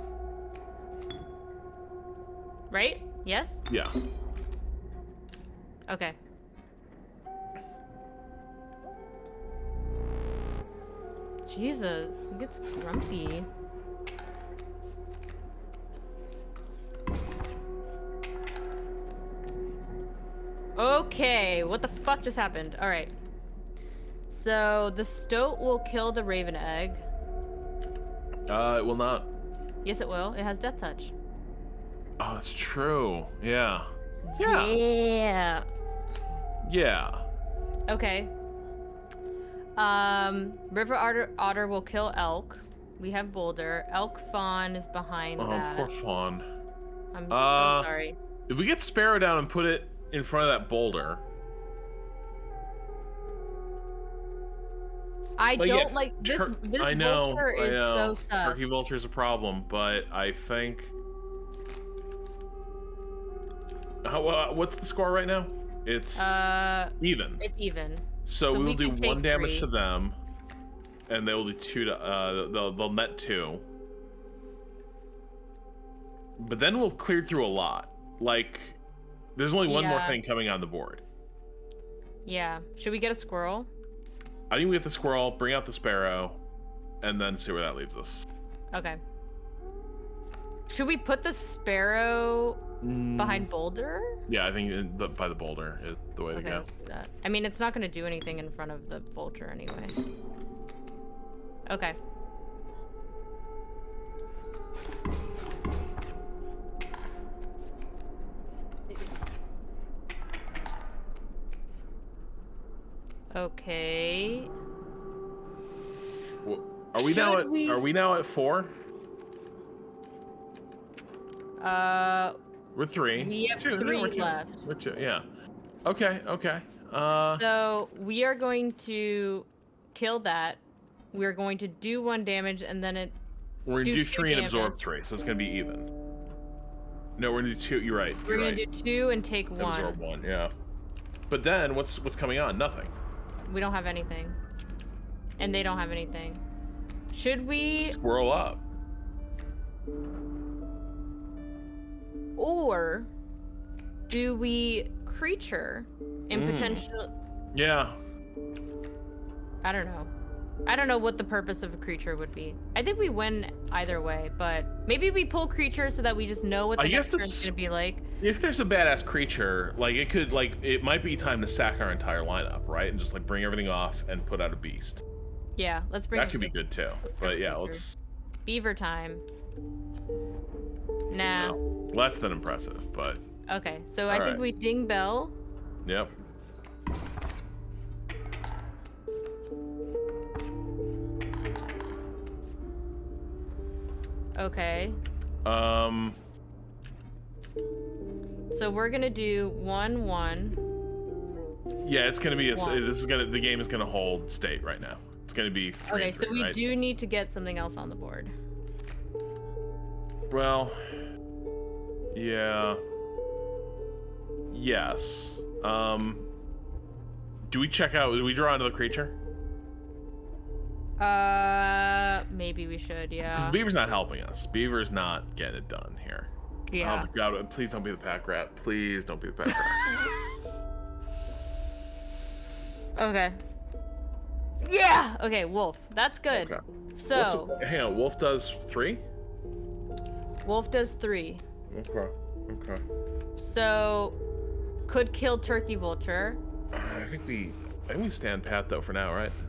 Right? Yes? Yeah. Okay. Jesus, he gets grumpy. Okay, what the fuck just happened? Alright. So, the stoat will kill the raven egg. It will not. Yes, it will. It has death touch. Oh, that's true. Yeah. Yeah. Yeah. Okay. River otter will kill elk. We have boulder. Elk fawn is behind that. Oh, poor fawn. I'm so sorry. If we get Sparrow down and put it in front of that boulder. I don't like this. This vulture is so sus. Turkey vulture is a problem, but I think. What's the score right now? It's even. It's even. So we will do 1 damage to them, and they will do 2 to they'll net 2. But then we'll clear through a lot. Like, there's only one more thing coming on the board. Yeah. Should we get a squirrel? I think we get the squirrel, bring out the sparrow, and then see where that leaves us. Okay. Should we put the sparrow behind boulder? Yeah, I think by the boulder is the way to go. Let's do that. I mean, it's not going to do anything in front of the vulture anyway. Okay. Okay. Well, are we now at 4? We're 3. We have 3 left. We're 2, yeah. Okay. So we are going to kill that. We're going to do 1 damage, and then we're gonna do 3 and absorb 3, so it's gonna be even. No, we're gonna do 2. You're right. We're gonna do 2 and take 1. Absorb 1, yeah. But then what's coming on? Nothing. We don't have anything, and they don't have anything. Should we squirrel up? Or do we creature and potential? Yeah. I don't know. I don't know what the purpose of a creature would be. I think we win either way, but maybe we pull creatures so that we just know what the next turn's gonna be like. If there's a badass creature, like it might be time to sack our entire lineup, right? And just like bring everything off and put out a beast. Yeah, let's bring. That could be good too. But yeah, let's. Beaver time. Nah. No, less than impressive, but. Okay, so I think we ding bell. Yep. Okay. So we're gonna do 1-1. Yeah, it's gonna be the game is gonna hold state right now. It's gonna be 3 okay, so we right? do need to get something else on the board. Well, yeah. Yes. Do we check out? Do we draw another creature? Maybe we should, yeah. Because the beaver's not helping us. Beaver's not getting it done here. Yeah. Oh my god, please don't be the pack rat. Please don't be the pack rat. Okay. Yeah! Okay, wolf. That's good. Okay. So... hang on, wolf does 3? Wolf does 3. Okay. Okay. So... could kill turkey vulture. I think we stand pat though for now, right?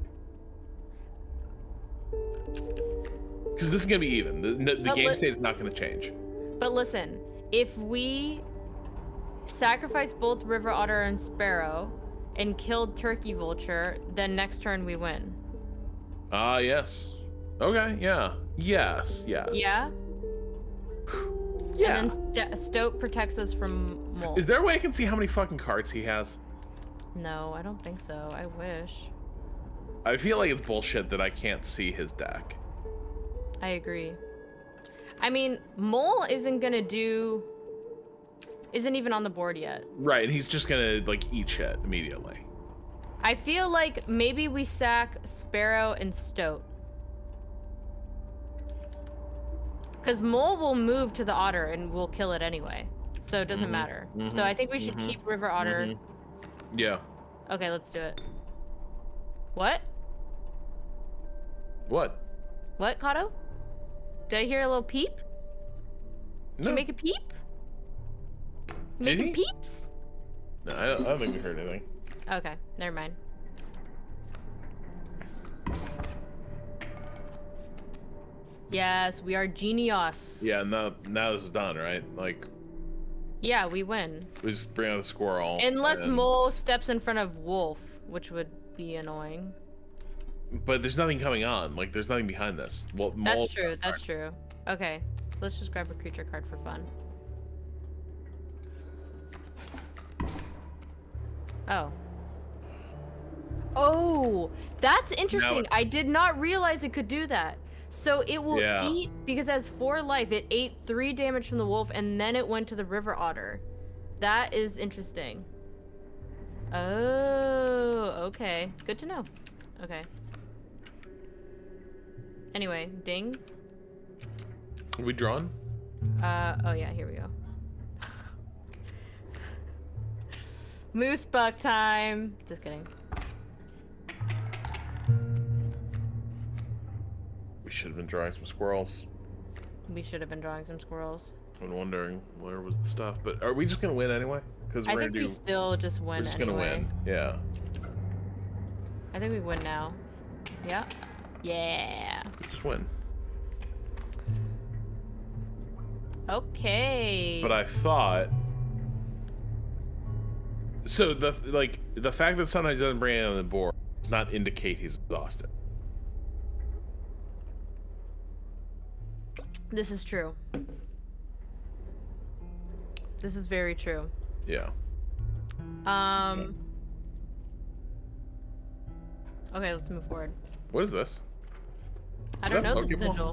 Because this is gonna be even. The game state is not gonna change. But listen, if we sacrifice both river otter and sparrow and killed turkey vulture, then next turn we win. Yes. Okay. Yeah. Yes. Yes. Yeah. Yeah. And then Stoat protects us from mole. Is there a way I can see how many fucking cards he has? No, I don't think so. I wish. I feel like it's bullshit that I can't see his deck. I agree. I mean, mole isn't even on the board yet. Right, and he's just gonna like eat shit immediately. I feel like maybe we sack sparrow and stoat. Because mole will move to the otter and we'll kill it anyway. So it doesn't matter. So I think we should keep river otter. Yeah. Okay, let's do it. What? What? What, Kato? Did I hear a little peep? Did you make a peep? Making peeps? No, I don't think we heard anything. Okay, never mind. Yes, we are genius. Yeah, now this is done, right? Like. Yeah, we win. We just bring out the squirrel. Unless mole steps in front of wolf, which would be annoying. But there's nothing coming on. Like, there's nothing behind this. Well, that's true. That's true. Okay, let's just grab a creature card for fun. Oh. Oh, that's interesting. I did not realize it could do that. So it will eat, because it has 4 life, it ate 3 damage from the wolf, and then it went to the river otter. That is interesting. Oh, okay. Good to know. Okay. Anyway, ding. Are we drawn? Oh yeah, here we go. Moose buck time. Just kidding. We should have been drawing some squirrels. We should have been drawing some squirrels. I've been wondering where was the stuff, but are we just gonna win anyway? Because I think we still just win. We're just anyway. gonna win. Yeah. I think we win now. Yeah. Yeah. Just win. Okay. But I thought. So the fact that sometimes he doesn't bring it on the board does not indicate he's exhausted. This is true. This is very true. Yeah. Okay, let's move forward. What is this? I don't know the sigil.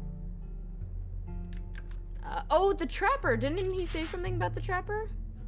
Oh, the trapper! Didn't he say something about the trapper?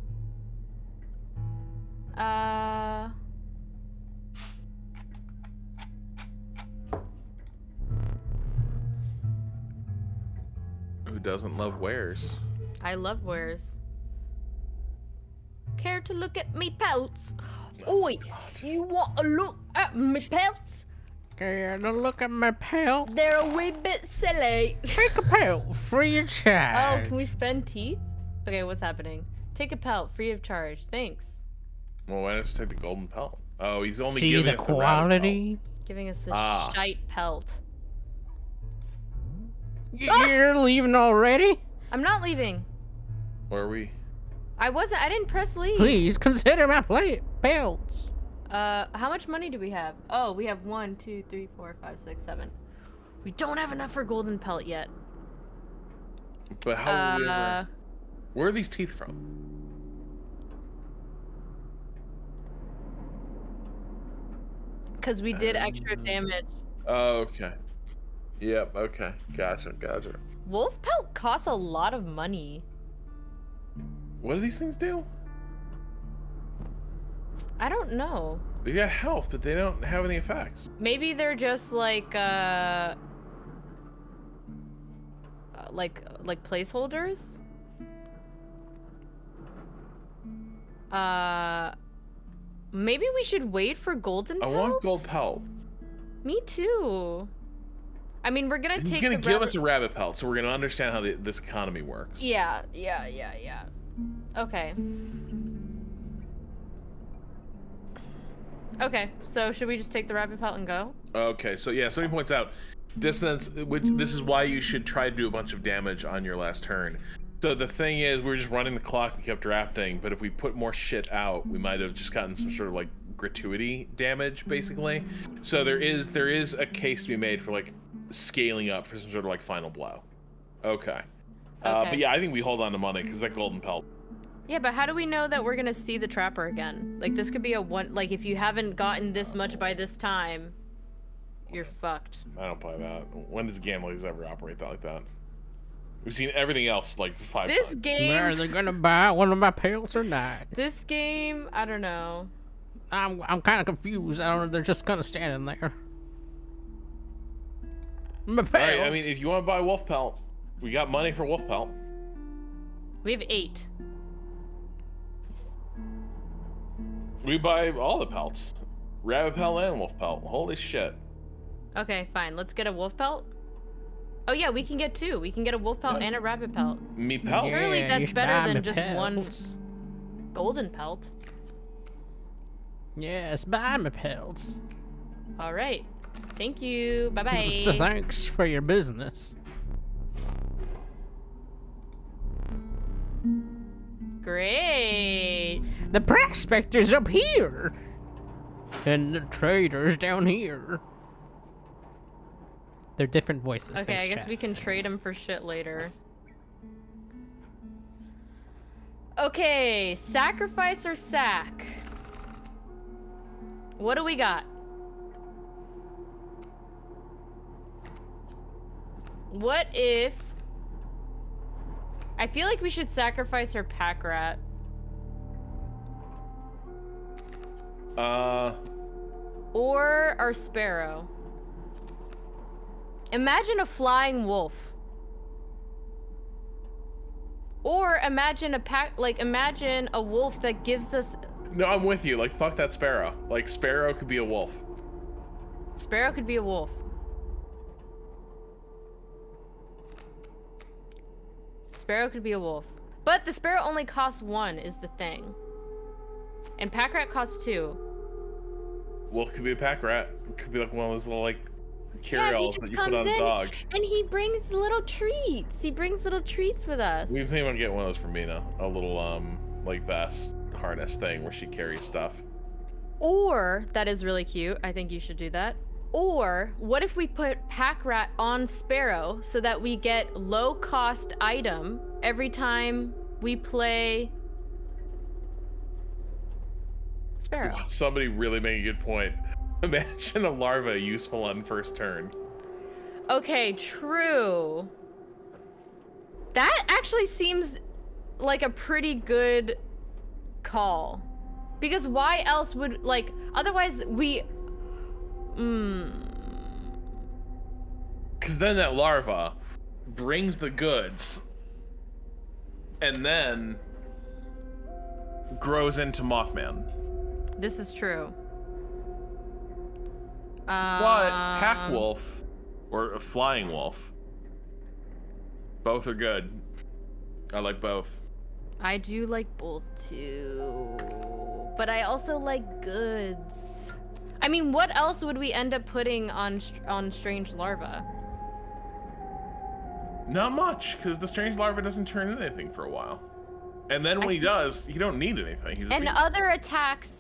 Who doesn't love wares? I love wares. Care to look at me pouts? Oi, you want to look at my pelts? Can you look at my pelts? They're a wee bit silly. Take a pelt free of Oh, charge. can we spend teeth? Okay, what's happening? Take a pelt free of charge. Thanks. Well, why not just take the golden pelt? Oh, he's only See giving the us the rabbit quality? Giving us the shite pelt. You're leaving already? I'm not leaving. pelt. Where are we? I didn't press leave. Please consider my pelts. How much money do we have? Oh, we have 1, 2, 3, 4, 5, 6, 7. We don't have enough for golden pelt yet. But how? Will we ever... Where are these teeth from? Because we did extra damage. Oh, okay. Yep. Okay. Gotcha. Wolf pelt costs a lot of money. What do these things do? I don't know. They got health, but they don't have any effects. Maybe they're just like placeholders. Maybe we should wait for golden pelt? I want gold pelt. Me too. I mean, we're gonna He's gonna give us a rabbit pelt, so we're gonna understand how this economy works. Yeah. Okay. Okay, so should we just take the rabbit pelt and go? Okay, so yeah, somebody points out dissonance, which this is why you should try to do a bunch of damage on your last turn. So the thing is, we were just running the clock and kept drafting, but if we put more shit out, we might have just gotten some sort of like gratuity damage, basically. So there is a case to be made for like scaling up for some sort of like final blow. Okay. But yeah, I think we hold on to money because that golden pelt. Yeah, but how do we know that we're gonna see the trapper again? Like, this could be like, if you haven't gotten this much by this time, you're fucked. I don't buy that. When does gamblers ever operate like that? We've seen everything else like 5 times. This game... Are they gonna buy one of my pelts or not? This game, I don't know. I'm kind of confused. I don't know. They're just kind of standing there. My pelts. Alright, I mean, if you want to buy wolf pelt, we got money for wolf pelt. We have 8. We buy all the pelts. Rabbit pelt and wolf pelt. Holy shit. Okay, fine. Let's get a wolf pelt. Oh yeah, we can get 2. We can get a wolf pelt and a rabbit pelt. Me pelt? Surely Yeah, that's you should better buy than me just pelts. one golden pelt. Yes, buy me pelts. All right. Thank you. Bye-bye. Thanks for your business. Great. The prospector's up here. And the trader's down here. They're different voices. Okay, Thanks, I guess chat. we can trade them for shit later. Okay, sacrifice or sack? What do we got? What if... I feel like we should sacrifice our pack rat. Or our sparrow. Imagine a flying wolf. Or imagine imagine a wolf that gives us... No, I'm with you. Like, fuck that sparrow. Like, sparrow could be a wolf. Sparrow could be a wolf. Sparrow could be a wolf. But the sparrow only costs 1 is the thing. And pack rat costs 2. Wolf could be a pack rat. It could be like one of those little, like, Yeah, he carry-alls just that you comes put on a in dog. and he brings little treats. He brings little treats with us. We've been able to get one of those for Mina. A little, like, vest harness thing where she carries stuff. Or, that is really cute. I think you should do that. Or, what if we put pack rat on sparrow so that we get low-cost item every time we play sparrow? Somebody really made a good point. Imagine a larva useful on first turn. Okay, true. That actually seems like a pretty good call. Because why else would, like, otherwise we... Because then that larva brings the goods and then grows into Mothman. This is true. But pack wolf or a flying wolf. Both are good. I like both. I do like both too. But I also like goods. I mean, what else would we end up putting on strange larva? Not much, because the strange larva doesn't turn into anything for a while. And then when he does, you don't need anything. He's and other attacks,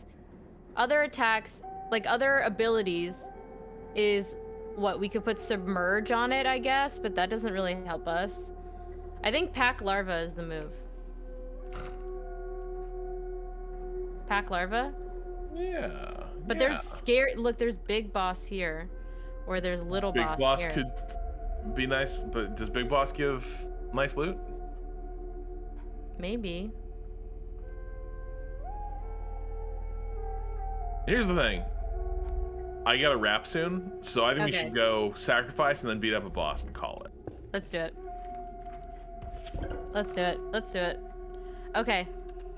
like other abilities, is what we could put submerge on it, I guess, but that doesn't really help us. I think pack larva is the move. Pack larva? Yeah. But there's scary. Look, there's big boss here, or there's little boss here. Big boss could be nice, but does big boss give nice loot? Maybe. Here's the thing. I got a wrap soon, so I think we should go sacrifice and then beat up a boss and call it. Let's do it. Let's do it. Let's do it. Okay.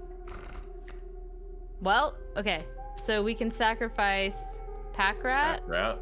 Well, okay. So we can sacrifice pack rat. Pack rat.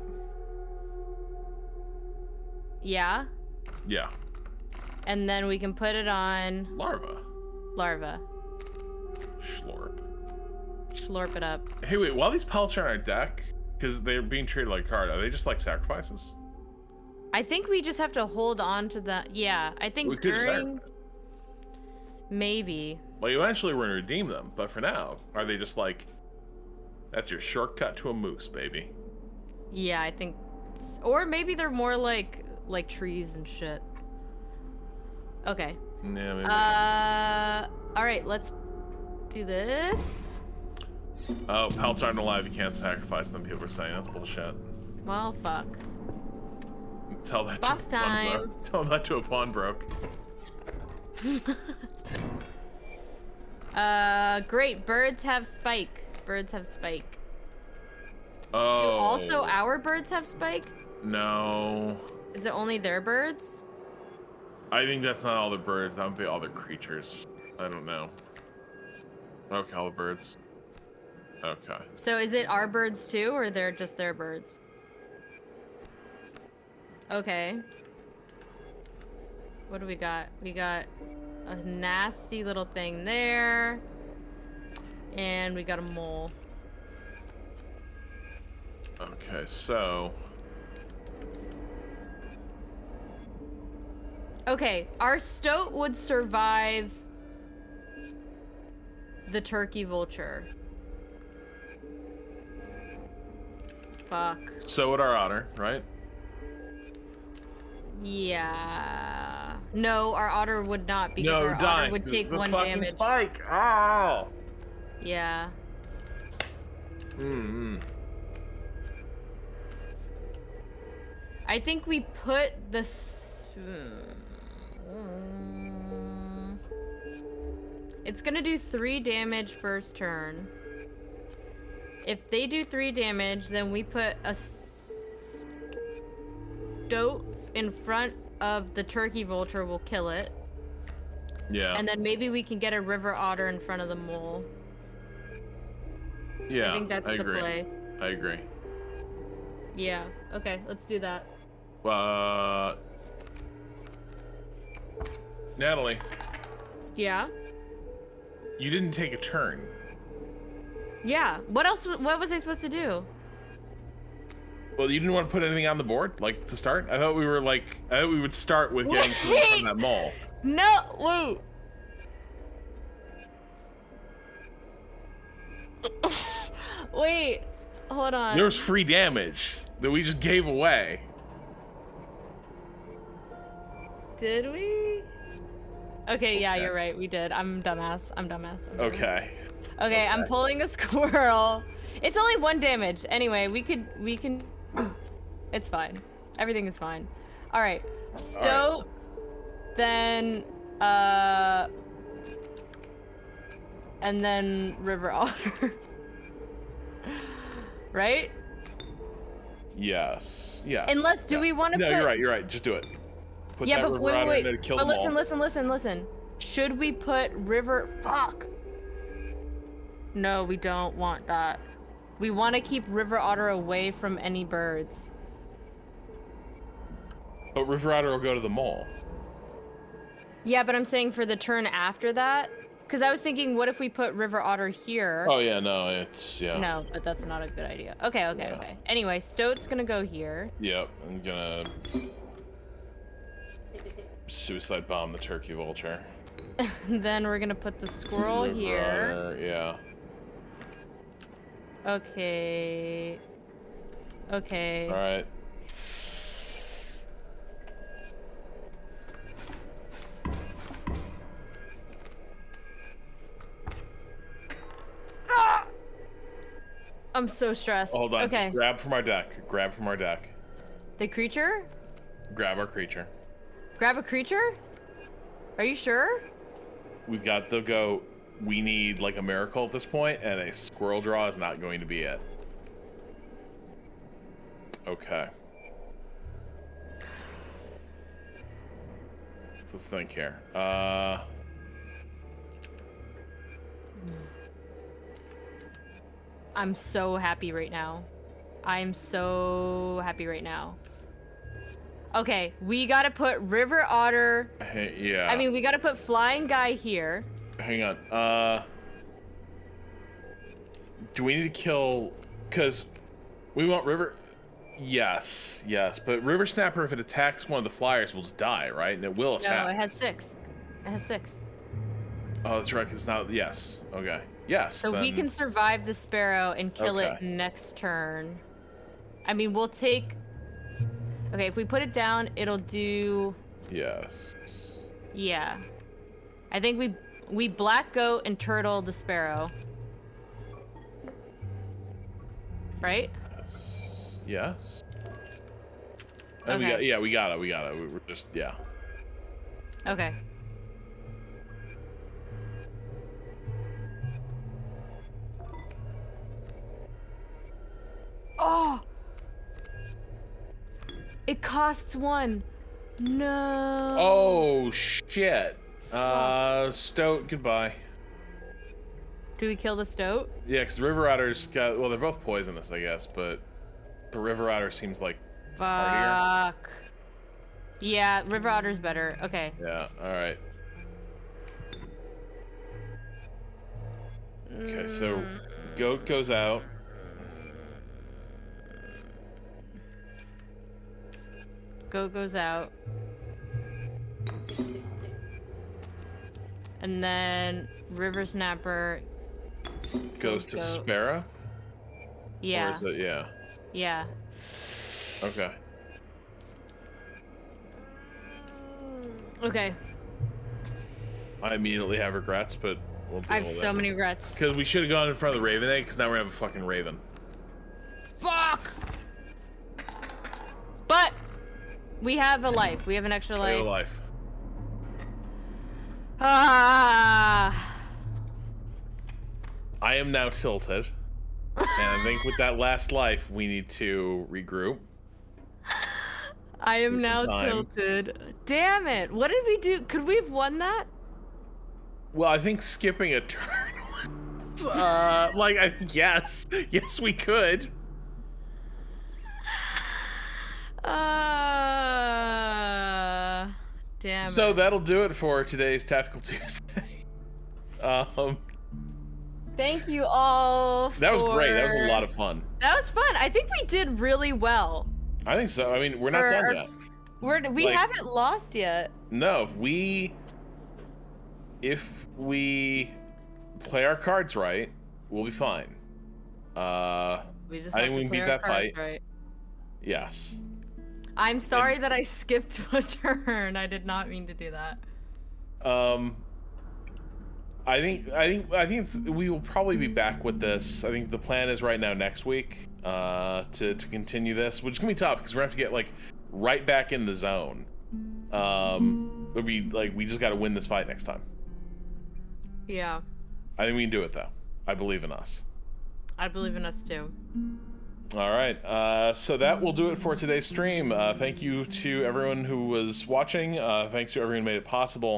Yeah. Yeah. And then we can put it on larva. Larva. Schlorp. Schlorp it up. Hey, wait. While these pellets are on our deck, because they're being treated like card, are they just like sacrifices? I think we just have to hold on to the. Yeah, I think we could during. Maybe. Well, eventually we're gonna redeem them, but for now, are they just like? That's your shortcut to a moose, baby. Yeah, I think. Or maybe they're more like trees and shit. Okay. Yeah, maybe. All right, let's do this. Oh, pelts aren't alive. You can't sacrifice them. People are saying that's bullshit. Well, fuck. Tell that Boss to a time. pawn broke. Tell that to a pawnbroke. Great. Birds have spike. Birds have spike. Oh. Do also our birds have spike? No. Is it only their birds? I think that's not all the birds. That would be all the creatures. I don't know. Okay, all the birds. Okay. So is it our birds too, or they're just their birds? Okay. What do we got? We got a nasty little thing there. And we got a mole. Okay, so... Okay, our stoat would survive the turkey vulture. Fuck. So would our otter, right? Yeah. No, our otter would not, because our dying. otter would take the 1 fucking damage. Spike. Oh. Yeah. I think we put this. It's gonna do 3 damage first turn. If they do 3 damage, then we put a stoat in front of the turkey vulture. We'll kill it. Yeah. And then maybe we can get a river otter in front of the mole. Yeah, I think that's the play. I agree. Yeah. Okay, let's do that. Natalie. Yeah? You didn't take a turn. Yeah. What else? What was I supposed to do? Well, you didn't want to put anything on the board, like, to start? I thought we were, like... I thought we would start with getting something from that mole. No! Wait. Wait. Hold on. There was free damage that we just gave away. Did we? Okay, yeah, you're right. We did. I'm dumbass. Okay. Okay, I'm pulling a squirrel. It's only 1 damage. Anyway, we can... It's fine. Everything is fine. All right. Stoat, then, and then river otter. Right? Yes. Unless, do we want to put... No, you're right. Just do it. Put yeah, that but river otter wait. in there to kill But them all. listen. Should we put river... Fuck. No, we don't want that. We want to keep River Otter away from any birds. But River Otter will go to the mole. Yeah, but I'm saying for the turn after that, because I was thinking, what if we put River Otter here? Oh yeah, no, it's yeah. No, but that's not a good idea. Okay, okay, okay. Anyway, Stoat's gonna go here. Yep, I'm gonna suicide bomb the turkey vulture. Then we're gonna put the squirrel River here. Otter, yeah. Okay. Okay. All right. I'm so stressed. Hold on. Okay. Just grab from our deck. Grab from our deck. The creature? Grab our creature. Grab a creature? Are you sure? We've got the go. We need like a miracle at this point, and a squirrel draw is not going to be it. Okay. Let's think here. I'm so happy right now. I'm so happy right now. Okay, we gotta put River Otter. Hey, yeah. I mean, we gotta put Flying Guy here. Hang on. Do we need to kill? Because we want River. Yes, yes. But River Snapper, if it attacks one of the flyers, will just die, right? And it will attack. No, it has 6. It has 6. Oh, that's right. 'Cause it's not. Yes. Okay. Yes. So we can survive the sparrow and kill it next turn. I mean, we'll take. Okay, if we put it down, it'll do. Yes. Yeah. I think we black goat and turtle the sparrow. Right? Yes. Okay. We got it. We're just yeah. Okay. Oh! It costs 1. No. Oh shit. Stoat, goodbye. Do we kill the stoat? Yeah, because the River Otter's got. Well, they're both poisonous, I guess, but the River Otter seems like hardier. Fuck. Yeah, River Otter's better. Okay. Yeah. All right. Okay, so goat goes out. Goat goes out. And then River Snapper Goes to goat. Sparrow? Yeah. Or is it, yeah. Yeah. Okay. Okay. I immediately have regrets, but we'll deal I have with so it. many regrets. Because we should have gone in front of the Raven Egg, because now we're gonna have a fucking Raven. Fuck! But we have a life. We have an extra Play life. of life. Ah. I am now tilted. And I think with that last life, we need to regroup. I am Take now some time. tilted. Damn it. What did we do? Could we have won that? Well, I think skipping a turn was, like, I guess. Yes, we could. Damn So it. that'll do it for today's Tactical Tuesday. Thank you all That was great. That was a for- lot of fun. That was fun. I think we did really well. I think so. I mean, we're not done yet. We Like- haven't lost yet. No, if we play our cards right, we'll be fine. We just I have think to we can play beat our that cards fight. right. Yes. I'm sorry that I skipped a turn. I did not mean to do that. I think we will probably be back with this. I think the plan is right now next week to continue this, which is gonna be tough because we're gonna have to get like right back in the zone. It'll be like we just got to win this fight next time. Yeah. I think we can do it though. I believe in us. I believe in us too. All right, so that will do it for today's stream. Thank you to everyone who was watching. Thanks to everyone who made it possible.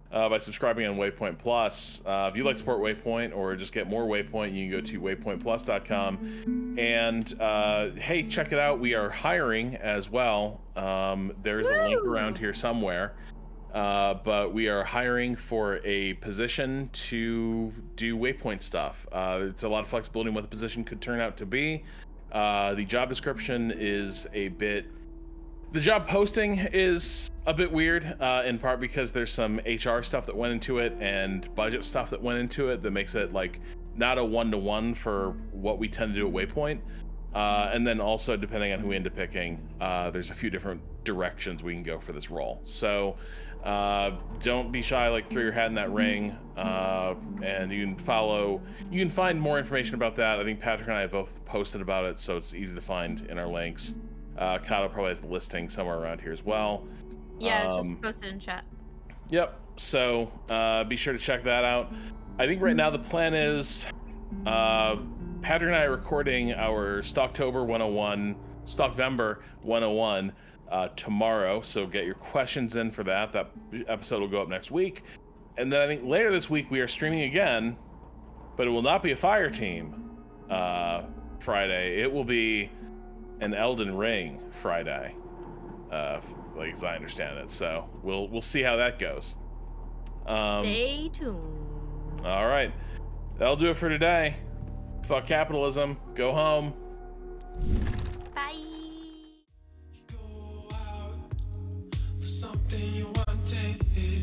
by subscribing on Waypoint Plus. If you'd like to support Waypoint or just get more Waypoint, you can go to waypointplus.com. And hey, check it out. We are hiring as well. There's a link around here somewhere. But we are hiring for a position to do Waypoint stuff. It's a lot of flexibility in what the position could turn out to be. The job description is a bit... The job posting is a bit weird, in part because there's some HR stuff that went into it and budget stuff that went into it that makes it like not a one-to-one for what we tend to do at Waypoint. And then also, depending on who we end up picking, there's a few different directions we can go for this role. So don't be shy, like throw your hat in that ring, and you can find more information about that. I think Patrick and I have both posted about it, so it's easy to find in our links. Kato probably has a listing somewhere around here as well. Yeah, it's just posted in chat. Yep, so be sure to check that out. I think right now the plan is Patrick and I are recording our Stocktober 101, Stockvember 101 tomorrow, so get your questions in for that. That episode will go up next week. And then I think later this week we are streaming again, but it will not be a fire team Friday. It will be an Elden Ring Friday, like as I understand it. So we'll see how that goes. Stay tuned. All right, that'll do it for today. Fuck capitalism. Go home. Bye. Go out for something you wanted.